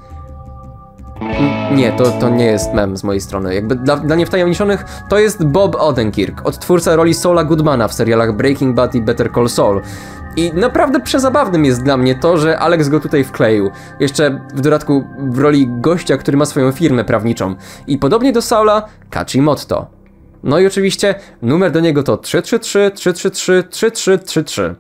S1: N nie, to, to nie jest mem z mojej strony. Jakby dla, dla niewtajemniczonych to jest Bob Odenkirk, odtwórca roli Saula Goodmana w serialach Breaking Bad i Better Call Saul. I naprawdę przezabawnym jest dla mnie to, że Alex go tutaj wkleił. Jeszcze w dodatku w roli gościa, który ma swoją firmę prawniczą. I podobnie do Saula, Kachi Motto. No i oczywiście numer do niego to trzy trzy trzy, trzy trzy trzy, trzy trzy trzy trzy.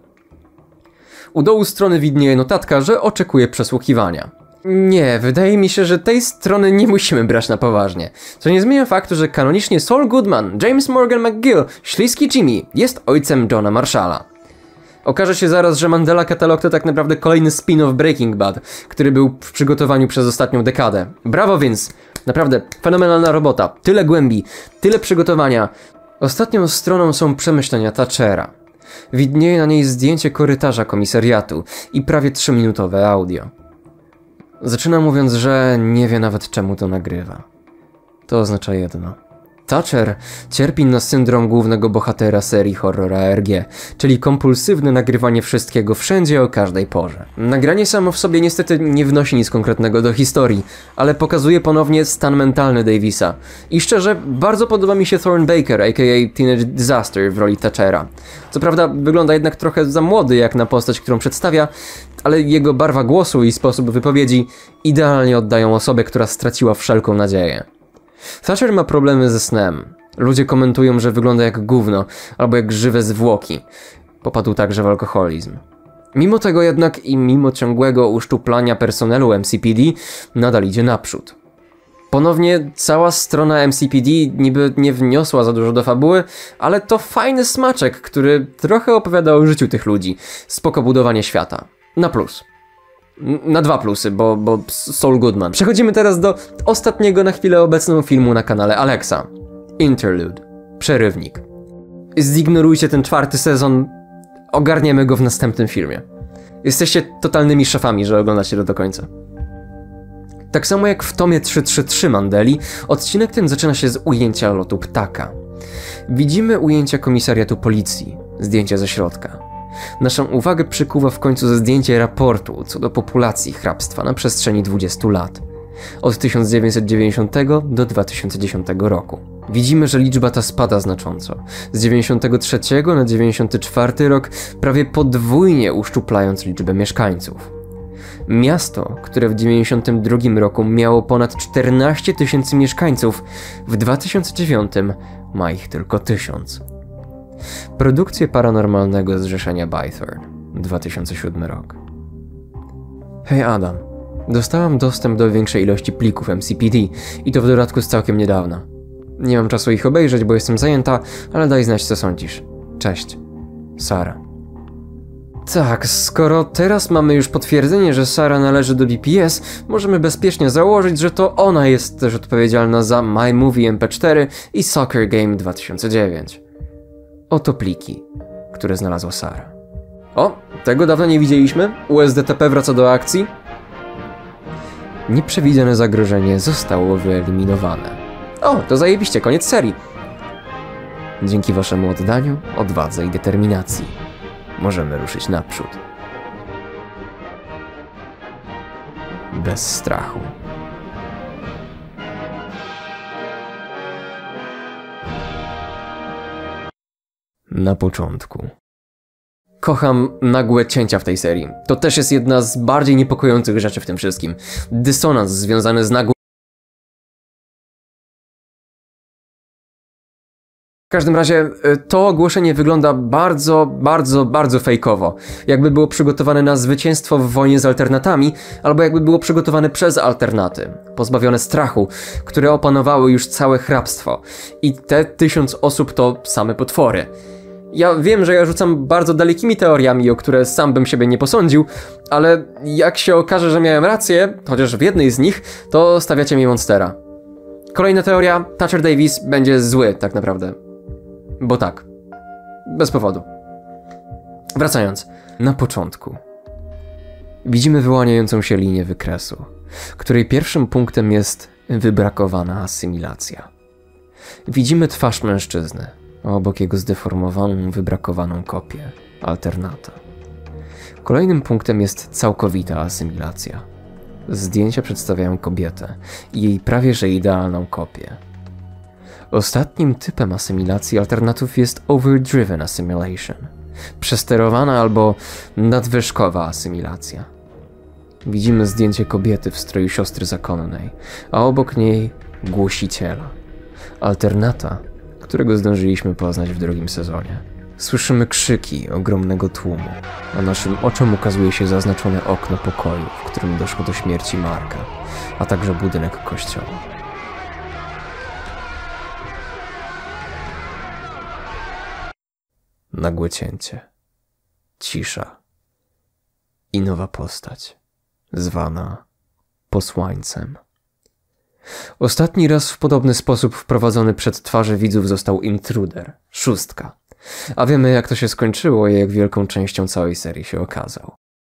S1: U dołu strony widnieje notatka, że oczekuje przesłuchiwania. Nie, wydaje mi się, że tej strony nie musimy brać na poważnie. Co nie zmienia faktu, że kanonicznie Saul Goodman, James Morgan McGill, śliski Jimmy jest ojcem Johna Marshalla. Okaże się zaraz, że Mandela Catalog to tak naprawdę kolejny spin-off Breaking Bad, który był w przygotowaniu przez ostatnią dekadę. Brawo Vince! Naprawdę fenomenalna robota, tyle głębi, tyle przygotowania. Ostatnią stroną są przemyślenia Thatchera. Widnieje na niej zdjęcie korytarza komisariatu i prawie trzyminutowe audio. Zaczyna mówiąc, że nie wie nawet czemu to nagrywa. To oznacza jedno. Thatcher cierpi na syndrom głównego bohatera serii horror A R G, czyli kompulsywne nagrywanie wszystkiego wszędzie o każdej porze. Nagranie samo w sobie niestety nie wnosi nic konkretnego do historii, ale pokazuje ponownie stan mentalny Davisa. I szczerze, bardzo podoba mi się Thorne Baker, aka Teenage Disaster w roli Thatchera. Co prawda wygląda jednak trochę za młody jak na postać, którą przedstawia, ale jego barwa głosu i sposób wypowiedzi idealnie oddają osobę, która straciła wszelką nadzieję. Thatcher ma problemy ze snem. Ludzie komentują, że wygląda jak gówno, albo jak żywe zwłoki. Popadł także w alkoholizm. Mimo tego jednak i mimo ciągłego uszczuplania personelu M C P D, nadal idzie naprzód. Ponownie cała strona M C P D niby nie wniosła za dużo do fabuły, ale to fajny smaczek, który trochę opowiada o życiu tych ludzi. Spoko budowanie świata. Na plus. Na dwa plusy, bo, bo Saul Goodman. Przechodzimy teraz do ostatniego na chwilę obecną filmu na kanale Alexa. Interlude. Przerywnik. Zignorujcie ten czwarty sezon, ogarniemy go w następnym filmie. Jesteście totalnymi szefami, że oglądacie to do końca. Tak samo jak w tomie trzysta trzydzieści trzy Mandeli, odcinek ten zaczyna się z ujęcia lotu ptaka. Widzimy ujęcia komisariatu policji, zdjęcia ze środka. Naszą uwagę przykuwa w końcu zdjęcie raportu co do populacji hrabstwa na przestrzeni dwudziestu lat. Od tysiąc dziewięćset dziewięćdziesiątego do dwa tysiące dziesiątego roku. Widzimy, że liczba ta spada znacząco. Z dziewięćdziesiątego trzeciego na dziewięćdziesiąty czwarty rok, prawie podwójnie uszczuplając liczbę mieszkańców. Miasto, które w dziewięćdziesiątym drugim roku miało ponad czternaście tysięcy mieszkańców, w dwa tysiące dziewiątym ma ich tylko tysiąc. Produkcje paranormalnego zrzeszenia Bythorn, dwa tysiące siódmy rok. Hej Adam, dostałam dostęp do większej ilości plików M C P D i to w dodatku z całkiem niedawna. Nie mam czasu ich obejrzeć, bo jestem zajęta, ale daj znać co sądzisz. Cześć. Sara. Tak, skoro teraz mamy już potwierdzenie, że Sara należy do D P S, możemy bezpiecznie założyć, że to ona jest też odpowiedzialna za My Movie M P cztery i Soccer Game dwa tysiące dziewięć. Oto pliki, które znalazła Sara. O, tego dawno nie widzieliśmy. U S D T P wraca do akcji. Nieprzewidziane zagrożenie zostało wyeliminowane. O, to zajebiście, koniec serii. Dzięki waszemu oddaniu, odwadze i determinacji możemy ruszyć naprzód. Bez strachu. Na początku. Kocham nagłe cięcia w tej serii. To też jest jedna z bardziej niepokojących rzeczy w tym wszystkim. Dysonans związany z nagłym. W każdym razie to ogłoszenie wygląda bardzo, bardzo, bardzo fejkowo. Jakby było przygotowane na zwycięstwo w wojnie z alternatami, albo jakby było przygotowane przez alternaty, pozbawione strachu, które opanowały już całe hrabstwo. I te tysiąc osób to same potwory. Ja wiem, że ja rzucam bardzo dalekimi teoriami, o które sam bym siebie nie posądził, ale jak się okaże, że miałem rację, chociaż w jednej z nich, to stawiacie mi monstera. Kolejna teoria, Thatcher Davis będzie zły tak naprawdę. Bo tak. Bez powodu. Wracając. Na początku. Widzimy wyłaniającą się linię wykresu, której pierwszym punktem jest wybrakowana asymilacja. Widzimy twarz mężczyzny, a obok jego zdeformowaną, wybrakowaną kopię, alternata. Kolejnym punktem jest całkowita asymilacja. Zdjęcia przedstawiają kobietę i jej prawie że idealną kopię. Ostatnim typem asymilacji alternatów jest overdriven assimilation, przesterowana albo nadwyżkowa asymilacja. Widzimy zdjęcie kobiety w stroju siostry zakonnej, a obok niej głosiciela, alternata, którego zdążyliśmy poznać w drugim sezonie. Słyszymy krzyki ogromnego tłumu, a naszym oczom ukazuje się zaznaczone okno pokoju, w którym doszło do śmierci Marka, a także budynek kościoła. Nagłe cięcie, cisza i nowa postać, zwana posłańcem. Ostatni raz w podobny sposób wprowadzony przed twarze widzów został Intruder, szóstka. A wiemy jak to się skończyło i jak wielką częścią całej serii się okazał.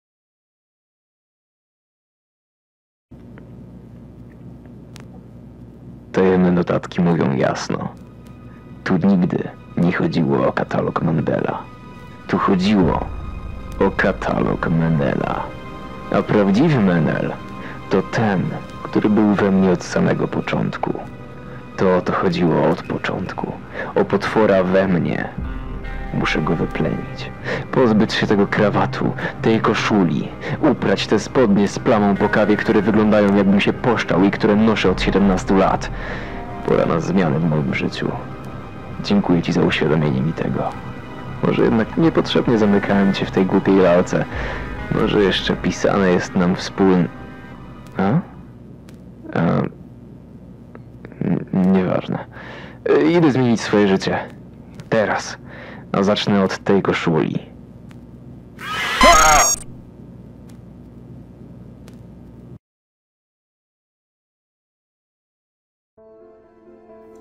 S2: Tajemne notatki mówią jasno. Tu nigdy nie chodziło o katalog Mandela. Tu chodziło o katalog Menela. A prawdziwy Menel to ten, który był we mnie od samego początku. To o to chodziło od początku. O potwora we mnie. Muszę go wyplenić. Pozbyć się tego krawatu, tej koszuli. Uprać te spodnie z plamą po kawie, które wyglądają jakbym się poszczał i które noszę od siedemnastu lat. Pora na zmianę w moim życiu. Dziękuję ci za uświadomienie mi tego. Może jednak niepotrzebnie zamykałem cię w tej głupiej lalce. Może jeszcze pisane jest nam wspólnie... A? A... Nieważne. Idę zmienić swoje życie. Teraz. A zacznę od tej koszuli.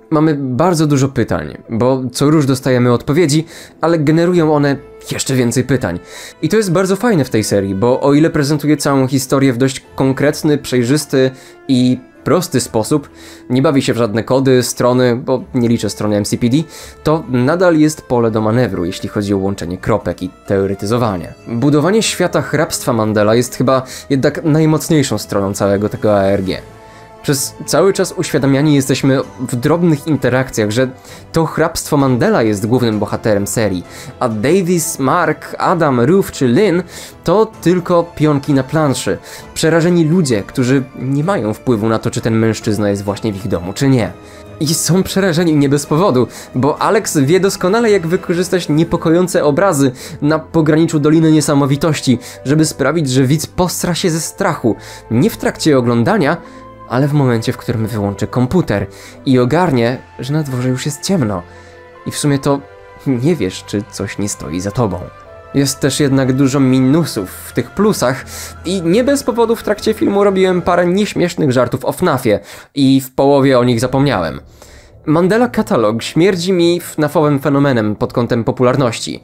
S1: Mamy bardzo dużo pytań, bo co róż dostajemy odpowiedzi, ale generują one jeszcze więcej pytań. I to jest bardzo fajne w tej serii, bo o ile prezentuje całą historię w dość konkretny, przejrzysty i prosty sposób, nie bawi się w żadne kody, strony, bo nie liczę strony M C P D, to nadal jest pole do manewru, jeśli chodzi o łączenie kropek i teoretyzowanie. Budowanie świata hrabstwa Mandela jest chyba jednak najmocniejszą stroną całego tego A R G. Przez cały czas uświadamiani jesteśmy w drobnych interakcjach, że to hrabstwo Mandela jest głównym bohaterem serii, a Davis, Mark, Adam, Ruth czy Lynn to tylko pionki na planszy, przerażeni ludzie, którzy nie mają wpływu na to, czy ten mężczyzna jest właśnie w ich domu, czy nie. I są przerażeni nie bez powodu, bo Alex wie doskonale, jak wykorzystać niepokojące obrazy na pograniczu Doliny Niesamowitości, żeby sprawić, że widz postra się ze strachu, nie w trakcie oglądania, ale w momencie, w którym wyłączy komputer i ogarnie, że na dworze już jest ciemno. I w sumie to nie wiesz, czy coś nie stoi za tobą. Jest też jednak dużo minusów w tych plusach i nie bez powodu w trakcie filmu robiłem parę nieśmiesznych żartów o F NAF-ie i w połowie o nich zapomniałem. Mandela Catalog śmierdzi mi F NAF-owym fenomenem pod kątem popularności.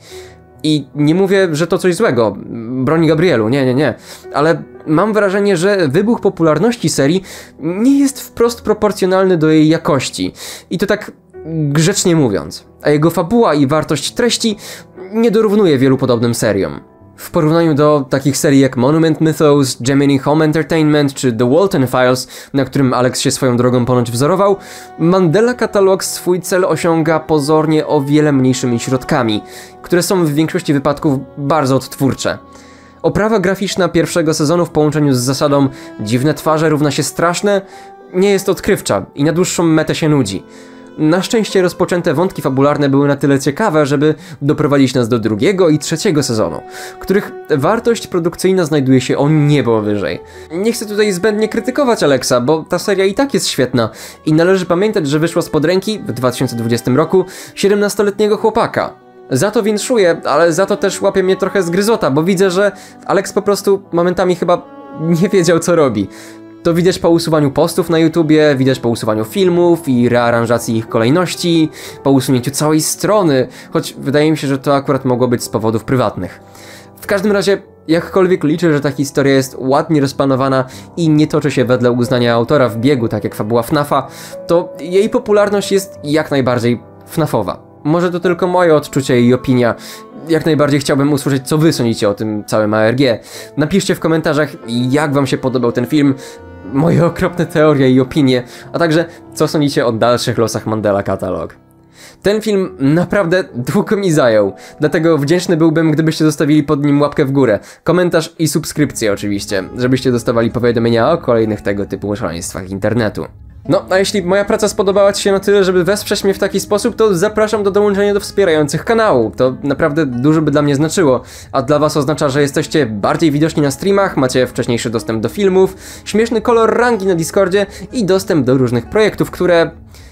S1: I nie mówię, że to coś złego, broń Gabrielu, nie, nie, nie, ale mam wrażenie, że wybuch popularności serii nie jest wprost proporcjonalny do jej jakości. I to tak grzecznie mówiąc. A jego fabuła i wartość treści nie dorównuje wielu podobnym seriom. W porównaniu do takich serii jak Monument Mythos, Gemini Home Entertainment czy The Walton Files, na którym Alex się swoją drogą ponoć wzorował, Mandela Catalog swój cel osiąga pozornie o wiele mniejszymi środkami, które są w większości wypadków bardzo odtwórcze. Oprawa graficzna pierwszego sezonu w połączeniu z zasadą dziwne twarze równa się straszne nie jest odkrywcza i na dłuższą metę się nudzi. Na szczęście rozpoczęte wątki fabularne były na tyle ciekawe, żeby doprowadzić nas do drugiego i trzeciego sezonu, których wartość produkcyjna znajduje się o niebo wyżej. Nie chcę tutaj zbędnie krytykować Alexa, bo ta seria i tak jest świetna i należy pamiętać, że wyszła spod ręki w dwa tysiące dwudziestym roku siedemnastoletniego chłopaka. Za to winszuję, ale za to też łapie mnie trochę zgryzota, bo widzę, że Alex po prostu momentami chyba nie wiedział, co robi. To widać po usuwaniu postów na YouTubie, widać po usuwaniu filmów i rearanżacji ich kolejności, po usunięciu całej strony, choć wydaje mi się, że to akurat mogło być z powodów prywatnych. W każdym razie, jakkolwiek liczę, że ta historia jest ładnie rozplanowana i nie toczy się wedle uznania autora w biegu, tak jak fabuła F NAF-a, to jej popularność jest jak najbardziej F NAF-owa. Może to tylko moje odczucie i opinia. Jak najbardziej chciałbym usłyszeć, co wy sądzicie o tym całym A R G. Napiszcie w komentarzach, jak wam się podobał ten film, moje okropne teorie i opinie, a także co sądzicie o dalszych losach Mandela Catalog. Ten film naprawdę długo mi zajął, dlatego wdzięczny byłbym, gdybyście zostawili pod nim łapkę w górę, komentarz i subskrypcję oczywiście, żebyście dostawali powiadomienia o kolejnych tego typu szaleństwach internetu. No, a jeśli moja praca spodobała ci się na tyle, żeby wesprzeć mnie w taki sposób, to zapraszam do dołączenia do wspierających kanału. To naprawdę dużo by dla mnie znaczyło, a dla was oznacza, że jesteście bardziej widoczni na streamach, macie wcześniejszy dostęp do filmów, śmieszny kolor rangi na Discordzie i dostęp do różnych projektów, które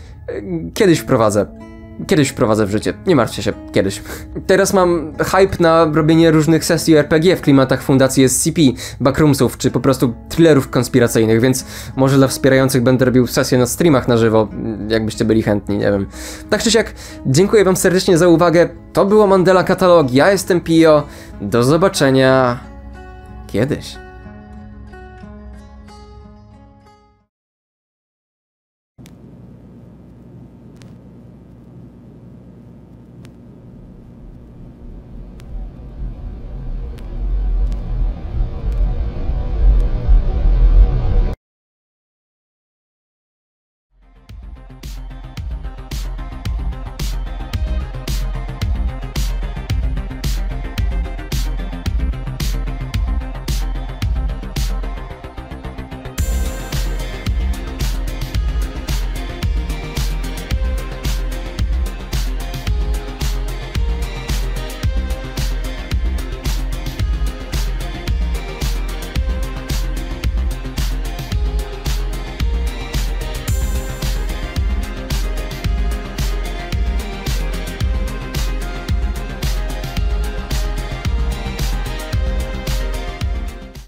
S1: kiedyś wprowadzę. Kiedyś wprowadzę w życie, nie martwcie się, kiedyś. Teraz mam hype na robienie różnych sesji R P G w klimatach Fundacji S C P, Backroomsów, czy po prostu thrillerów konspiracyjnych, więc może dla wspierających będę robił sesje na streamach na żywo, jakbyście byli chętni, nie wiem. Tak czy siak, dziękuję wam serdecznie za uwagę, to było Mandela Catalog, ja jestem Pio, do zobaczenia kiedyś.